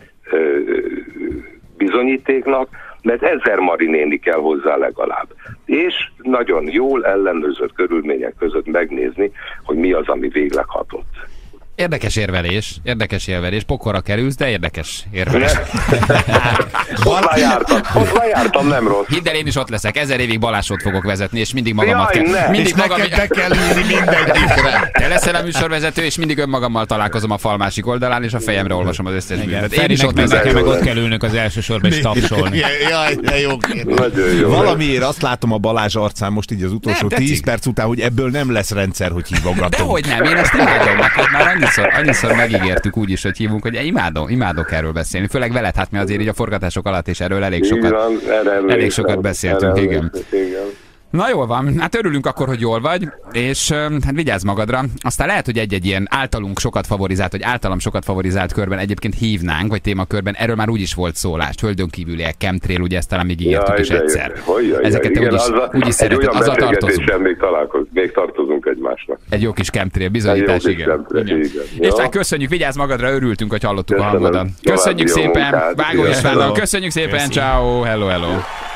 bizonyítéknak, mert 1000 Mari néni kell hozzá legalább. És nagyon jól ellenőrzött körülmények között megnézni, hogy mi az, ami végleg hatott. Érdekes érvelés, pokorra kerülsz, de érdekes érvelés. Hozzá jártam, nem rossz. Hidd el, én is ott leszek, 1000 évig Balázsot fogok vezetni, és mindig magamat be kell ülni mindegyikre. Te leszel a műsorvezető, és mindig önmagammal találkozom a fal másik oldalán, és a fejemre olvasom az összes mindent. Én is ott leszek, meg ott kell ülnök az első sorba és tapsolni. Jaj, de jó kérdés. Valamiért azt látom a Balázs arcán most így az utolsó 10 perc után, hogy ebből nem lesz rendszer, hogy hívogatunk. Dehogy nem, én ezt imádom, már annyiszor megígértük úgy is, hogy hívunk, hogy imádok erről beszélni. Főleg veled, hát mi azért így a forgatások alatt is erről elég sokat beszéltünk, igen. Na jól van, hát örülünk akkor, hogy jól vagy, és hát vigyázz magadra. Aztán lehet, hogy egy-egy ilyen általam sokat favorizált körben egyébként hívnánk, vagy témakörben, erről már úgy is volt szólás. Földön kívüliek, chemtrail, ugye ezt talán még ígértük is egyszer. Ezeket te úgy is szereted, azzal tartozunk. Még tartozunk egymásnak. Egy jó kis chemtrail, bizonyítás, igen. És tehát köszönjük, vigyázz magadra, örültünk, hogy hallottuk a hangodat. Köszönjük szépen, Vágó Istvánnal, köszönjük szépen, ciao, hello.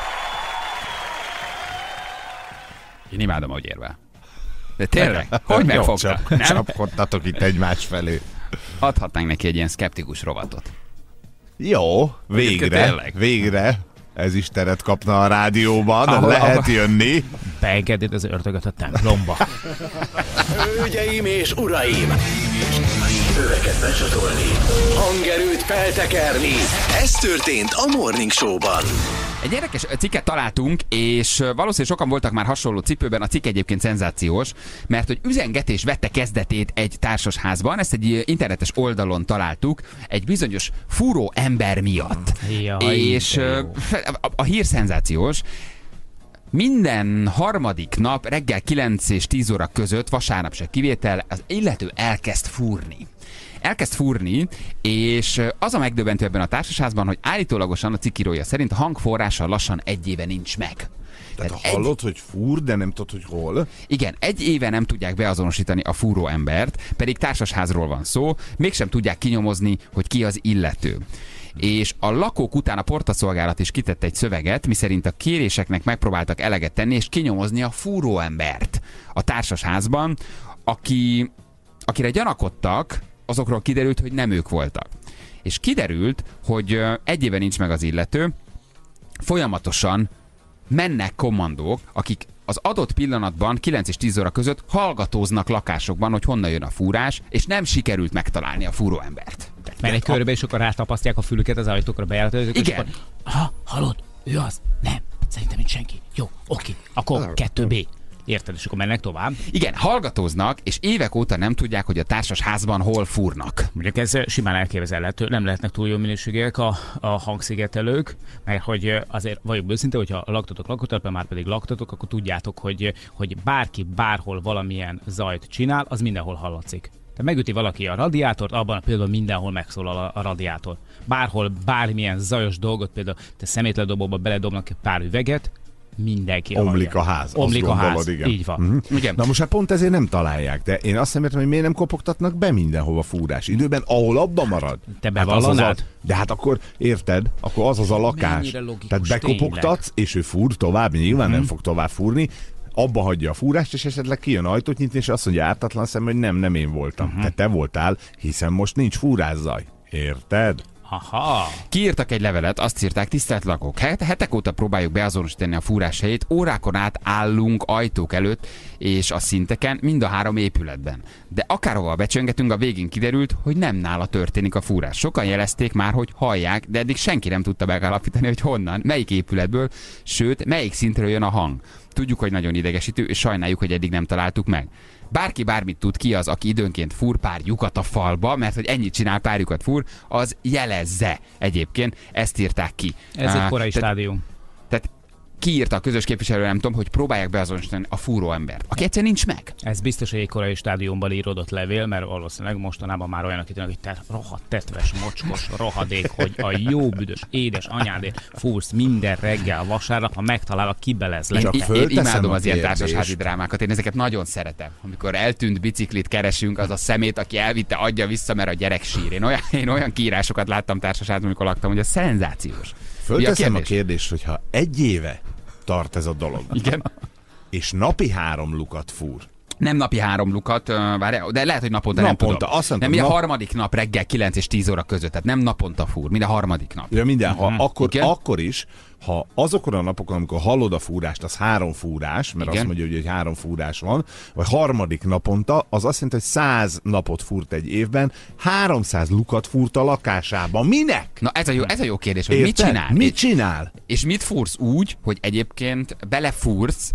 Én imádom, ahogy érvel. De tényleg, hogy megfogta? Csapkodtatok itt egymás felé. Adhatnánk neki egy ilyen szkeptikus rovatot. Jó, végre. Ez is teret kapna a rádióban, lehet jönni. Beengeded az ördögöt a templomba. Hölgyeim és uraim! Öveket becsatolni, hangerőt feltekerni. Ez történt a Morning Show-ban. Egy érdekes cikket találtunk, és valószínűleg sokan voltak már hasonló cipőben. A cikk egyébként szenzációs, mert hogy üzengetés vette kezdetét egy társasházban, ezt egy internetes oldalon találtuk, egy bizonyos fúró ember miatt. És a hír szenzációs. Minden harmadik nap reggel 9 és 10 óra között, vasárnap se kivétel, az illető elkezd fúrni, és az a megdöbbentő ebben a társasházban, hogy állítólagosan a cikkírója szerint a hangforrása lassan 1 éve nincs meg. Tehát hallod, hogy fúr, de nem tudod, hogy hol? Igen, 1 éve nem tudják beazonosítani a fúró embert, pedig társasházról van szó, mégsem tudják kinyomozni, hogy ki az illető. És a lakók után a portaszolgálat is kitette egy szöveget, miszerint a kéréseknek megpróbáltak eleget tenni, és kinyomozni a fúró embert a társasházban, akire gyanakodtak, azokról kiderült, hogy nem ők voltak. És kiderült, hogy 1 éve nincs meg az illető, folyamatosan mennek kommandók, akik az adott pillanatban 9 és 10 óra között hallgatóznak lakásokban, hogy honnan jön a fúrás, és nem sikerült megtalálni a fúró embert. Mennek körbe, és akkor rátapasztják a fülüket az ajtókra, bejáratőzők. Igen. Hallod? Ő az? Nem. Szerintem itt senki. Jó, oké. Akkor 2B. Érted, és akkor mennek tovább. Igen, hallgatóznak, és évek óta nem tudják, hogy a társasházban hol fúrnak. Mondjuk ez simán elképzelhető, nem lehetnek túl jó minőségűek a hangszigetelők, mert hogy azért vagyok őszinte, hogyha laktatok lakótelepen, már pedig laktatok, akkor tudjátok, hogy bárki bárhol valamilyen zajt csinál, az mindenhol hallatszik. Tehát megüti valaki a radiátort, abban a pillanatban mindenhol megszólal a radiátor. Bárhol bármilyen zajos dolgot, például te szemétledobóba beledobnak egy pár üveget, mindenki omlik a ház. Omlik a ház, igen. Így van. Igen. Na most hát pont ezért nem találják, de én azt nem értem, hogy miért nem kopogtatnak be mindenhova fúrás időben, ahol abban marad. Te bevallanád? De hát akkor érted, akkor az a lakás. Tehát bekopogtatsz, és ő fúr tovább, nyilván nem fog tovább fúrni, abba hagyja a fúrást, és esetleg kijön ajtót nyitni, és azt mondja ártatlan szemben, hogy nem én voltam. Tehát te voltál, hiszen most nincs fúrászaj. Érted? Aha. Kiírtak egy levelet, azt írták, tisztelt lakók, hetek óta próbáljuk beazonosítani a fúrás helyét, órákon át állunk ajtók előtt és a szinteken, mind a 3 épületben. De akárhova becsöngetünk, a végén kiderült, hogy nem nála történik a fúrás. Sokan jelezték már, hogy hallják, de eddig senki nem tudta megállapítani, hogy honnan, melyik épületből, sőt, melyik szintről jön a hang. Tudjuk, hogy nagyon idegesítő, és sajnáljuk, hogy eddig nem találtuk meg. Bárki bármit tud, ki az, aki időnként fúr pár lyukat a falba, mert hogy ennyit csinál, pár lyukat fúr, az jelezze egyébként. Ezt írták ki. Ez egy korai stádium. Tehát kiírta a közös képviselő, nem tudom, hogy próbálják beazonosítani a fúró embert, aki egyszer nincs meg. Ez biztos, hogy egy korai stádiumban íródott levél, mert valószínűleg mostanában már olyanok itt, hogy te rohadt tetves, mocskos rohadék, hogy a jó büdös édes anyádért fúrsz minden reggel vasárnap, ha megtalálok, kibelezlek. Én imádom az ilyen társasházi drámákat, én ezeket nagyon szeretem. Amikor eltűnt biciklit keresünk, az a szemét, aki elvitte, adja vissza, mert a gyerek sír. Én olyan kiírásokat láttam társasházban, amikor laktam, hogy ez szenzációs. Fölteszem a kérdést, hogyha 1 éve tart ez a dolog. Igen. És napi 3 lukat fúr. Nem napi 3 lukat, de lehet, hogy naponta nem tudom. Nem, mind a harmadik nap reggel 9 és 10 óra között, tehát nem naponta fúr, mind a harmadik nap. Ja, akkor is, ha azokon a napokon, amikor hallod a fúrást, az 3 fúrás, mert azt mondja, hogy 3 fúrás van, vagy harmadik naponta, az azt jelenti, hogy 100 napot fúrt egy évben, 300 lukat fúrt a lakásában. Minek? Na ez a jó kérdés, hogy mit csinál? Mit csinál? És mit fúrsz úgy, hogy egyébként belefúrsz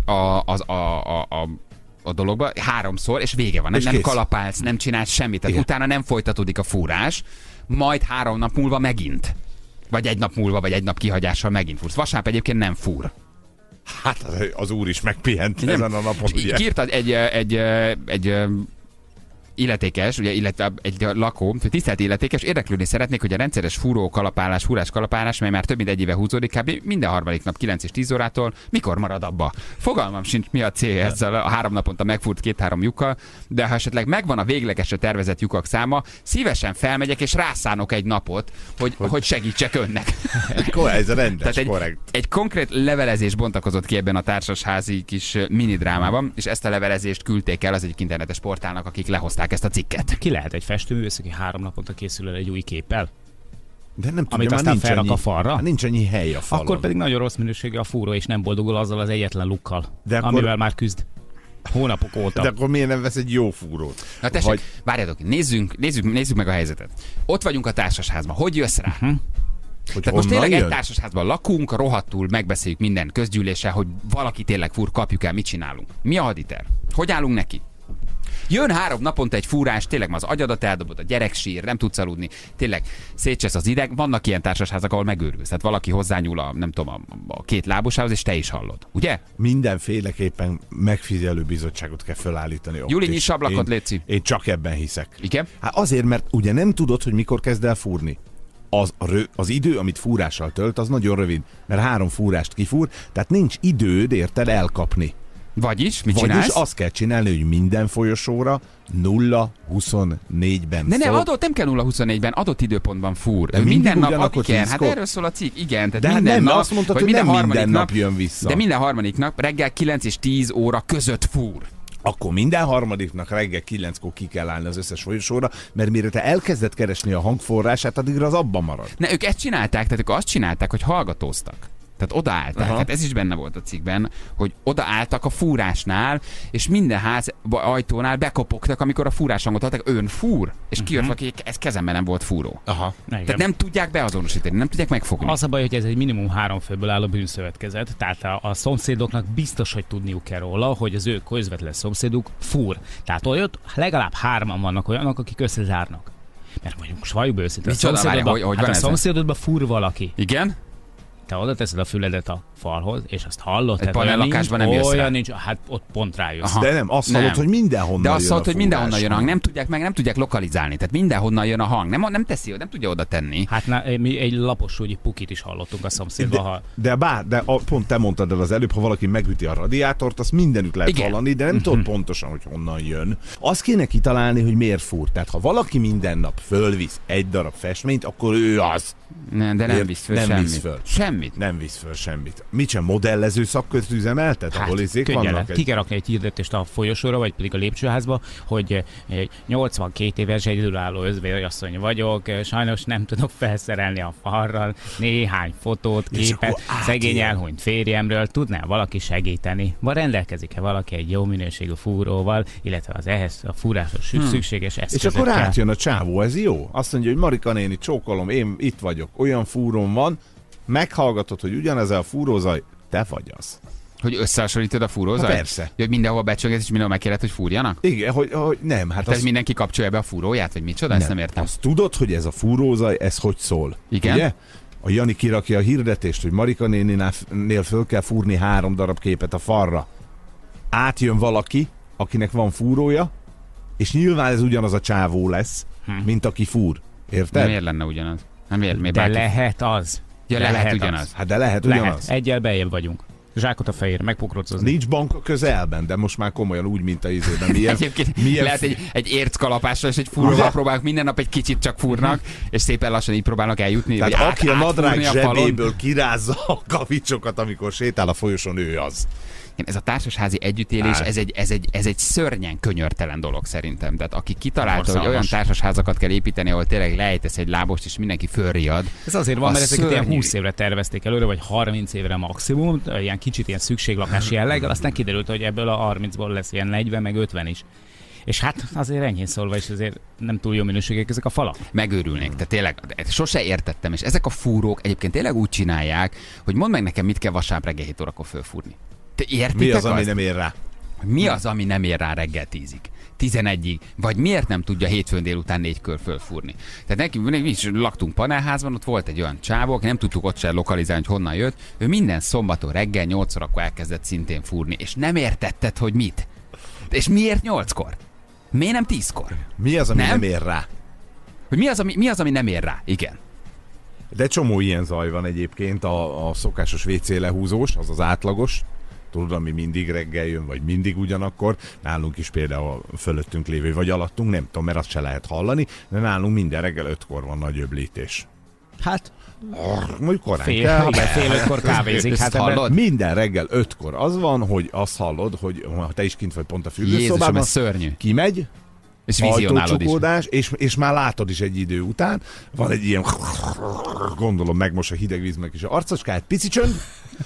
a dologba 3-szor, és vége van. Nem kalapálsz, nem csinálsz semmit. Tehát utána nem folytatódik a fúrás, majd 3 nap múlva megint. Vagy 1 nap múlva, vagy 1 nap kihagyással megint fúrsz. Vasárnap egyébként nem fúr. Hát az úr is megpihent ezen a napon. Kiírtad egy illetékes, ugye, illetve egy lakó, tisztelt illetékes, érdeklődni szeretnék, hogy a rendszeres fúrás kalapálás, mely már több mint 1 éve húzódik, kb. Minden harmadik nap 9 és 10 órától, mikor marad abba? Fogalmam sincs, mi a cél ezzel a 3 naponta megfúrt 2-3 lyukkal, de ha esetleg megvan a véglegesre tervezett lyukak száma, szívesen felmegyek és rászánok egy napot, hogy segítsek önnek. Ez rendes, tehát korrekt. Egy konkrét levelezés bontakozott ki ebben a társasházi kis minidrámában, és ezt a levelezést küldték el az egyik internetes portálnak, akik lehozták ezt a cikket. Ki lehet egy festőművész, aki 3 naponta készül el egy új képpel? De nem amit tudja, aztán felrak a falra. Nincs annyi hely a falon. Akkor pedig nagyon rossz minőségű a fúró, és nem boldogul azzal az egyetlen lukkal, amivel már küzd hónapok óta. De akkor miért nem vesz egy jó fúrót? Na tessék, várjatok, nézzük meg a helyzetet. Ott vagyunk a társasházban. Hogy jössz rá? Tehát most tényleg egy társasházban lakunk, rohadtul megbeszéljük minden közgyűléssel, hogy valaki tényleg fúr, kapjuk el, mit csinálunk. Mi a haditerv? Hogy állunk neki? Jön 3 naponta egy fúrás, tényleg az agyadat eldobod, a gyerek sír, nem tudsz aludni, tényleg szétcsesz az ideg. Vannak ilyen társasházak, ahol megőrülsz. Tehát valaki hozzányúl a 2 lábosához, és te is hallod, ugye? Mindenféleképpen megfigyelő bizottságot kell felállítani. Gyuri, nyiss ablakot, léci. Én csak ebben hiszek. Igen? Hát azért, mert ugye nem tudod, hogy mikor kezd el fúrni. Az idő, amit fúrással tölt, az nagyon rövid, mert 3 fúrást kifúr, tehát nincs időd érted elkapni. Vagyis, mit csinálsz? Vagyis azt kell csinálni, hogy minden folyosóra 0-24-ben nem kell 0-24-ben, adott időpontban fúr. Minden nap, igen, hát erről szól a cikk, igen. Tehát de minden nem, nap, azt mondtad, hogy nem minden nap jön vissza. De minden harmadik nap reggel 9 és 10 óra között fúr. Akkor minden harmadiknak reggel 9-kor ki kell állni az összes folyosóra, mert mire te elkezded keresni a hangforrását, addigra az abban marad. Ne, ők ezt csinálták, tehát ők azt csinálták, hogy hallgatóztak. Tehát odaálltak, hát ez is benne volt a cikkben, hogy odaálltak a fúrásnál, és minden ház ajtónál bekopogtak, amikor a fúrás hangot adtak, ön fúr, és kijött, aki ez kezemben nem volt fúró. Tehát nem tudják beazonosítani, nem tudják megfogni. Az a baj, hogy ez egy minimum 3 főből álló bűnszövetkezet, tehát a szomszédoknak biztos, hogy tudniuk kell róla, hogy az ő közvetlen szomszéduk fúr. Tehát olyat legalább 3-an vannak olyanok, akik összezárnak. Mert mondjuk most valljuk be őszintén, a szomszédodban fúr valaki. Igen? Te oda teszed a füledet a falhoz, és azt hallod. Egy panellakásban nem jössz rá. Nincs, hát ott pont rájössz. De nem, azt hallod, hogy mindenhonnan de jön azt hallod, hogy mindenhonnan jön a hang. Nem tudják lokalizálni. Tehát mindenhonnan jön a hang. Nem teszi, nem tudja oda tenni. Hát mi egy lapossúgyi pukit is hallottunk a szomszédban. Pont te mondtad el az előbb, ha valaki megüti a radiátort, azt mindenütt lehet hallani, de nem tudod pontosan, hogy honnan jön. Azt kéne kitalálni, hogy miért fúr. Tehát ha valaki minden nap fölvisz egy darab festményt, akkor ő az. Nem, de nem visz föl semmit. Nem visz föl semmit. Mit sem modellező szakkört üzemeltet? Hát, ahol vannak ki kell rakni egy hirdetést a folyosóra, vagy pedig a lépcsőházba, hogy 82 éves egyedülálló özvegyasszony vagyok, sajnos nem tudok felszerelni a falra néhány fotót, képet, szegény elhunyt férjemről, tudná valaki segíteni? Rendelkezik-e valaki egy jó minőségű fúróval, illetve az ehhez a fúráshoz szükséges eszközökkel? És akkor átjön a csávó, ez jó? Azt mondja, hogy Marika néni, csókolom, én itt vagyok, olyan fúróm van, meghallgatod, hogy ugyanez a fúrózaj, te vagy az. Hogy összehasonlítod a fúrózajt? Persze. Hogy mindenhol becsöngetsz, és mindenhol megkérdez, hogy fúrjanak? Igen, hogy nem. Hát ez mindenki kapcsolja be a fúróját, vagy micsoda? Ezt nem értem. Azt tudod, hogy ez a fúrózaj, ez hogy szól? Igen. Ugye? A Jani kirakja a hirdetést, hogy Marika néninél föl kell fúrni 3 darab képet a falra. Átjön valaki, akinek van fúrója, és nyilván ez ugyanaz a csávó lesz, mint aki fúr. Érted? Miért lenne ugyanaz? De lehet az. Ja, lehet ugyanaz. Hát de lehet ugyanaz. Egyel beljebb vagyunk. Zsákot a fejére, megpokrocozni. Nincs bank a közelben, de most már komolyan úgy, mint a izében. Egyébként lehet egy érckalapással és egy fúróval próbálnak, minden nap egy kicsit csak fúrnak, és szépen lassan így próbálnak eljutni. Tehát aki a nadrág zsebéből kirázza a kavicsokat, amikor sétál a folyosón, ő az. Ez a társasházi együttélés, ez egy szörnyen könyörtelen dolog szerintem. Tehát aki kitalálta, hogy olyan társasházakat kell építeni, ahol tényleg lejtesz egy lábost, és mindenki fölriad. Ez azért van, mert ezeket ilyen 20 évre tervezték előre, vagy 30 évre maximum, ilyen kicsit ilyen szükséglakás jelleggel, aztán kiderült, hogy ebből a 30-ból lesz ilyen 40, meg 50 is. És hát azért enyhén szólva is azért nem túl jó minőségek ezek a falak. Megőrülnék, tehát tényleg sose értettem, és ezek a fúrók egyébként tényleg úgy csinálják, hogy mondd meg nekem, mit kell vasárnap reggel 7 órakor fölfúrni. Mi az, ami nem ér rá? Mi az, ami nem ér rá reggel 10-ig? 11-ig? Vagy miért nem tudja hétfőn délután 4 kör fölfúrni? Tehát mi is laktunk panelházban, ott volt egy olyan csávó, aki nem tudtuk ott se lokalizálni, hogy honnan jött. Ő minden szombaton reggel 8 órakor elkezdett szintén fúrni, és nem értetted, hogy mit. És miért 8-kor? Miért nem 10-kor? Mi az, ami nem ér rá? Hogy mi az, ami nem ér rá? Igen. De csomó ilyen zaj van egyébként, a szokásos WC lehúzós, az átlagos. Tudod, ami mindig reggel jön, vagy mindig ugyanakkor. Nálunk is például fölöttünk lévő, vagy alattunk, nem tudom, mert azt se lehet hallani, de nálunk minden reggel 5-kor van nagy öblítés. Hát, mondjuk korán fél 5-kor kávézik. Hát hallod? Minden reggel 5-kor az van, hogy azt hallod, hogy ha te is kint vagy pont a fürdőszobában, szörnyű. Kimegy, és ajtócsukódás, és már látod is egy idő után, van egy ilyen, gondolom megmos a hideg víz meg is a arcocskát, pici csönd,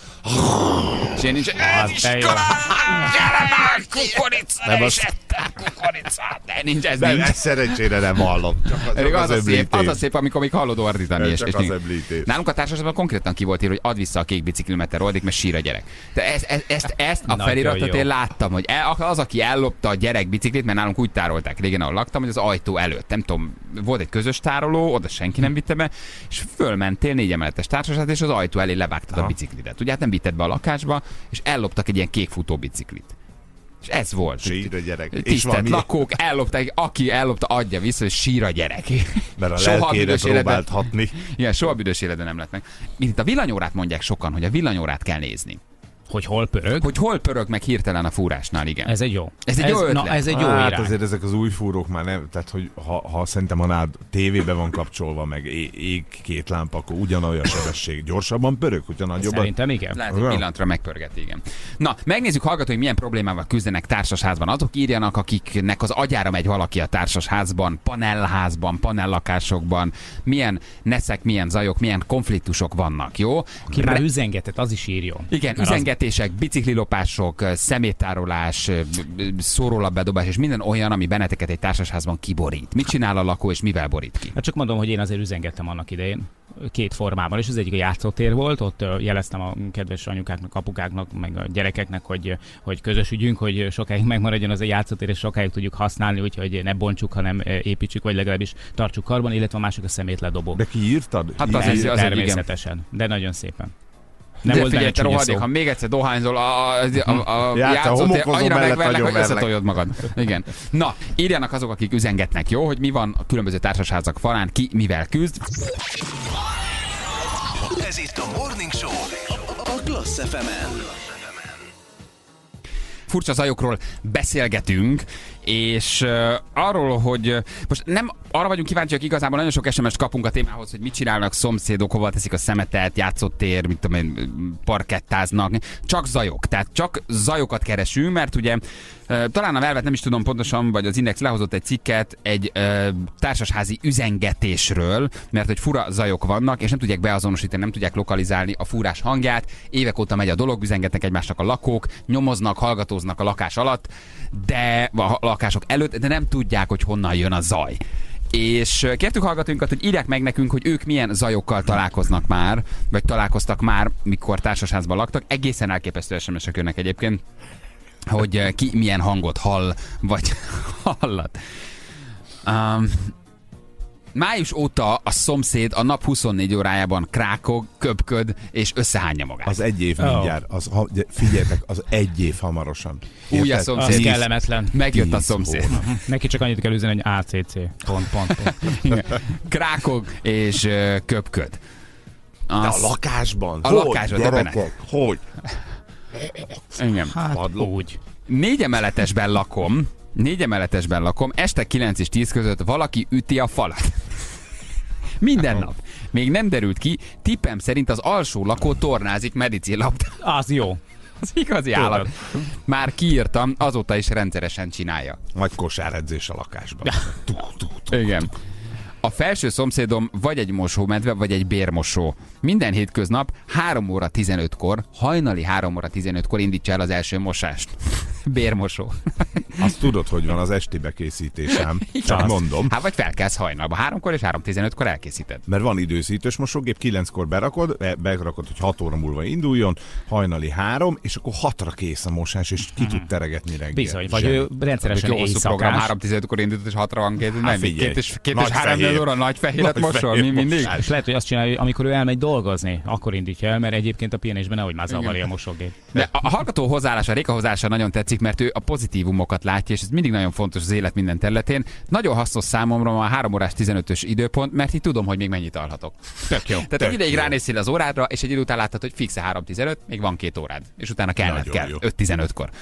és én nincs, gyere már, kukorica, ne is ettem de nincs, ez nincs. Ez szerencsére nem hallom. Az a szép, amikor még hallod ordítani. Csak az öblítés. Nálunk a társaságban konkrétan ki volt írva, hogy add vissza a kék biciklimet, roldik, mert sír a gyerek. De ezt a feliratot én láttam, hogy az, aki ellopta a gyerek biciklit, mert nálunk úgy tárolták régen, ahol laktam, hogy az ajtó előtt. Nem tudom, volt egy közös tároló, oda senki nem vitte be, és fölmentél 4 emeletes társaság, és az ajtó elé levágtad a biciklidet. Ugye hát nem vitted be a lakásba, és elloptak egy ilyen kék futóbiciklit. És ez volt. Sír a gyerek. Tisztelt lakók, ellopták, aki ellopta, adja vissza, és sír a gyerek. Mert a lelkére próbált hatni. Igen, soha büdös életben nem lett meg. Itt a villanyórát mondják sokan, hogy a villanyórát kell nézni. Hogy hol pörög? Hogy hol pörög meg hirtelen a fúrásnál, igen. Ez egy jó. Ez egy jó ötlet. Ez egy jó irány. Azért ezek az új fúrók már nem, tehát hogy ha szerintem a nád tévébe van kapcsolva, meg ég 2 lámpa, akkor ugyanolyan sebesség. Gyorsabban pörög, hogyha nagyobban. Szerintem igen. Lehet, hogy pillanatra megpörget, igen. Na, megnézzük hallgatói, milyen problémával küzdenek társasházban. Azok írjanak, akiknek az agyára megy valaki a társasházban, panellházban, panellakásokban, milyen neszek, milyen zajok, milyen konfliktusok vannak, jó? Ki már üzengetett, az is írjon. Igen, üzengetések, biciklilopások, szeméttárolás, szórólapbedobás és minden olyan, ami benneteket egy társasházban kiborít. Mit csinál a lakó és mivel borít ki? Hát csak mondom, hogy én azért üzengettem annak idején 2 formában, és az egyik a játszótér volt, ott jeleztem a kedves anyukáknak, apukáknak, meg a gyerekeknek, hogy közös ügyünk, hogy sokáig megmaradjon az a játszótér, és sokáig tudjuk használni, úgyhogy ne bontsuk, hanem építsük, vagy legalábbis tartsuk karban, illetve a másik a szemétledobó. De ki írtad? Hát az természetesen, de nagyon szépen. Nem de figyelj, te rohadék, ha még egyszer dohányzol a játszótér, annyira megverlek, hogy összetoljod magad. Igen. Na, írjanak azok, akik üzengetnek, jó? Hogy mi van a különböző társasházak falán, ki mivel küzd. Ez itt a Morning Show a Klassz FM-en. Furcsa zajokról beszélgetünk, és arról, hogy most nem arra vagyunk kíváncsiak, igazából nagyon sok SMS-t kapunk a témához, hogy mit csinálnak szomszédok, hova teszik a szemetet, játszótér, mit tudom én, parkettáznak. Csak zajok, tehát csak zajokat keresünk, mert ugye talán a Velvet nem is tudom pontosan, vagy az Index lehozott egy cikket egy társasházi üzengetésről, mert hogy fura zajok vannak, és nem tudják beazonosítani, nem tudják lokalizálni a fúrás hangját. Évek óta megy a dolog, üzengetnek egymásnak a lakók, nyomoznak, hallgatóznak a lakás alatt, de a lakások előtt, de nem tudják, hogy honnan jön a zaj. És kértük hallgatóinkat, hogy írják meg nekünk, hogy ők milyen zajokkal találkoznak már, vagy találkoztak már, mikor társasházban laktak. Egészen elképesztő SMS-ek jönnek egyébként, hogy ki milyen hangot hall, vagy hallat. Május óta a szomszéd a nap 24 órájában krákog, köpköd és összehányja magát. Az 1 év mindjárt. Figyeljetek, az 1 év hamarosan. Új a szomszéd. Az kellemetlen. Megjött a szomszéd. Neki csak annyit kell üzenni, hogy ACC. Pont. Krákog és köpköd. De a lakásban? A lakásban, de benne. Hogy? Igen. Hát úgy. 4 emeletesben lakom, este 9 és 10 között valaki üti a falat. Minden nap. Még nem derült ki, tippem szerint az alsó lakó tornázik medicinlabdán. Az jó. Az igazi állat. Már kiírtam, azóta is rendszeresen csinálja. Nagy kosáredzés a lakásban. Igen. A felső szomszédom vagy egy mosómedve, vagy egy bérmosó. Minden hétköznap 3 óra 15-kor, hajnali 3 óra 15-kor indítsa el az első mosást. Bérmosó. Azt tudod, hogy van az esti bekészítésem. Csak mondom. Hát vagy felkelsz hajnalba. 3-kor és 3:15-kor elkészíted. Mert van időszítős mosógép, 9-kor berakod, hogy 6 óra múlva induljon, hajnali 3, és akkor 6-ra kész a mosás, és ki tud teregetni reggel. Bizony, vagy ő rendszeresen éjszakás. 3:15-kor indult, és 6-ra van kész. Nem, 2 és 3 óra nagy fehéret mosol, mindig. És lehet, hogy azt csinálja, amikor ő elmegy dolgozni, akkor indítja el, mert egyébként a pihenésben nehogy már zavarja a mosógép. De a hallgató hozzáállása, Réka hozzáállása nagyon tetszik, mert ő a pozitívumokat látja, és ez mindig nagyon fontos az élet minden területén. Nagyon hasznos számomra a 3 órás 15-ös időpont, mert így tudom, hogy még mennyit alhatok. Tök jó. Tehát egy ideig ránéztél az órádra, és egy idő után láttad, hogy fixe 3:15, még van 2 órád, és utána kell 5:15-kor.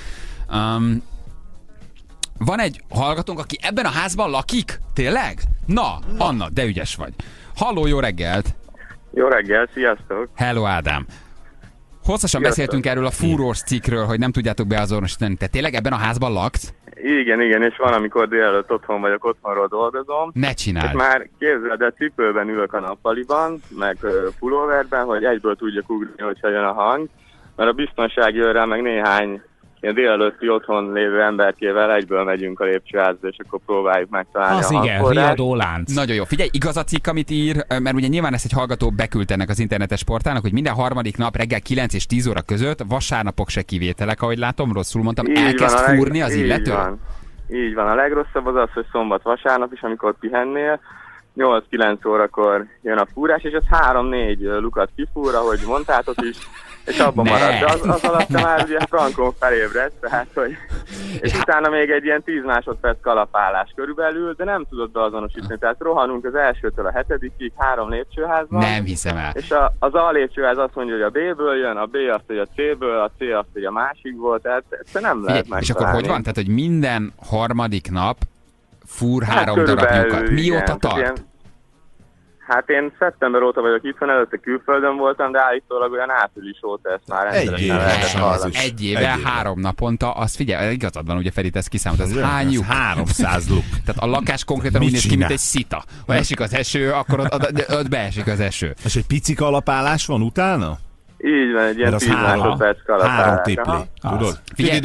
Van egy hallgatónk, aki ebben a házban lakik? Tényleg? Na, Anna, de ügyes vagy. Halló, jó reggelt! Jó reggel, sziasztok! Hello, Ádám! Hosszasan beszéltünk erről a fúrós cikkről, hogy nem tudjátok beazonosítani. Te tényleg ebben a házban laksz? Igen, és van, amikor délelőtt otthon vagyok, otthonról dolgozom. Ne csináld! És már képzeld, de cipőben ülök a nappaliban, meg pulóverben, hogy egyből tudjak ugrani, hogyha jön a hang. Mert a biztonsági őrrel meg néhány ilyen délelőtti otthon lévő emberkével egyből megyünk a lépcsőházba, és akkor próbáljuk megtalálni az a igen, riadólánc. Nagyon jó. Figyelj, igaz a cikk, amit ír, mert ugye nyilván ezt egy hallgató beküldte ennek az internetes portálnak, hogy minden harmadik nap reggel 9 és 10 óra között, vasárnapok se kivételek, ahogy látom, rosszul mondtam, elkezd fúrni az illető? Így van, a legrosszabb az, hogy szombat-vasárnap is, amikor pihennél, 8-9 órakor jön a fúrás, és az 3-4 lukat kifúr, ahogy mondtátok is, és abban marad. De az alatt már ugye frankon felébredt, tehát hogy... És utána még egy ilyen 10 másodperc kalapálás körülbelül, de nem tudod beazonosítani. Tehát rohanunk az elsőtől a 7-ig, 3 lépcsőházban. Nem hiszem el. És az A lépcsőház azt mondja, hogy a B-ből jön, a B azt, hogy a C-ből, a C azt, hogy a másikból, tehát ezt nem lehet megtalálni. És akkor hogy van? Tehát, hogy minden harmadik nap fúr 3 darab lyukat. Mióta tart? Hát én szeptember óta vagyok itthon, előtte külföldön voltam, de állítólag olyan április óta ezt már rendszeresen lehetett hallani. Egy éve, 3 naponta, azt figyelj, igazad van, ugye Feri, ezt kiszámolt, ez hány lyuk? 300 luk. Tehát a lakás konkrétan úgy néz ki, mint egy szita. Ha esik az eső, akkor ott beesik az eső. És egy pici kalapálás van utána? Így van, egy ilyen 10 másodperc kalapálás. 3 tipli, tudod?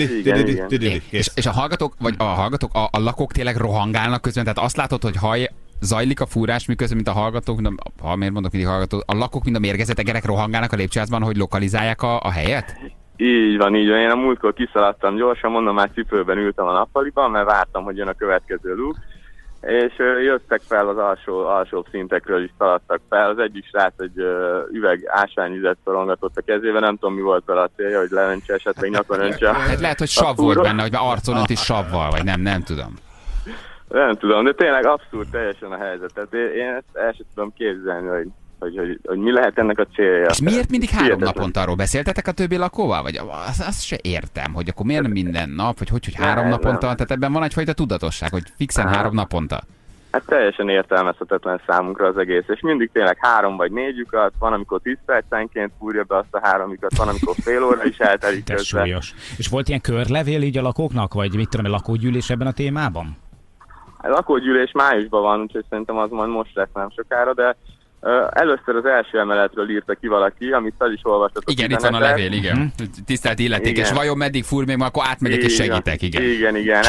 És a hallgatók, a lakók tényleg rohangálnak közben, tehát azt látod, hogy zajlik a fúrás, miközben, mint a hallgatók, miért mondok mindig hallgatók, a lakók, mint a mérgezett egerek rohangálnak a lépcsőházban, hogy lokalizálják a helyet? Így van. Én a múltkor kiszaladtam gyorsan, mondom, már cipőben ültem a nappaliban, mert vártam, hogy jön a következő luk, és jöttek fel az alsóbb szintekről is szaladtak fel. Az egyik srác egy üveg ásványvizet szorongatott a kezében, nem tudom, mi volt vele a célja, hogy leöntse, esetleg nyakon öntse. Hát lehet, hogy sav volt benne, hogy arcon önt is savval, vagy nem tudom. Nem tudom, de tényleg abszurd teljesen a helyzet. Tehát én ezt el sem tudom képzelni, hogy mi lehet ennek a célja. És miért mindig 3 naponta arról beszéltetek a többi lakóval? Vagy azt se értem, hogy akkor miért minden nap, vagy hogy 3 naponta? Tehát ebben van egyfajta tudatosság, hogy fixen 3 naponta. Hát teljesen értelmezhetetlen számunkra az egész, és mindig tényleg 3 vagy 4 lyukat, van, amikor 10 percenként fúrja be azt a 3 lyukat, van, amikor fél óra is eltelik közben. És volt ilyen körlevél így a lakóknak, vagy mit tudom, lakógyűlés ebben a témában? A lakógyűlés májusban van, úgyhogy szerintem az majd most lesz nem sokára, de először az első emeletről írta ki valaki, amit fel is olvastatok. Igen, itt van a levél, igen. Tisztelt illetékes, vajon meddig fúr még, akkor átmegyek és segítek, igen. Igen.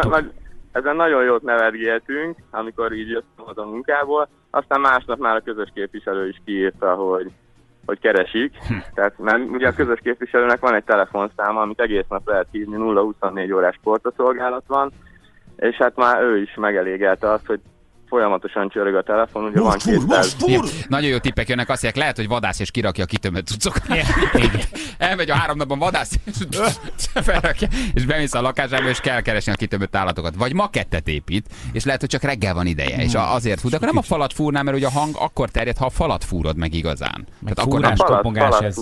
Ezen nagyon jót nevetgéltünk, amikor így jöttem a munkából, aztán másnap már a közös képviselő is kiírta, hogy keresik. Tehát mert ugye a közös képviselőnek van egy telefonszáma, amit egész nap lehet hívni, 0-24 órás portaszolgálat van, és hát már ő is megelégelte azt, hogy folyamatosan csörög a telefon, ugye van 200... Nagyon jó tippek jönnek, azt mondják, lehet, hogy vadász és kirakja a kitömött cuccokat. Elmegy a 3 napban vadász, felrakja, és bemész a lakásába, és kell keresni a kitömött állatokat. Vagy makettet épít, és lehet, hogy csak reggel van ideje, és azért fúr. De akkor nem a falat fúrná, mert ugye a hang akkor terjed, ha a falat fúrod meg igazán. Tehát akkor nem falat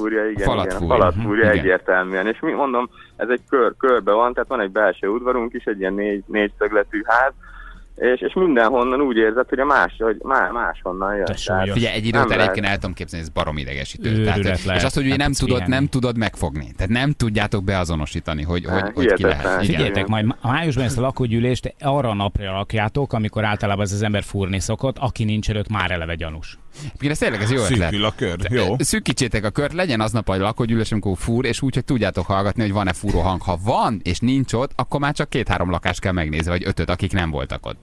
fúrja egyértelműen. És mi mondom, ez egy körbe van, tehát van egy belső udvarunk is, egy ilyen 4 szögletű ház, és mindenhonnan úgy érzed, hogy máshonnan jön. Figyelj, egy időt egyébként el tudom képzelni, ez barom idegesítő. És azt, hogy nem tudod megfogni. Tehát nem tudjátok beazonosítani, hogy ki lehet. Figyeljetek, majd májusban ezt a lakógyűlést arra a napra rakjátok, amikor általában az ember fúrni szokott, aki nincs előtt már eleve gyanús. Ez tényleg ez jó ötlet. Szűkül a kör, jó. Szűkítsétek a kört, legyen aznap a lakógyűlés, amikor fúr, és úgy, hogy tudjátok hallgatni, hogy van-e fúró hang. Ha van, és nincs ott, akkor már csak 2-3 lakást kell megnézni, vagy 5-öt, akik nem voltak ott.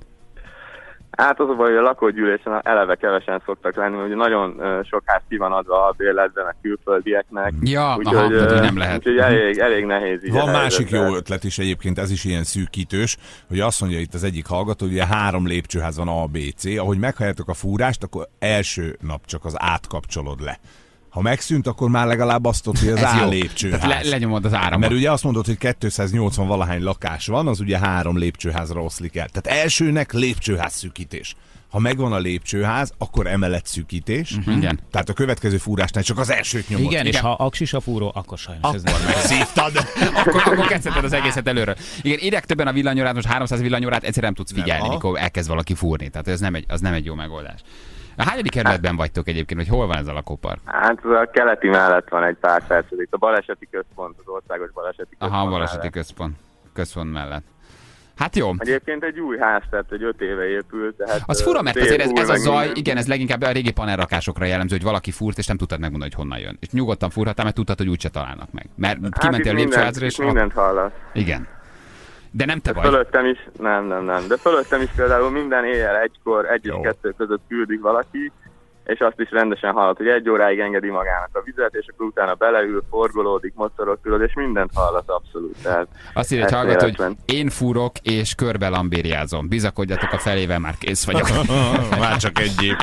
Hát az a baj, hogy a lakógyűlésen eleve kevesen szoktak lenni, hogy nagyon sok ház ki van adva a bérletbe, meg külföldieknek. Ja, úgyhogy nem lehet. Úgyhogy elég nehéz. Van másik jó ötlet is egyébként, ez is ilyen szűkítős, hogy azt mondja itt az egyik hallgató, hogy 3 lépcsőház van A, B, C, ahogy meghalljátok a fúrást, akkor első nap csak az át kapcsolod le. Ha megszűnt, akkor már legalább azt tudod, hogy az A lépcsőház. Lenyomod az áramot. Mert ugye azt mondod, hogy 280 valahány lakás van, az ugye 3 lépcsőházra oszlik el. Tehát elsőnek lépcsőház szűkítés. Ha megvan a lépcsőház, akkor emelet szűkítés. Igen. Tehát a következő fúrásnál csak az elsőt nyomod. Igen, és ha aksis a fúró, akkor sajnos ez van. Megszívtad. akkor kezdheted az egészet előről. Igen, írják többen a villanyórát, most 300 villanyórát egyszerűen nem tudsz figyelni, mikor elkezd valaki fúrni. Tehát ez nem egy jó megoldás. A hányadik kerületben vagytok egyébként, vagy hol van ez a lakópark? Hát a keleti mellett van egy pár perc, itt a baleseti központ, az országos baleseti központ. Aha, baleseti központ mellett. Hát jó. Egyébként egy új ház, tehát egy 5 éve épült. Tehát az fura, mert azért ez a zaj, igen, ez leginkább a régi panelrakásokra jellemző, hogy valaki fúrt, és nem tudtad megmondani, hogy honnan jön. És nyugodtan fúrhatál, mert tudtad, hogy úgyse találnak meg. Mert kimentél a lépcsőházra, és mindent hallasz. Igen. De nem te vagy. Fölöttem is, nem. De fölöttem is például minden éjjel 1 és 2 között küldik valaki, és azt is rendesen hallod, hogy 1 óráig engedi magának a vizet, és akkor utána beleül, forgolódik, mocorog, és mindent hallasz abszolút. Tehát azt írja, hogy hallgat, hogy én fúrok, és körbe lambériázom. Bizakodjatok, a felével már kész vagyok. Már csak egy év.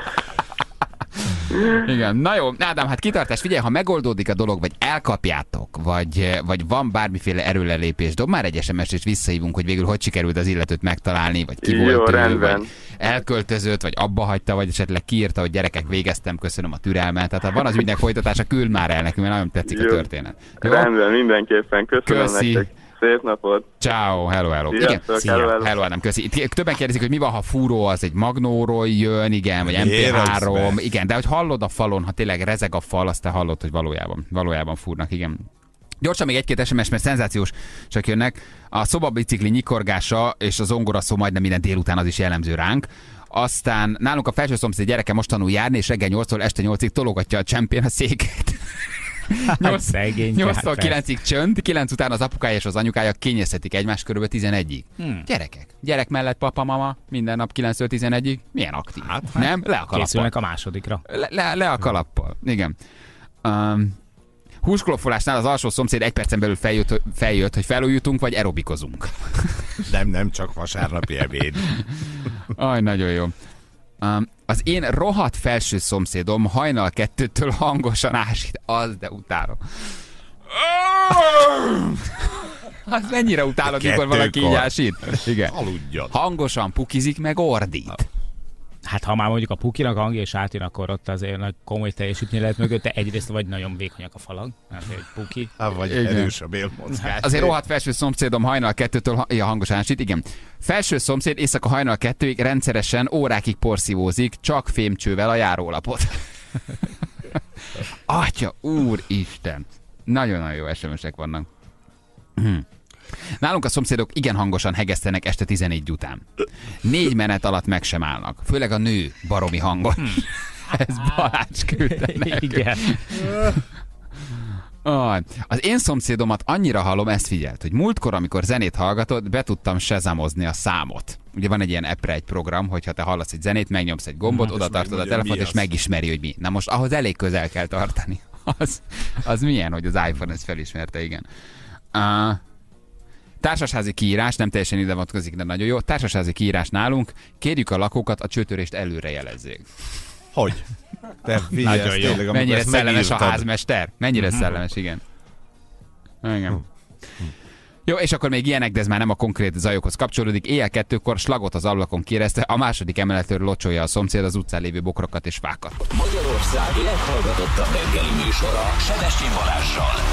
Igen, na jó, Ádám, hát kitartás, figyelj, ha megoldódik a dolog, vagy elkapjátok, vagy van bármiféle erőlelépés, dob már egy SMS-t, és visszahívunk, hogy végül hogy sikerült az illetőt megtalálni, vagy ki volt ő, vagy elköltözött, vagy abba hagyta, vagy esetleg kiírta, hogy gyerekek, végeztem, köszönöm a türelmet. Tehát ha van az ügynek folytatása, küld már el nekünk, mert nagyon tetszik a történet. Jó? Rendben, mindenképpen, köszönöm nektek. Szép napot! Ciao, hello. Sziasztok, igen, hello Ádám, köszi. Többen kérdezik, hogy mi van, ha fúró, az egy magnóról jön, igen, vagy MP3, igen, de hogy hallod a falon, ha tényleg rezeg a fal, azt te hallod, hogy valójában fúrnak, igen. Gyorsan még 1-2 SMS, mert szenzációs csak jönnek. A szobabicikli nyikorgása és a zongoraszó majdnem minden délután, az is jellemző ránk. Aztán nálunk a felső szomszéd gyereke most tanul járni, és reggel 8-tól este 8-ig tologatja a csempén a széket. 8-tól 9-ig csönd, 9 után az apukája és az anyukája kényeztetik egymást körülbelül 11-ig. Gyerekek. Gyerek mellett papa, mama, minden nap 9-től 11-ig. Milyen aktív. Hát, nem? Le a kalappal. Készülnek a másodikra. Le a kalappal. Igen. Húsklofolásnál az alsó szomszéd 1 percen belül feljött, hogy felújítunk, vagy aerobikozunk. Nem, csak vasárnapi ebéd. Aj, nagyon jó. Az én rohadt felső szomszédom hajnal 2-től hangosan ásít. Az, de utálom. Az mennyire utálod, mikor valaki így ásít? Igen. Aludjad. Hangosan pukizik, meg ordít. Hát ha már mondjuk a pukinak hangja és átjön, akkor ott azért nagy komoly teljesítmény lehet mögötte. Egyrészt vagy nagyon vékonyak a falak, mert egy puki. Vagy erős a bélmozgás. Azért rohadt felső szomszédom hajnal 2-től hangosan ásít, igen. Felső szomszéd éjszaka hajnal 2-ig rendszeresen órákig porszívózik, csak fémcsővel a járólapot. Atya, úristen! Nagyon-nagyon jó SMS-ek vannak. Nálunk a szomszédok igen hangosan hegesztenek este 14 után. 4 menet alatt meg sem állnak. Főleg a nő baromi hangos. Ez Balázs küldte nekünk. Igen. Az én szomszédomat annyira hallom, ezt figyelt, hogy múltkor, amikor zenét hallgatod, be tudtam sezamozni a számot. Ugye van egy ilyen appre egy program, hogyha te hallasz egy zenét, megnyomsz egy gombot, oda tartod a telefont, és megismeri, hogy mi. Na most ahhoz elég közel kell tartani. Az milyen, hogy az iPhone ezt felismerte, igen. Társasházi kiírás, nem teljesen ide vonatkozik, de nagyon jó. Társasházi kiírás nálunk, kérjük a lakókat, a csőtörést előre jelezzék. Hogy? Nagyon jó. Tényleg, mennyire szellemes a házmester? Mennyire szellemes, igen. Igen. Jó, és akkor még ilyenek, de ez már nem a konkrét zajokhoz kapcsolódik. Éjjel 2-kor slagot az ablakon kérezte, a második emeletről locsolja a szomszéd az utcán lévő bokrokat és fákat. Magyarország leghallgatottabb reggeli műsora Sebestyén Balázssal